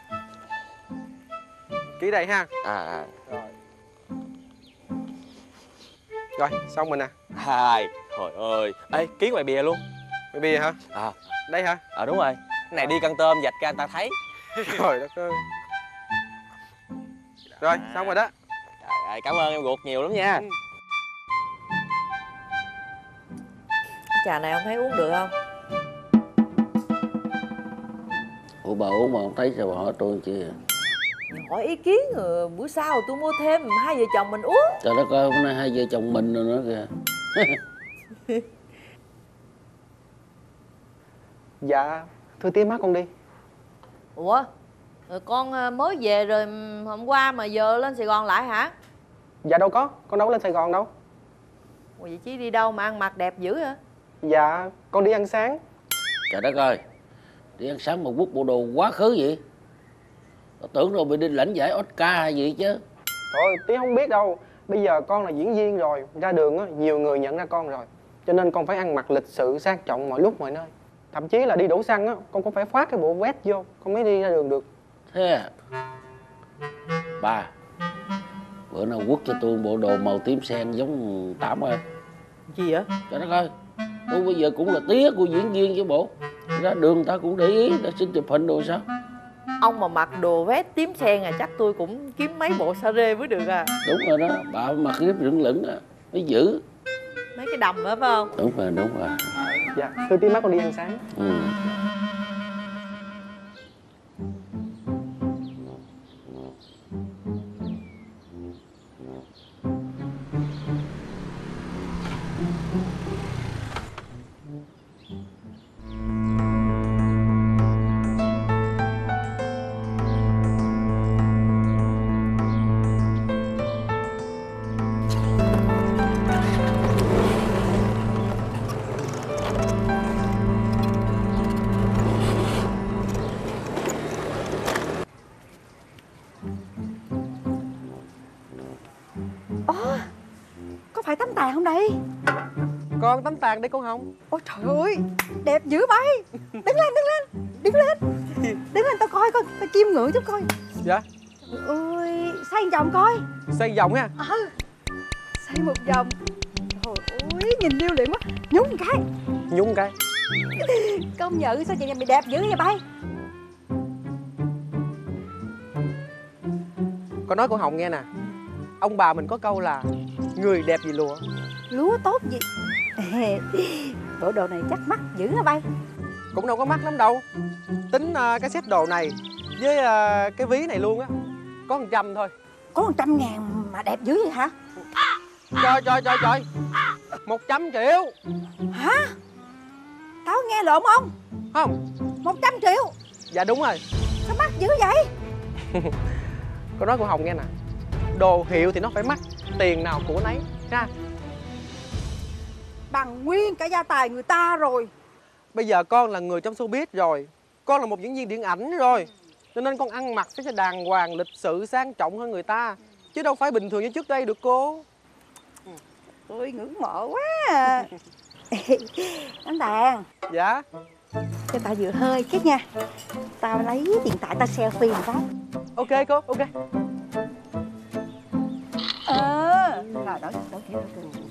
Ký đây ha. À, à. Rồi. Rồi, xong rồi nè. Hai. Trời ơi. Ê, ký ngoài bìa luôn. Ngoài bìa hả? À. Đây hả? Ờ đúng rồi. Cái này đi cân tôm vạch ra người ta thấy. Trời đất ơi. Rồi, xong rồi đó. Trời ơi, cảm ơn em ruột nhiều lắm nha. Ừ. Trà này ông thấy uống được không? Ủa bà uống mà không thấy sao bà hỏi tôi chi à? Hỏi ý kiến rồi bữa sau tôi mua thêm, hai vợ chồng mình uống. Trời đất ơi, hôm nay hai vợ chồng mình rồi nữa kìa. Dạ, thưa tía má con đi. Ủa, rồi con mới về rồi hôm qua mà giờ lên Sài Gòn lại hả? Dạ đâu có, con đâu có lên Sài Gòn đâu. Ủa vậy chứ đi đâu mà ăn mặc đẹp dữ hả? Dạ, con đi ăn sáng. Trời đất ơi, đi ăn sáng một bút bộ đồ quá khứ vậy. Tôi tưởng rồi bị đi lãnh giải Oscar hay gì chứ. Trời ơi, tía không biết đâu. Bây giờ con là diễn viên rồi, ra đường á, nhiều người nhận ra con rồi. Cho nên con phải ăn mặc lịch sự, sang trọng mọi lúc mọi nơi. Thậm chí là đi đổ xăng á, con cũng phải khoác cái bộ vest vô, con mới đi ra đường được. Thế à? Bà, bữa nào quất cho tôi bộ đồ màu tím sen giống Tám ơi. Gì vậy? Trời đất ơi, tôi bây giờ cũng là tía của diễn viên chứ bộ. Ra đường người ta cũng để ý, đã xin chụp hình đồ sao? Ông mà mặc đồ vest tím sen à, chắc tôi cũng kiếm mấy bộ sa rê mới được à. Đúng rồi đó, bà mặc cái lửng lửng à, mới giữ. Mấy cái đầm đó phải không? Đúng rồi, đúng rồi. Dạ, thưa tía má con đi ăn sáng. Ừ. Ồ, có phải tấm tàn không đây? Con tấm tàn đây con Hồng. Ôi trời ơi, đẹp dữ bay. Đứng lên, đứng lên, đứng lên. Đứng lên tao coi coi, tao chiêm ngưỡng chút coi. Dạ. Trời ơi, xoay vòng coi. Xoay vòng ha. Ừ, xoay một vòng. Trời ơi, nhìn điêu luyện quá. Nhúng một cái. Nhúng một cái. Công nhận sao chị nhà mày đẹp dữ vậy bay? Con nói con Hồng nghe nè. Ông bà mình có câu là người đẹp vì lụa. Lúa tốt gì? Bộ đồ này chắc mắc dữ hả bay? Cũng đâu có mắc lắm đâu. Tính uh, cái set đồ này với uh, cái ví này luôn á, có một trăm thôi. Có một trăm ngàn mà đẹp dữ vậy hả? Trời trời trời trời, một trăm triệu. Hả? Tao nghe lộn không? Không. Một trăm triệu? Dạ đúng rồi. Sao mắc dữ vậy? Con nói cô Hồng nghe nè, đồ hiệu thì nó phải mắc, tiền nào của nấy ha. Bằng nguyên cả gia tài người ta rồi. Bây giờ con là người trong showbiz rồi, con là một diễn viên điện ảnh rồi, cho nên con ăn mặc phải cho đàng hoàng, lịch sự, sang trọng hơn người ta, chứ đâu phải bình thường như trước đây được cô. Ôi ngưỡng mộ quá à. Anh Tàn. Dạ. Cho tao vừa hơi cái nha. Tao lấy điện thoại tao selfie một cái. Ok cô, ok. Ờ. Rồi đổi đổi kiểu đổi kiểu.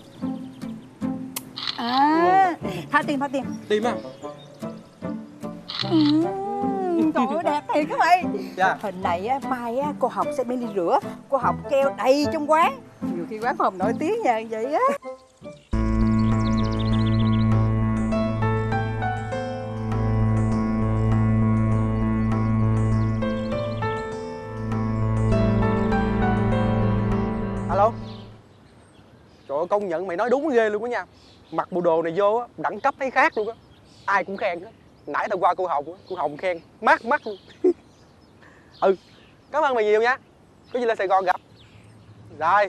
À, tha tiền tha tiền. Tiền à? Ừ, trời ơi đẹp thiệt các mày. Dạ. Hình này á, mai á, cô học sẽ bên đi rửa. Cô học keo đầy trong quán. Nhiều khi quán phòng nổi tiếng nha vậy á. Alo. Trời ơi, công nhận mày nói đúng ghê luôn đó nha. Mặc bộ đồ này vô á, đẳng cấp thấy khác luôn á. Ai cũng khen á. Nãy tao qua cô Hồng á, cô Hồng khen mát mắt luôn. Ừ, cảm ơn mày nhiều nha. Có gì lên Sài Gòn gặp. Rồi.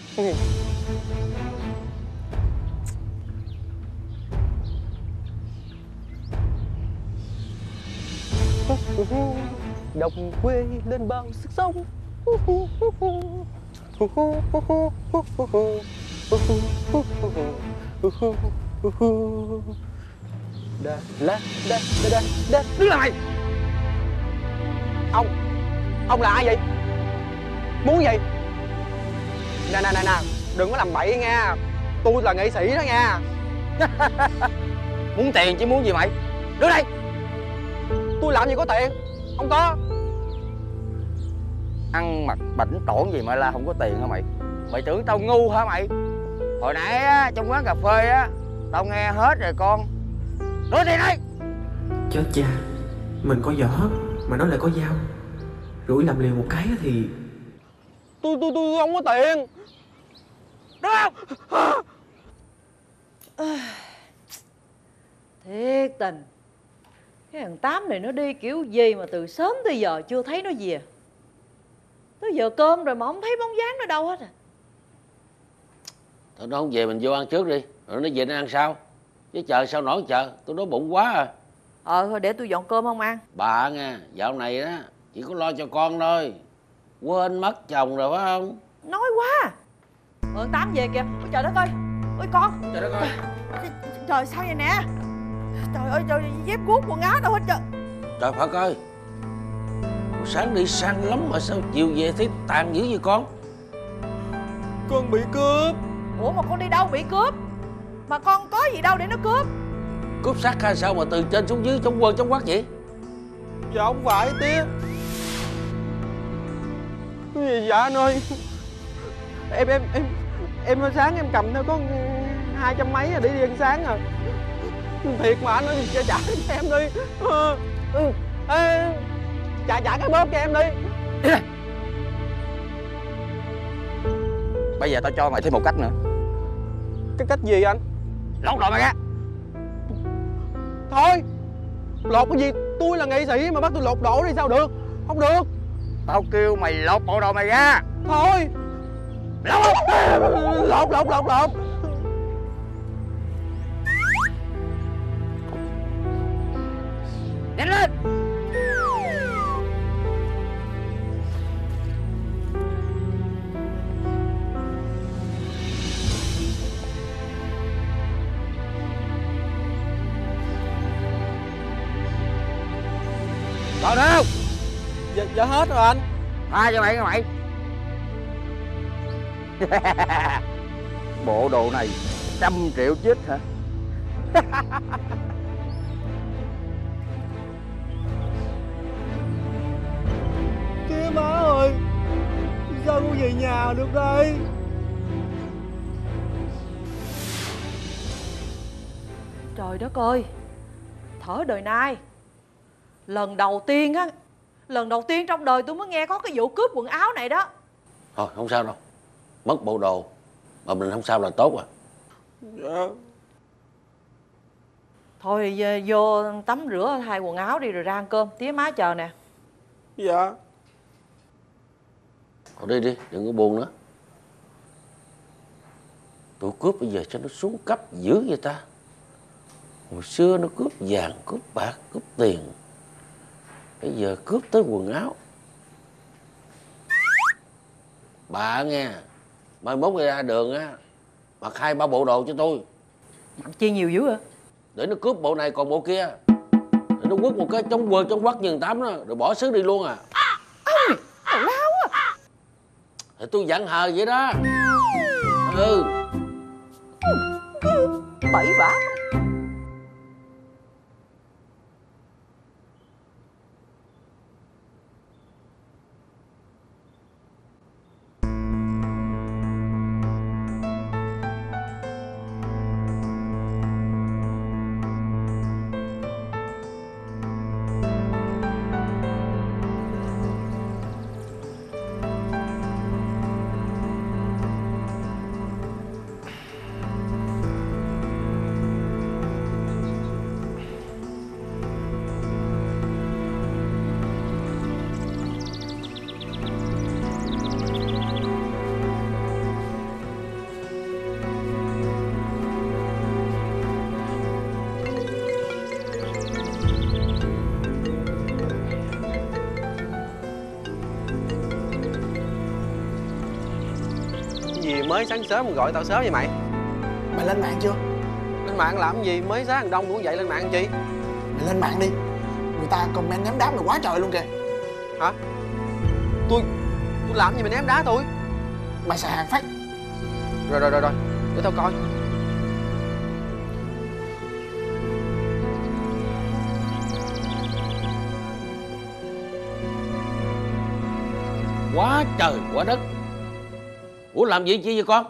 Đồng quê lên bao sức sống. Đà, đà, đà, đà, đà, đà. Đứng lại mày. Ông Ông là ai vậy? Muốn gì? Nè nè nè nè, đừng có làm bậy nha. Tôi là nghệ sĩ đó nha. Muốn tiền chứ muốn gì mày? Đứng đây. Tôi làm gì có tiền. Không có. Ăn mặc bảnh tỏn gì mà la không có tiền hả mày? Mày tưởng tao ngu hả mày? Hồi nãy á, trong quán cà phê á, tao nghe hết rồi con. Đưa tiền đây. Chết cha, mình có võ mà nó lại có dao. Rủi làm liều một cái thì Tôi tôi tôi không có tiền. Đúng không? Thiệt tình, cái thằng Tám này nó đi kiểu gì mà từ sớm tới giờ chưa thấy nó về. Tới giờ cơm rồi mà không thấy bóng dáng nó đâu hết à. Thôi nó không về mình vô ăn trước đi, rồi nó về nó ăn sau. Chứ chờ sao nổi chờ, tôi đói bụng quá à. Ờ thôi để tôi dọn cơm không ăn. Bà nha, dạo này á chỉ có lo cho con thôi. Quên mất chồng rồi phải không? Nói quá. Ờ Tám về kìa. Ôi trời đất ơi. Ôi con. Trời đất ơi. Trời, trời sao vậy nè. Trời ơi trời, dép cuốc quần áo đâu hết trời. Trời Phật ơi, sáng đi sang lắm mà sao chiều về thấy tàn dữ vậy con? Con bị cướp. Ủa mà con đi đâu bị cướp? Mà con có gì đâu để nó cướp? Cướp sắc hay sao mà từ trên xuống dưới trong quần trong quắc vậy? Dạ không phải tía. Cái gì dạ anh ơi? Em em em em sáng em cầm theo có hai trăm mấy à để đi ăn sáng à. Thiệt mà anh ơi, trả trả cho em đi. Ừ. Ê, trả trả cái bóp cho em đi. Bây giờ tao cho mày thêm một cách nữa. Cái cách gì anh? Lột đồ mày ra. Thôi, lột cái gì? Tôi là nghệ sĩ mà bắt tôi lột đồ đi sao được? Không được. Tao kêu mày lột bộ đồ mày ra. Thôi. Lột lột lột lột lột. Nhanh lên. Còn đâu? Dạ, dạ hết rồi anh. Tha cho mày nha mày. Bộ đồ này trăm triệu chết hả? Kia má ơi, sao con về nhà được đây? Trời đất ơi, thở đời nay. Lần đầu tiên á, lần đầu tiên trong đời tôi mới nghe có cái vụ cướp quần áo này đó. Thôi không sao đâu, mất bộ đồ mà mình không sao là tốt à. Dạ. Thôi vô tắm rửa thay quần áo đi rồi ra ăn cơm. Tía má chờ nè. Dạ. Thôi đi đi, đừng có buồn nữa. Tụi cướp bây giờ cho nó xuống cấp dữ vậy ta. Hồi xưa nó cướp vàng, cướp bạc, cướp tiền. Bây giờ cướp tới quần áo. Bà nghe, mai mốt ra đường á, mặc hai ba bộ đồ cho tôi. Mặc chi nhiều dữ hả? Để nó cướp bộ này còn bộ kia. Để nó quất một cái trong quần trong quắc như tám đó, rồi bỏ xứ đi luôn à. Ôi, tào lao à. Thì tôi dặn hờ vậy đó. Ừ. Bậy bạ. mới sáng sớm gọi tao sớm vậy mày? Mày lên mạng chưa? Lên mạng làm cái gì? Mới sáng đông cũng vậy, lên mạng chi? Mày lên mạng đi. Người ta comment ném đá mày quá trời luôn kìa. Hả? Tôi tôi làm gì mà ném đá tôi? Mày xài hàng fake. Rồi rồi rồi rồi, để tao coi. Quá trời quá đất. Ủa làm gì chi vậy con?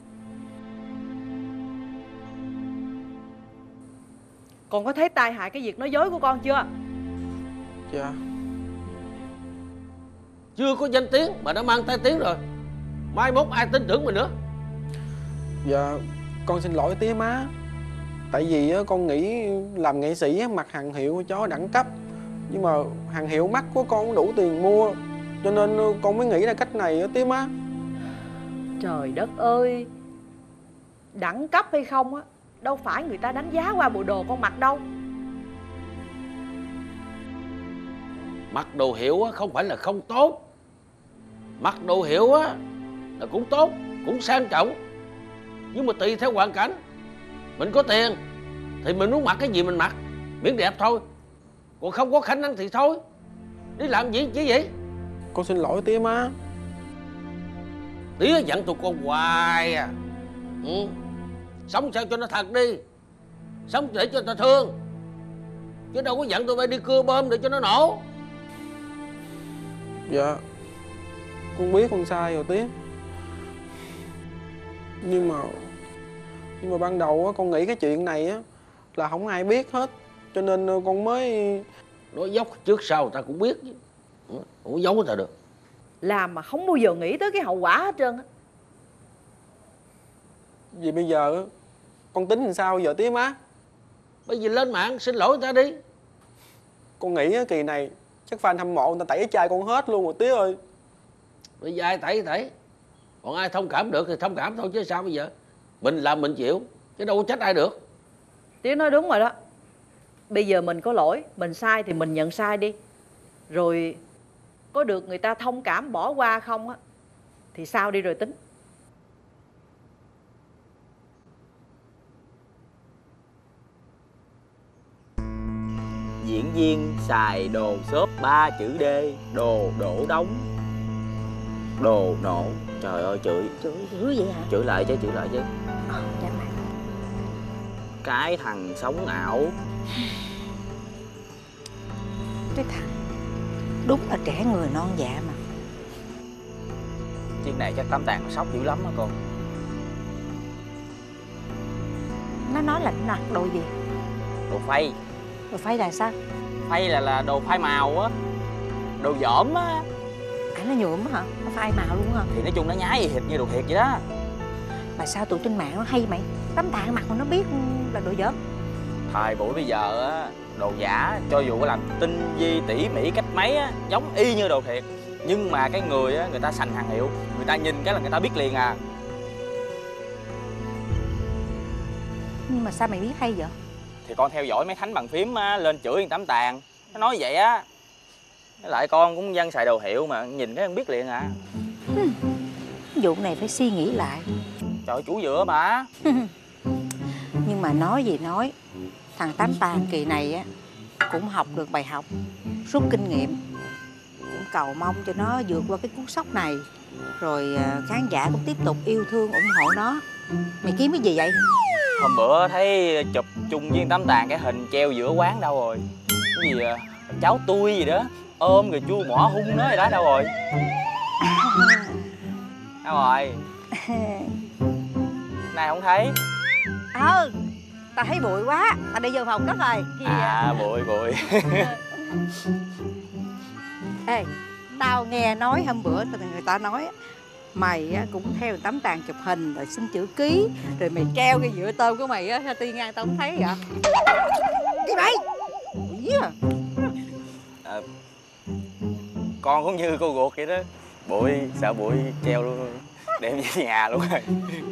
Con có thấy tai hại cái việc nói dối của con chưa? Dạ. Chưa có danh tiếng mà đã mang tai tiếng rồi. Mai mốt ai tin tưởng mình nữa? Dạ, con xin lỗi tía má. Tại vì á, con nghĩ làm nghệ sĩ á, mặc hàng hiệu cho đẳng cấp. Nhưng mà hàng hiệu mắc của con không đủ tiền mua. Cho nên con mới nghĩ ra cách này á tía má. Trời đất ơi, đẳng cấp hay không á, đâu phải người ta đánh giá qua bộ đồ con mặc đâu. Mặc đồ hiệu á, không phải là không tốt. Mặc đồ hiệu á, là cũng tốt, cũng sang trọng. Nhưng mà tùy theo hoàn cảnh. Mình có tiền thì mình muốn mặc cái gì mình mặc, miễn đẹp thôi. Còn không có khả năng thì thôi. Đi làm gì chứ vậy? Con xin lỗi tía má. Tía dặn tụi con hoài à. Ừ. Sống sao cho nó thật đi. Sống để cho người ta thương. Chứ đâu có dặn tụi bay đi cưa bơm để cho nó nổ. Dạ, con biết con sai rồi tía. Nhưng mà Nhưng mà ban đầu á, con nghĩ cái chuyện này á là không ai biết hết. Cho nên con mới... Nói dốc trước sau ta cũng biết chứ. Không có giấu người ta được. Làm mà không bao giờ nghĩ tới cái hậu quả hết trơn á. Vì bây giờ á, con tính làm sao giờ tía má? Bây giờ lên mạng xin lỗi người ta đi. Con nghĩ á, kỳ này chắc fan hâm mộ người ta tẩy cái chai con hết luôn rồi tía ơi. Bây giờ ai tẩy tẩy. Còn ai thông cảm được thì thông cảm thôi chứ sao bây giờ. Mình làm mình chịu, chứ đâu có trách ai được. Tía nói đúng rồi đó. Bây giờ mình có lỗi, mình sai thì mình nhận sai đi. Rồi có được người ta thông cảm bỏ qua không á thì sao đi rồi tính. Diễn viên xài đồ xốp ba chữ D, đồ đổ đóng, đồ nổ. Trời ơi chửi. Chửi dữ vậy hả? Chửi lại chứ, chửi lại chứ. Ờ, dạ mà. Cái thằng sống ảo. Cái thằng đúng là trẻ người non dạ mà. Chuyện này chắc Tám Tàng sốc dữ lắm á con. Nó nói là nó mặc đồ gì? Đồ phay. Đồ phay là sao? Phay là là đồ phai màu á. Đồ dởm á. À nó nhuộm hả? Nó phai màu luôn hả? Thì nói chung nó nhái y hệt như đồ thiệt vậy đó. Mà sao tụi trên mạng nó hay mày? Tấm Tàng mặt mà nó biết là đồ dởm. Thời buổi bây giờ á, đồ giả cho dù có làm tinh vi tỉ mỉ cách mấy á, giống y như đồ thiệt. Nhưng mà cái người á, người ta sành hàng hiệu, người ta nhìn cái là người ta biết liền à. Nhưng mà sao mày biết hay vậy? Thì con theo dõi mấy thánh bàn phím á, lên chửi thằng Tám Tàng. Nó nói vậy á. Với lại con cũng dân xài đồ hiệu mà, nhìn cái con biết liền à. Hmm. Vụ này phải suy nghĩ lại. Trời ơi, chủ dựa mà. Nhưng mà nói gì nói, thằng Tám Tàng kỳ này á cũng học được bài học, rút kinh nghiệm. Cũng cầu mong cho nó vượt qua cái cú sốc này. Rồi khán giả cũng tiếp tục yêu thương, ủng hộ nó. Mày kiếm cái gì vậy? Hôm bữa thấy chụp chung với Tám Tàng cái hình treo giữa quán đâu rồi? Cái gì à? Cháu tui gì đó, ôm rồi chua mỏ hung nó gì đó đâu rồi? Đâu rồi? Này không thấy. Ờ, tao thấy bụi quá, tao đi vô phòng cất rồi. À, bụi bụi. Ê, tao nghe nói hôm bữa người ta nói mày cũng theo Tám Tàng chụp hình rồi xin chữ ký, rồi mày treo cái dựa tôm của mày á, sao Ti ngang tao không thấy vậy? Cái mày quỷ à. À, con cũng như cô ruột vậy đó, bụi sợ bụi treo luôn, đem về nhà luôn rồi.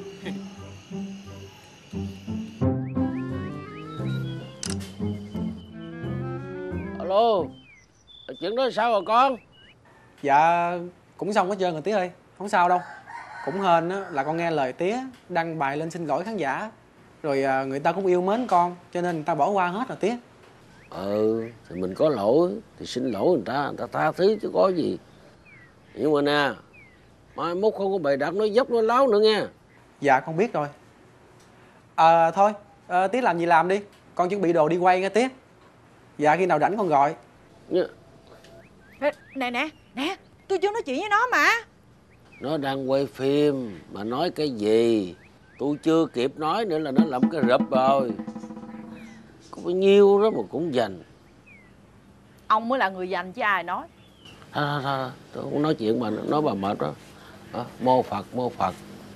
Alo, chuyện đó sao rồi con? Dạ cũng xong hết trơn rồi tía ơi, không sao đâu. Cũng hên á là con nghe lời tía đăng bài lên xin lỗi khán giả, rồi à, người ta cũng yêu mến con, cho nên người ta bỏ qua hết rồi tía. Ừ, thì mình có lỗi thì xin lỗi người ta, người ta tha thứ chứ có gì. Nhưng mà nè, mai mốt không có bày đặt nói dốc nói láo nữa nha. Dạ con biết rồi. À, thôi à, tía làm gì làm đi, con chuẩn bị đồ đi quay nha tía. Dạ khi nào rảnh con gọi. Nha. Nè nè nè, tôi chưa nói chuyện với nó mà. Nó đang quay phim mà nói cái gì tôi chưa kịp nói nữa là nó làm cái rập rồi. Có bao nhiêu đó mà cũng dành. Ông mới là người dành chứ ai nói. Thôi thôi thôi, tôi không nói chuyện mà nói bà mệt đó. À, mô Phật mô Phật.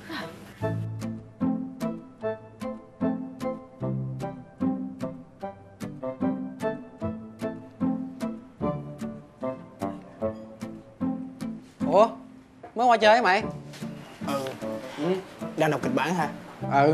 Ủa mới qua chơi hả mày? Ừ. Ừ. Đang đọc kịch bản hả? Ừ.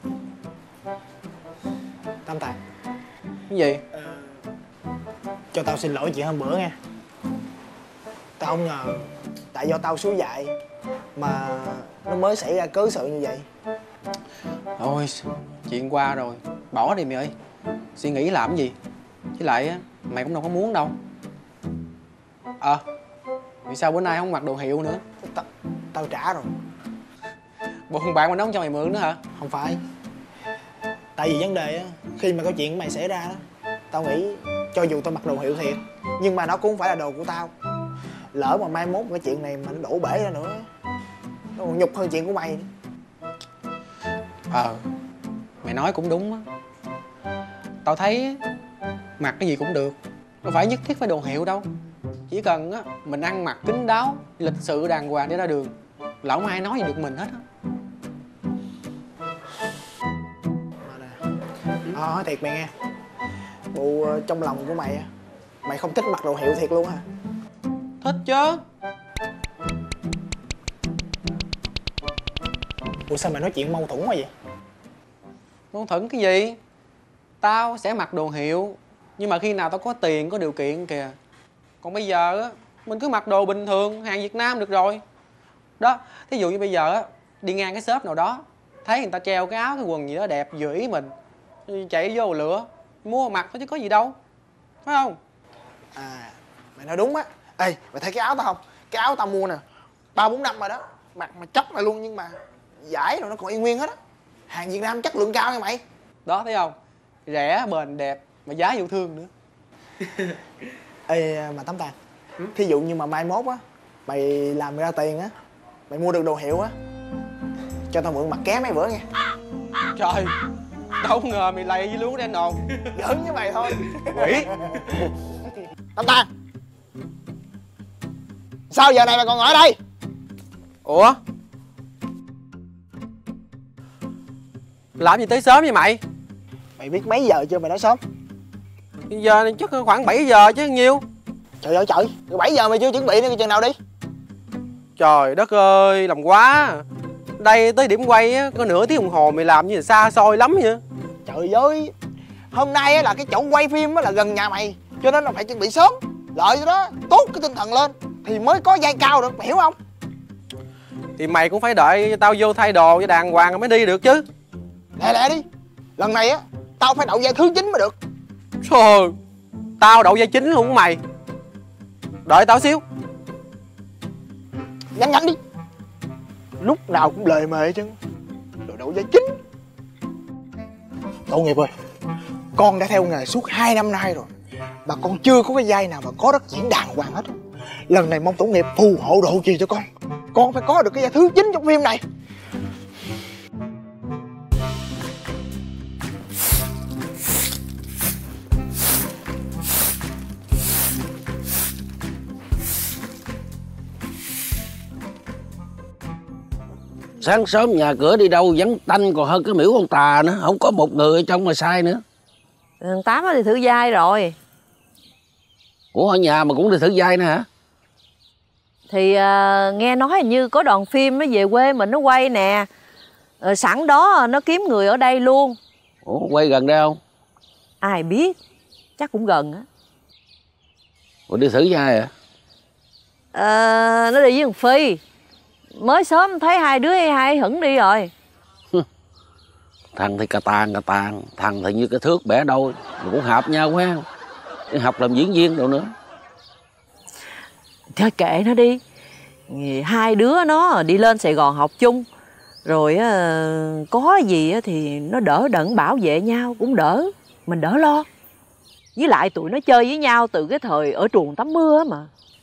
Tam Tài. Cái gì? Ờ, cho tao xin lỗi chuyện hôm bữa nha. Tao không ngờ tại do tao xúi dại mà nó mới xảy ra cớ sự như vậy. Thôi chuyện qua rồi, bỏ đi mày ơi. Suy nghĩ làm cái gì? Với lại á mày cũng đâu có muốn đâu. Ờ à, vì sao bữa nay không mặc đồ hiệu nữa? Tao, tao trả rồi. Bộ thằng bạn mà nó không cho mày mượn nữa hả? Không phải. Tại vì vấn đề á, khi mà có chuyện của mày xảy ra đó, tao nghĩ cho dù tao mặc đồ hiệu thiệt, nhưng mà nó cũng không phải là đồ của tao. Lỡ mà mai mốt cái chuyện này mà nó đổ bể ra nữa, nó còn nhục hơn chuyện của mày. Ờ, mày nói cũng đúng á. Tao thấy mặc cái gì cũng được, không phải nhất thiết phải đồ hiệu đâu. Chỉ cần á mình ăn mặc kín đáo, lịch sự đàng hoàng để ra đường là không ai nói gì được mình hết á. Ờ, nói thiệt mày nghe, bộ trong lòng của mày á, mày không thích mặc đồ hiệu thiệt luôn hả? Thích chứ. Ủa sao mày nói chuyện mâu thuẫn quá vậy? Mâu thuẫn cái gì? Tao sẽ mặc đồ hiệu, nhưng mà khi nào tao có tiền, có điều kiện kìa. Còn bây giờ á, mình cứ mặc đồ bình thường, hàng Việt Nam được rồi. Đó, thí dụ như bây giờ á, đi ngang cái shop nào đó, thấy người ta treo cái áo, cái quần gì đó đẹp, vừa ý mình, chạy vô lựa, mua mặc thôi chứ có gì đâu. Phải không? À, mày nói đúng á. Ê, mày thấy cái áo tao không? Cái áo tao mua nè, ba bốn năm rồi đó, mặc mà chóc lại luôn, nhưng mà vải rồi nó còn y nguyên hết á. Hàng Việt Nam chất lượng cao nha mày. Đó, thấy không? Rẻ, bền, đẹp, mà giá yêu thương nữa. Ê, mà Tấm Tàn, thí dụ như mà mai mốt á, mày làm ra tiền á, mày mua được đồ hiệu á, cho tao mượn mặc ké mấy bữa nha. Trời, đâu ngờ mày lầy với luôn đen đồn. Giỡn với mày thôi. Quỷ. Tấm Tàn, sao giờ này mày còn ở đây? Ủa? Làm gì tới sớm vậy mày? Mày biết mấy giờ chưa mày nói sớm? Giờ này chắc khoảng bảy giờ chứ nhiêu. Trời ơi trời, bảy giờ mày chưa chuẩn bị nữa, chừng nào đi? Trời đất ơi, làm quá. Đây tới điểm quay á, có nửa tiếng đồng hồ mày làm như là xa xôi lắm vậy. Trời ơi, hôm nay á là cái chỗ quay phim á là gần nhà mày, cho nên là phải chuẩn bị sớm. Lợi cho đó, tốt cái tinh thần lên thì mới có vai cao được, mày hiểu không? Thì mày cũng phải đợi tao vô thay đồ cho đàng hoàng mới đi được chứ. Lẹ lẹ đi, lần này á tao phải đậu vai thứ chín mới được. Trời, tao đậu vai chính luôn của mày. Đợi tao xíu. Nhanh nhanh đi, lúc nào cũng lề mề chứ. Rồi đậu vai chính. Tội nghiệp ơi, con đã theo nghề suốt hai năm nay rồi mà con chưa có cái vai nào mà có đất diễn đàng hoàng hết. Lần này mong tổ nghiệp phù hộ độ trì cho con. Con phải có được cái vai thứ chín trong phim này. Sáng sớm nhà cửa đi đâu vắng tanh còn hơn cái miễu con tà nữa. Không có một người ở trong mà sai nữa. Thằng Tám nó đi thử vai rồi. Ủa ở nhà mà cũng đi thử vai nữa hả? Thì uh, nghe nói hình như có đoàn phim nó về quê mình nó quay nè. Rồi sẵn đó nó kiếm người ở đây luôn. Ủa quay gần đây không? Ai biết, chắc cũng gần á. Ủa đi thử vai hả? À, nó đi với thằng Phi. Mới sớm thấy hai đứa hai hững đi rồi. Thằng thì cà tàn cà tàn, thằng thì như cái thước bẻ đôi, mà cũng hợp nhau quá. Đi học làm diễn viên đâu nữa. Thôi kệ nó đi. Hai đứa nó đi lên Sài Gòn học chung. Rồi có gì thì nó đỡ đẫn bảo vệ nhau, cũng đỡ. Mình đỡ lo. Với lại tụi nó chơi với nhau từ cái thời ở truồng tắm mưa mà.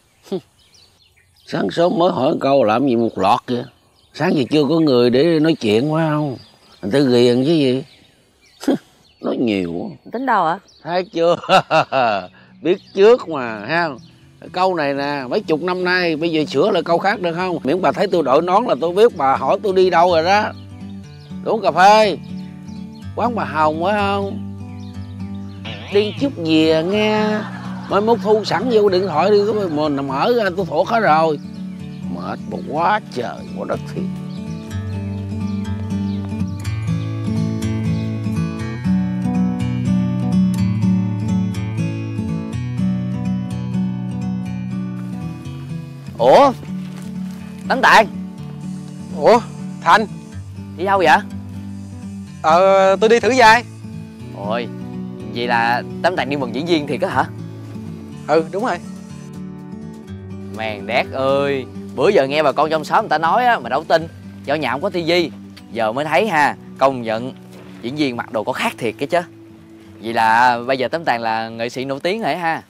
Sáng sớm mới hỏi câu làm gì một lọt kìa. Sáng giờ chưa có người để nói chuyện quá không. Người ta ghiền chứ gì. Nói nhiều. Tính đâu ạ? Thấy chưa? Biết trước mà ha. Câu này nè, mấy chục năm nay, bây giờ sửa lại câu khác được không? Miễn bà thấy tôi đội nón là tôi biết bà hỏi tôi đi đâu rồi đó. Uống cà phê. Quán bà Hồng phải không? Đi chút về nghe. Mai mốt thu sẵn vô điện thoại đi, mà nằm mở ra tôi thuộc hết rồi. Mệt mà quá trời quá đất thiệt. Ủa Tánh Tàn. Ủa Thành đi đâu vậy? Ờ tôi đi thử vai. Ôi vậy là Tánh Tàn đi mừng diễn viên thiệt á hả? Ừ đúng rồi. Mèn đét ơi, bữa giờ nghe bà con trong xóm người ta nói á mà đâu tin. Do nhà không có tivi, giờ mới thấy ha. Công nhận diễn viên mặc đồ có khác thiệt cái chứ. Vậy là bây giờ Tánh Tàn là nghệ sĩ nổi tiếng rồi ha.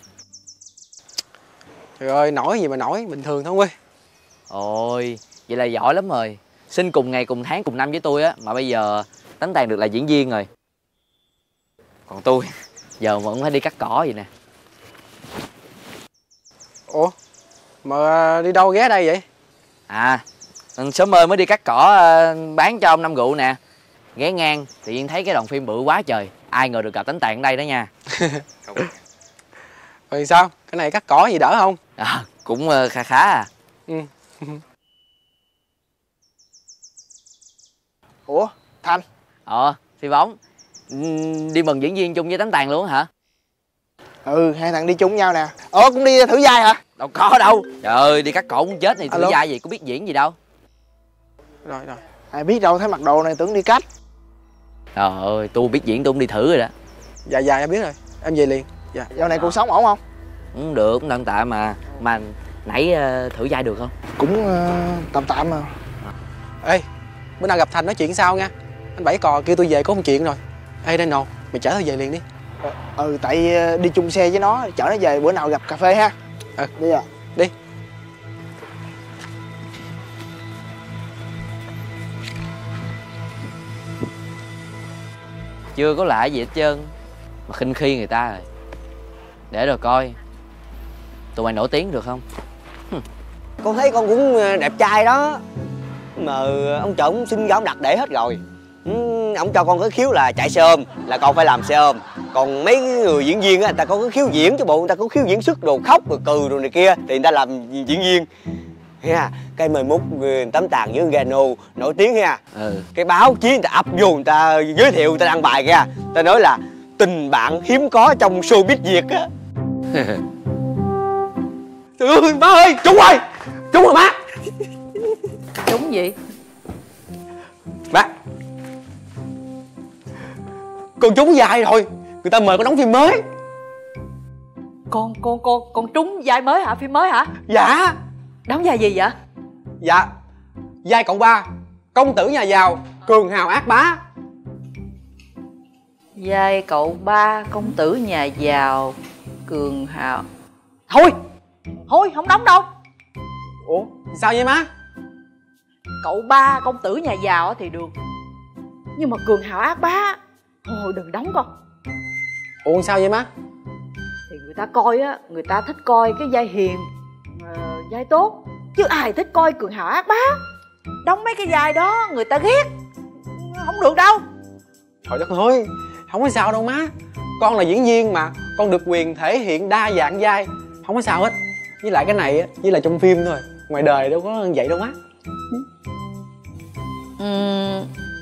Trời ơi, nổi gì mà nổi, bình thường thôi Huy. Ôi, vậy là giỏi lắm rồi. Sinh cùng ngày, cùng tháng, cùng năm với tôi á. Mà bây giờ Tánh Tàn được là diễn viên rồi. Còn tôi, giờ vẫn phải đi cắt cỏ vậy nè. Ủa, mà đi đâu ghé đây vậy? À, sớm ơi mới đi cắt cỏ bán cho ông Năm Rượu nè. Ghé ngang, tự nhiên thấy cái đoàn phim bự quá trời. Ai ngờ được gặp Tánh Tàn ở đây đó nha. Rồi sao? Cái này cắt cỏ gì đỡ không? À, cũng khá khá à. Ừ. Ủa, Thành? Ờ, Phi Bóng. Đi mừng diễn viên chung với Tánh Tàn luôn hả? Ừ, hai thằng đi chung nhau nè. Ủa, cũng đi thử vai hả? Đâu có đâu. Trời ơi, đi cắt cỏ cũng chết này, thử Alo. vai gì, có biết diễn gì đâu. Rồi, rồi. Ai biết đâu, thấy mặc đồ này tưởng đi cách. Trời ơi, tôi biết diễn tôi cũng đi thử rồi đó. Dạ, dạ, em biết rồi. Em về liền. Dạ. Dạo này cuộc sống ổn không? Cũng được, cũng tạm tạm mà. Mà nãy uh, thử vai được không? Cũng uh, tạm tạm mà. Ê, bữa nào gặp Thành nói chuyện sao nha. Anh Bảy Cò kêu tôi về có một chuyện rồi. Ê Daniel, mày chở tôi về liền đi. Ừ, tại đi chung xe với nó, chở nó về bữa nào gặp cà phê ha. Ừ, đi à. Đi. Chưa có lạ gì hết trơn mà khinh khi người ta rồi. Để rồi coi tụi mày nổi tiếng được không? Con thấy con cũng đẹp trai đó. Mà ông chồng ông xin ra ông đặt để hết rồi. Ừ, ông cho con cái khiếu là chạy xe ôm, là con phải làm xe ôm. Còn mấy người diễn viên á, người ta có cái khiếu diễn chứ bộ, người ta có khiếu diễn xuất đồ khóc rồi cừ rồi này kia thì người ta làm diễn viên. Ha, cái mười mốt Tấm Tàn với Gano nổi tiếng ha. Ừ. Cái báo chí người ta ập vô, người ta giới thiệu, người ta đăng bài kìa. Ta nói là tình bạn hiếm có trong showbiz Việt á. Trời ơi, má ơi, trúng rồi. Trúng rồi má. Trúng gì? Má, con trúng vai rồi. Người ta mời con đóng phim mới. Con, con, con, con trúng vai mới hả? Phim mới hả? Dạ. Đóng vai gì vậy? Dạ, vai cậu ba, công tử nhà giàu, cường hào ác bá. Vai cậu ba, công tử nhà giàu, cường hào. Thôi, thôi không đóng đâu. Ủa, sao vậy má? Cậu ba, công tử nhà giàu thì được. Nhưng mà cường hào ác bá, thôi đừng đóng con. Ủa sao vậy má? Thì người ta coi á, người ta thích coi cái vai hiền, uh, vai tốt. Chứ ai thích coi cường hào ác bá. Đóng mấy cái vai đó người ta ghét. Không được đâu. Trời đất ơi, không có sao đâu má. Con là diễn viên mà, con được quyền thể hiện đa dạng vai. Không có sao hết. Với lại cái này á, chỉ là trong phim thôi. Ngoài đời đâu có vậy đâu má. Uhm,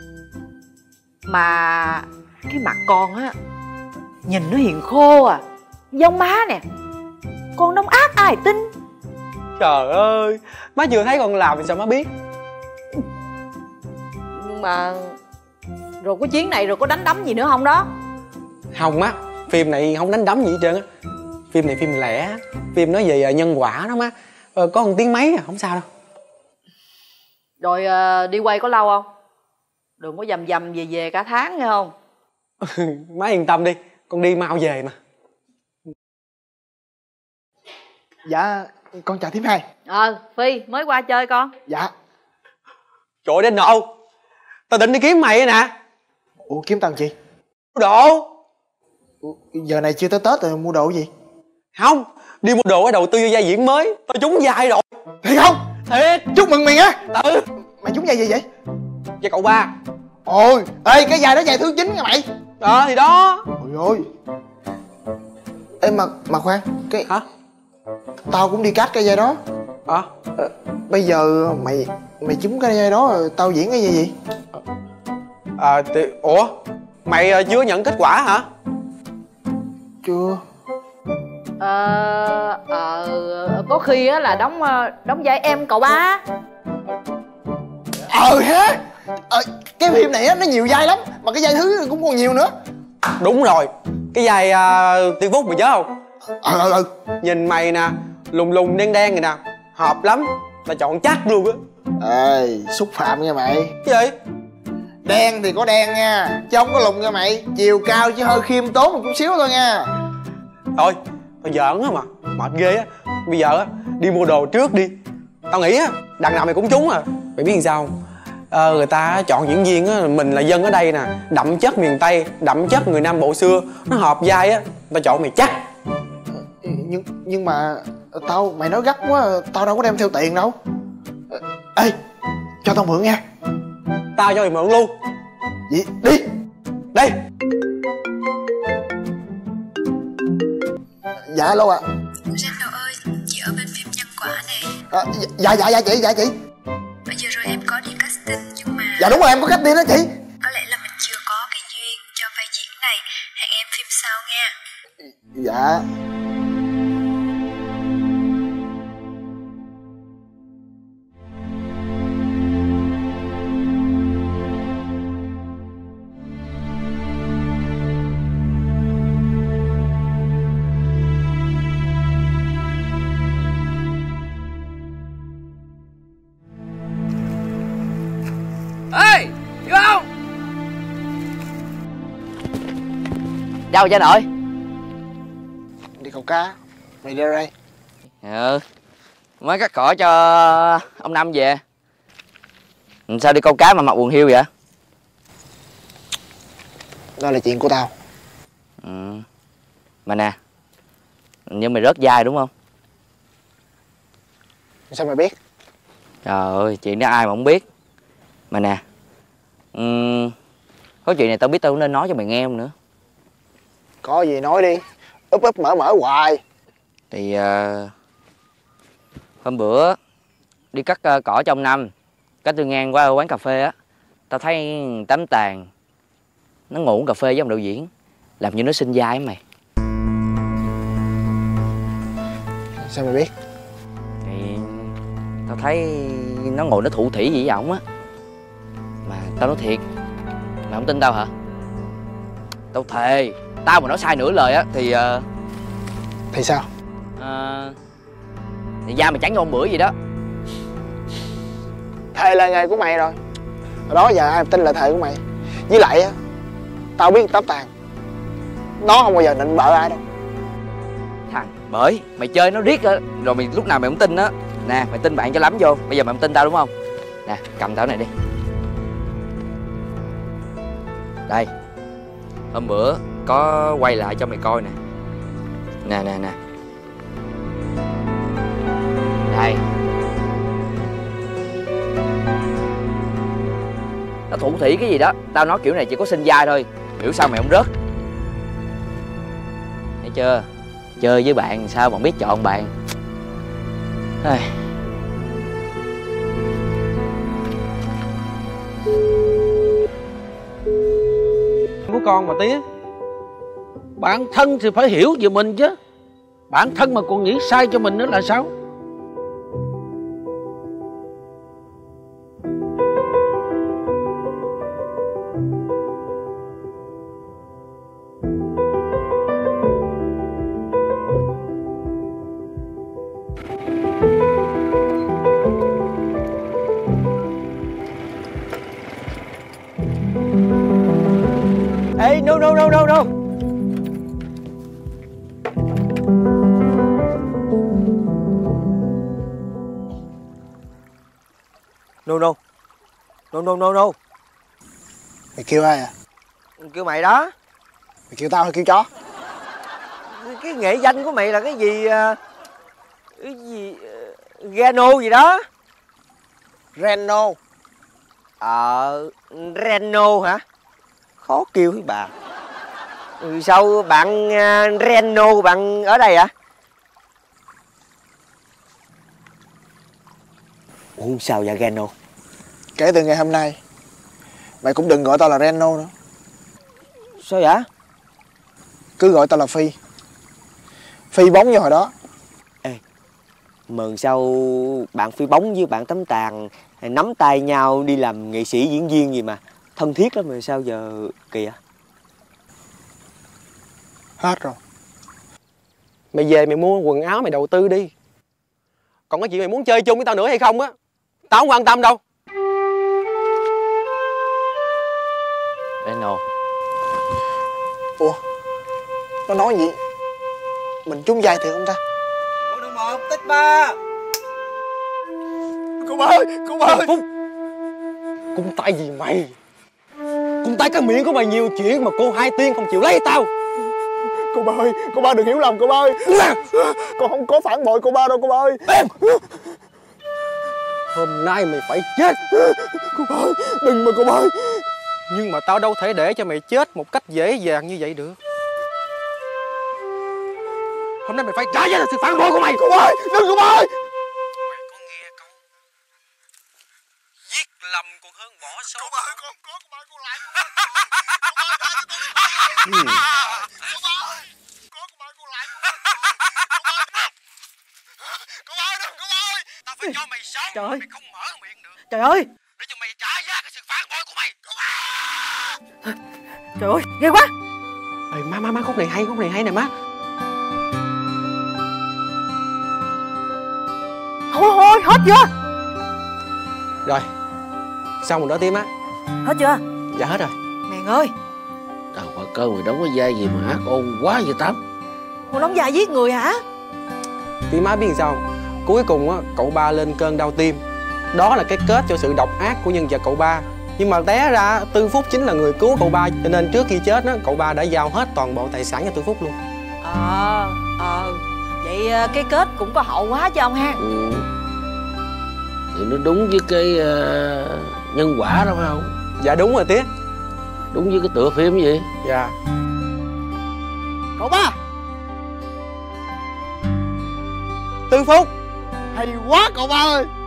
mà cái mặt con á, nhìn nó hiền khô à, giống má nè. Con đóng ác ai tin. Trời ơi, má chưa thấy con làm thì sao má biết. mà rồi có chuyến này rồi có đánh đấm gì nữa không đó? Không má, phim này không đánh đấm gì hết trơn á. Phim này phim lẻ, phim nói về nhân quả đó má. Ờ, có một tiếng mấy à, không sao đâu. Rồi à, đi quay có lâu không? Đừng có dầm dầm về về cả tháng nghe không? Má yên tâm đi, con đi mau về mà. Dạ, con chào thím hai. Ờ, Phi mới qua chơi con. Dạ. Trời ơi đến nộ, tao định đi kiếm mày nè. Ủa kiếm tao chi? Đồ. Ủa, giờ này chưa tới Tết rồi mua đồ gì? Không, đi mua đồ ở đầu tư vô vai diễn mới. Tao trúng vai rồi. Thiệt không? Thiệt. Chúc mừng mày á. Ừ. Mày trúng vai gì vậy? Vai cậu ba. Ôi, ê cái vai đó vai thứ chín nha mày. Ờ thì đó. Ôi ơi. Ê mà mà khoan, cái hả? Tao cũng đi cast cái vai đó. Ờ. À, bây giờ mày mày trúng cái vai đó rồi tao diễn cái vai gì? À thì ủa, mày chưa nhận kết quả hả? Chưa. Ờ, ờ, có khi á là đóng đóng vai em cậu ba. Ờ ha. Ờ, cái phim này á nó nhiều vai lắm, mà cái vai thứ cũng còn nhiều nữa. Đúng rồi, cái vai uh, Tiên Phúc mày nhớ không? Ờ ờ ờ. Nhìn mày nè, lùng lùng đen đen này nè, hợp lắm, tao chọn chắc luôn á. Ê, xúc phạm nha mày. Cái gì? Đen thì có đen nha, chứ không có lùng nha mày. Chiều cao chứ hơi khiêm tốn một chút xíu thôi nha. Thôi, tao giỡn á mà, mệt ghê á. Bây giờ á, đi mua đồ trước đi. Tao nghĩ á, đằng nào mày cũng trúng à. Mày biết làm sao không? Ờ, người ta chọn diễn viên á, mình là dân ở đây nè, đậm chất miền Tây, đậm chất người Nam Bộ xưa, nó hợp vai á, tao chọn mày chắc. Nhưng nhưng mà tao mày nói gấp quá, tao đâu có đem theo tiền đâu. Ê, cho tao mượn nha. Tao cho mày mượn luôn. Vậy đi. Đây. Dạ alo ạ. Randall ơi, chị ở bên phim Nhân Quả nè. À, dạ dạ dạ chị, dạ chị. Bây giờ rồi em có đi casting nhưng mà... Dạ đúng rồi, em có casting đó chị. Có lẽ là mình chưa có cái duyên cho vai diễn này. Hẹn em phim sau nha. Dạ. Ê, hiểu không? Đâu cha nội? Đi câu cá. Mày ra đây. Ừ, mới cắt cỏ cho ông Năm về. Sao đi câu cá mà mặc quần hiu vậy? Đó là chuyện của tao. Ừ. Mà nè, nhưng mày rớt vai đúng không? Sao mày biết? Trời ơi, chuyện đó ai mà không biết. Mà nè, uhm, có chuyện này tao biết tao cũng nên nói cho mày nghe không nữa. Có gì nói đi. Úp úp mở mở hoài. Thì uh, hôm bữa đi cắt uh, cỏ trong năm, cắt tôi ngang qua quán cà phê á, tao thấy tấm tàn nó ngủ uống cà phê với ông đạo diễn, làm như nó xin vai á mày. Sao mày biết? Thì tao thấy nó ngồi nó thủ thỉ gì với ổng á. Mà tao nói thiệt, mày không tin tao hả? Tao thề, tao mà nói sai nửa lời á thì uh, thì sao? Uh, thì da mày trắng như hôm bữa gì đó. Thề là nghề của mày rồi. Hồi đó giờ ai tin là thề của mày. Với lại á, tao biết tấm tàn nó không bao giờ định bợ ai đâu. Thằng bởi mày chơi nó riết á, rồi mày lúc nào mày không tin á. Nè, mày tin bạn cho lắm vô. Bây giờ mày không tin tao đúng không? Nè, cầm tao này đi. Đây, hôm bữa có quay lại cho mày coi nè. Nè nè nè. Đây. Nó thủ thỉ cái gì đó. Tao nói kiểu này chỉ có xin vai thôi. Biểu sao mày không rớt. Thấy chưa? Chơi với bạn sao mà biết chọn bạn. Ai... của con mà tía. Bản thân thì phải hiểu về mình chứ. Bản thân mà còn nghĩ sai cho mình nữa là sao? No no. No no no no. Mày kêu ai à? Kêu mày đó. Mày kêu tao hay kêu chó? Cái nghệ danh của mày là cái gì? Cái gì? Geno gì đó. Reno. Ờ, Reno hả? Khó kêu với bà. Ừ, sao bạn uh, Reno bạn ở đây hả? Ủa sao vậy Reno? Kể từ ngày hôm nay mày cũng đừng gọi tao là Reno nữa. Sao vậy? Cứ gọi tao là Phi. Phi bóng như hồi đó. Ê, mừng sao bạn Phi bóng với bạn Tấm Tàn nắm tay nhau đi làm nghệ sĩ diễn viên gì mà thân thiết lắm, mà sao giờ kìa? Hết rồi. Mày về mày mua quần áo mày đầu tư đi. Còn cái chuyện mày muốn chơi chung với tao nữa hay không á, tao không quan tâm đâu. Reno. Ủa, nó nói gì? Mình trúng vai thiệt không ta? Con đường một tích ba. Cô ba ơi, cô ba ơi. Phúc, cung tay gì mày? Cung tay cái miệng của mày nhiều chuyện mà cô Hai Tiên không chịu lấy tao. Cô ba ơi, cô ba đừng hiểu lầm cô ba ơi. Con không có phản bội cô ba đâu cô ba ơi. Em. Hôm nay mày phải chết. Cô ba ơi, đừng mà cô ba ơi. Nhưng mà tao đâu thể để cho mày chết một cách dễ dàng như vậy được. Hôm nay mày phải trả giá cho sự phản bội của mày. Cô ba ơi, đừng cô ba ơi. Mày có nghe câu giết lầm còn hơn bỏ sót. Cô ba ơi, con có cô ba con lại. Cô ba ơi, cô ba ơi, có cô ba con lại. Cô ba ơi, đừng cô ba ơi. Tao phải cho mày sống. Trời ơi. Mày không mở miệng được. Trời ơi. Để cho mày trả giá cái sự phản bội của mày. Cô ba. Trời ơi, ghê quá. Ê, má má má khúc này hay, khúc này hay nè má. Thôi thôi, hết chưa? Rồi, xong rồi đó Tím á. Hết chưa? Dạ hết rồi. Mèn ơi. Trời ơi, cơ mày đóng cái vai gì mà ác ôn quá vậy Tám? Con đóng vai giết người hả? Tím má biết sao không? Cuối cùng á, cậu ba lên cơn đau tim. Đó là cái kết cho sự độc ác của nhân vật cậu ba. Nhưng mà té ra Tư Phúc chính là người cứu cậu ba, cho nên trước khi chết á, cậu ba đã giao hết toàn bộ tài sản cho Tư Phúc luôn. Ờ, ờ. Vậy cái kết cũng có hậu quá cho ông ha. Ừ. Thì nó đúng với cái uh, nhân quả đó phải không? Dạ đúng rồi Tía. Đúng với cái tựa phim gì? Dạ. Cậu ba. Tư Phúc. Hay quá cậu ba ơi.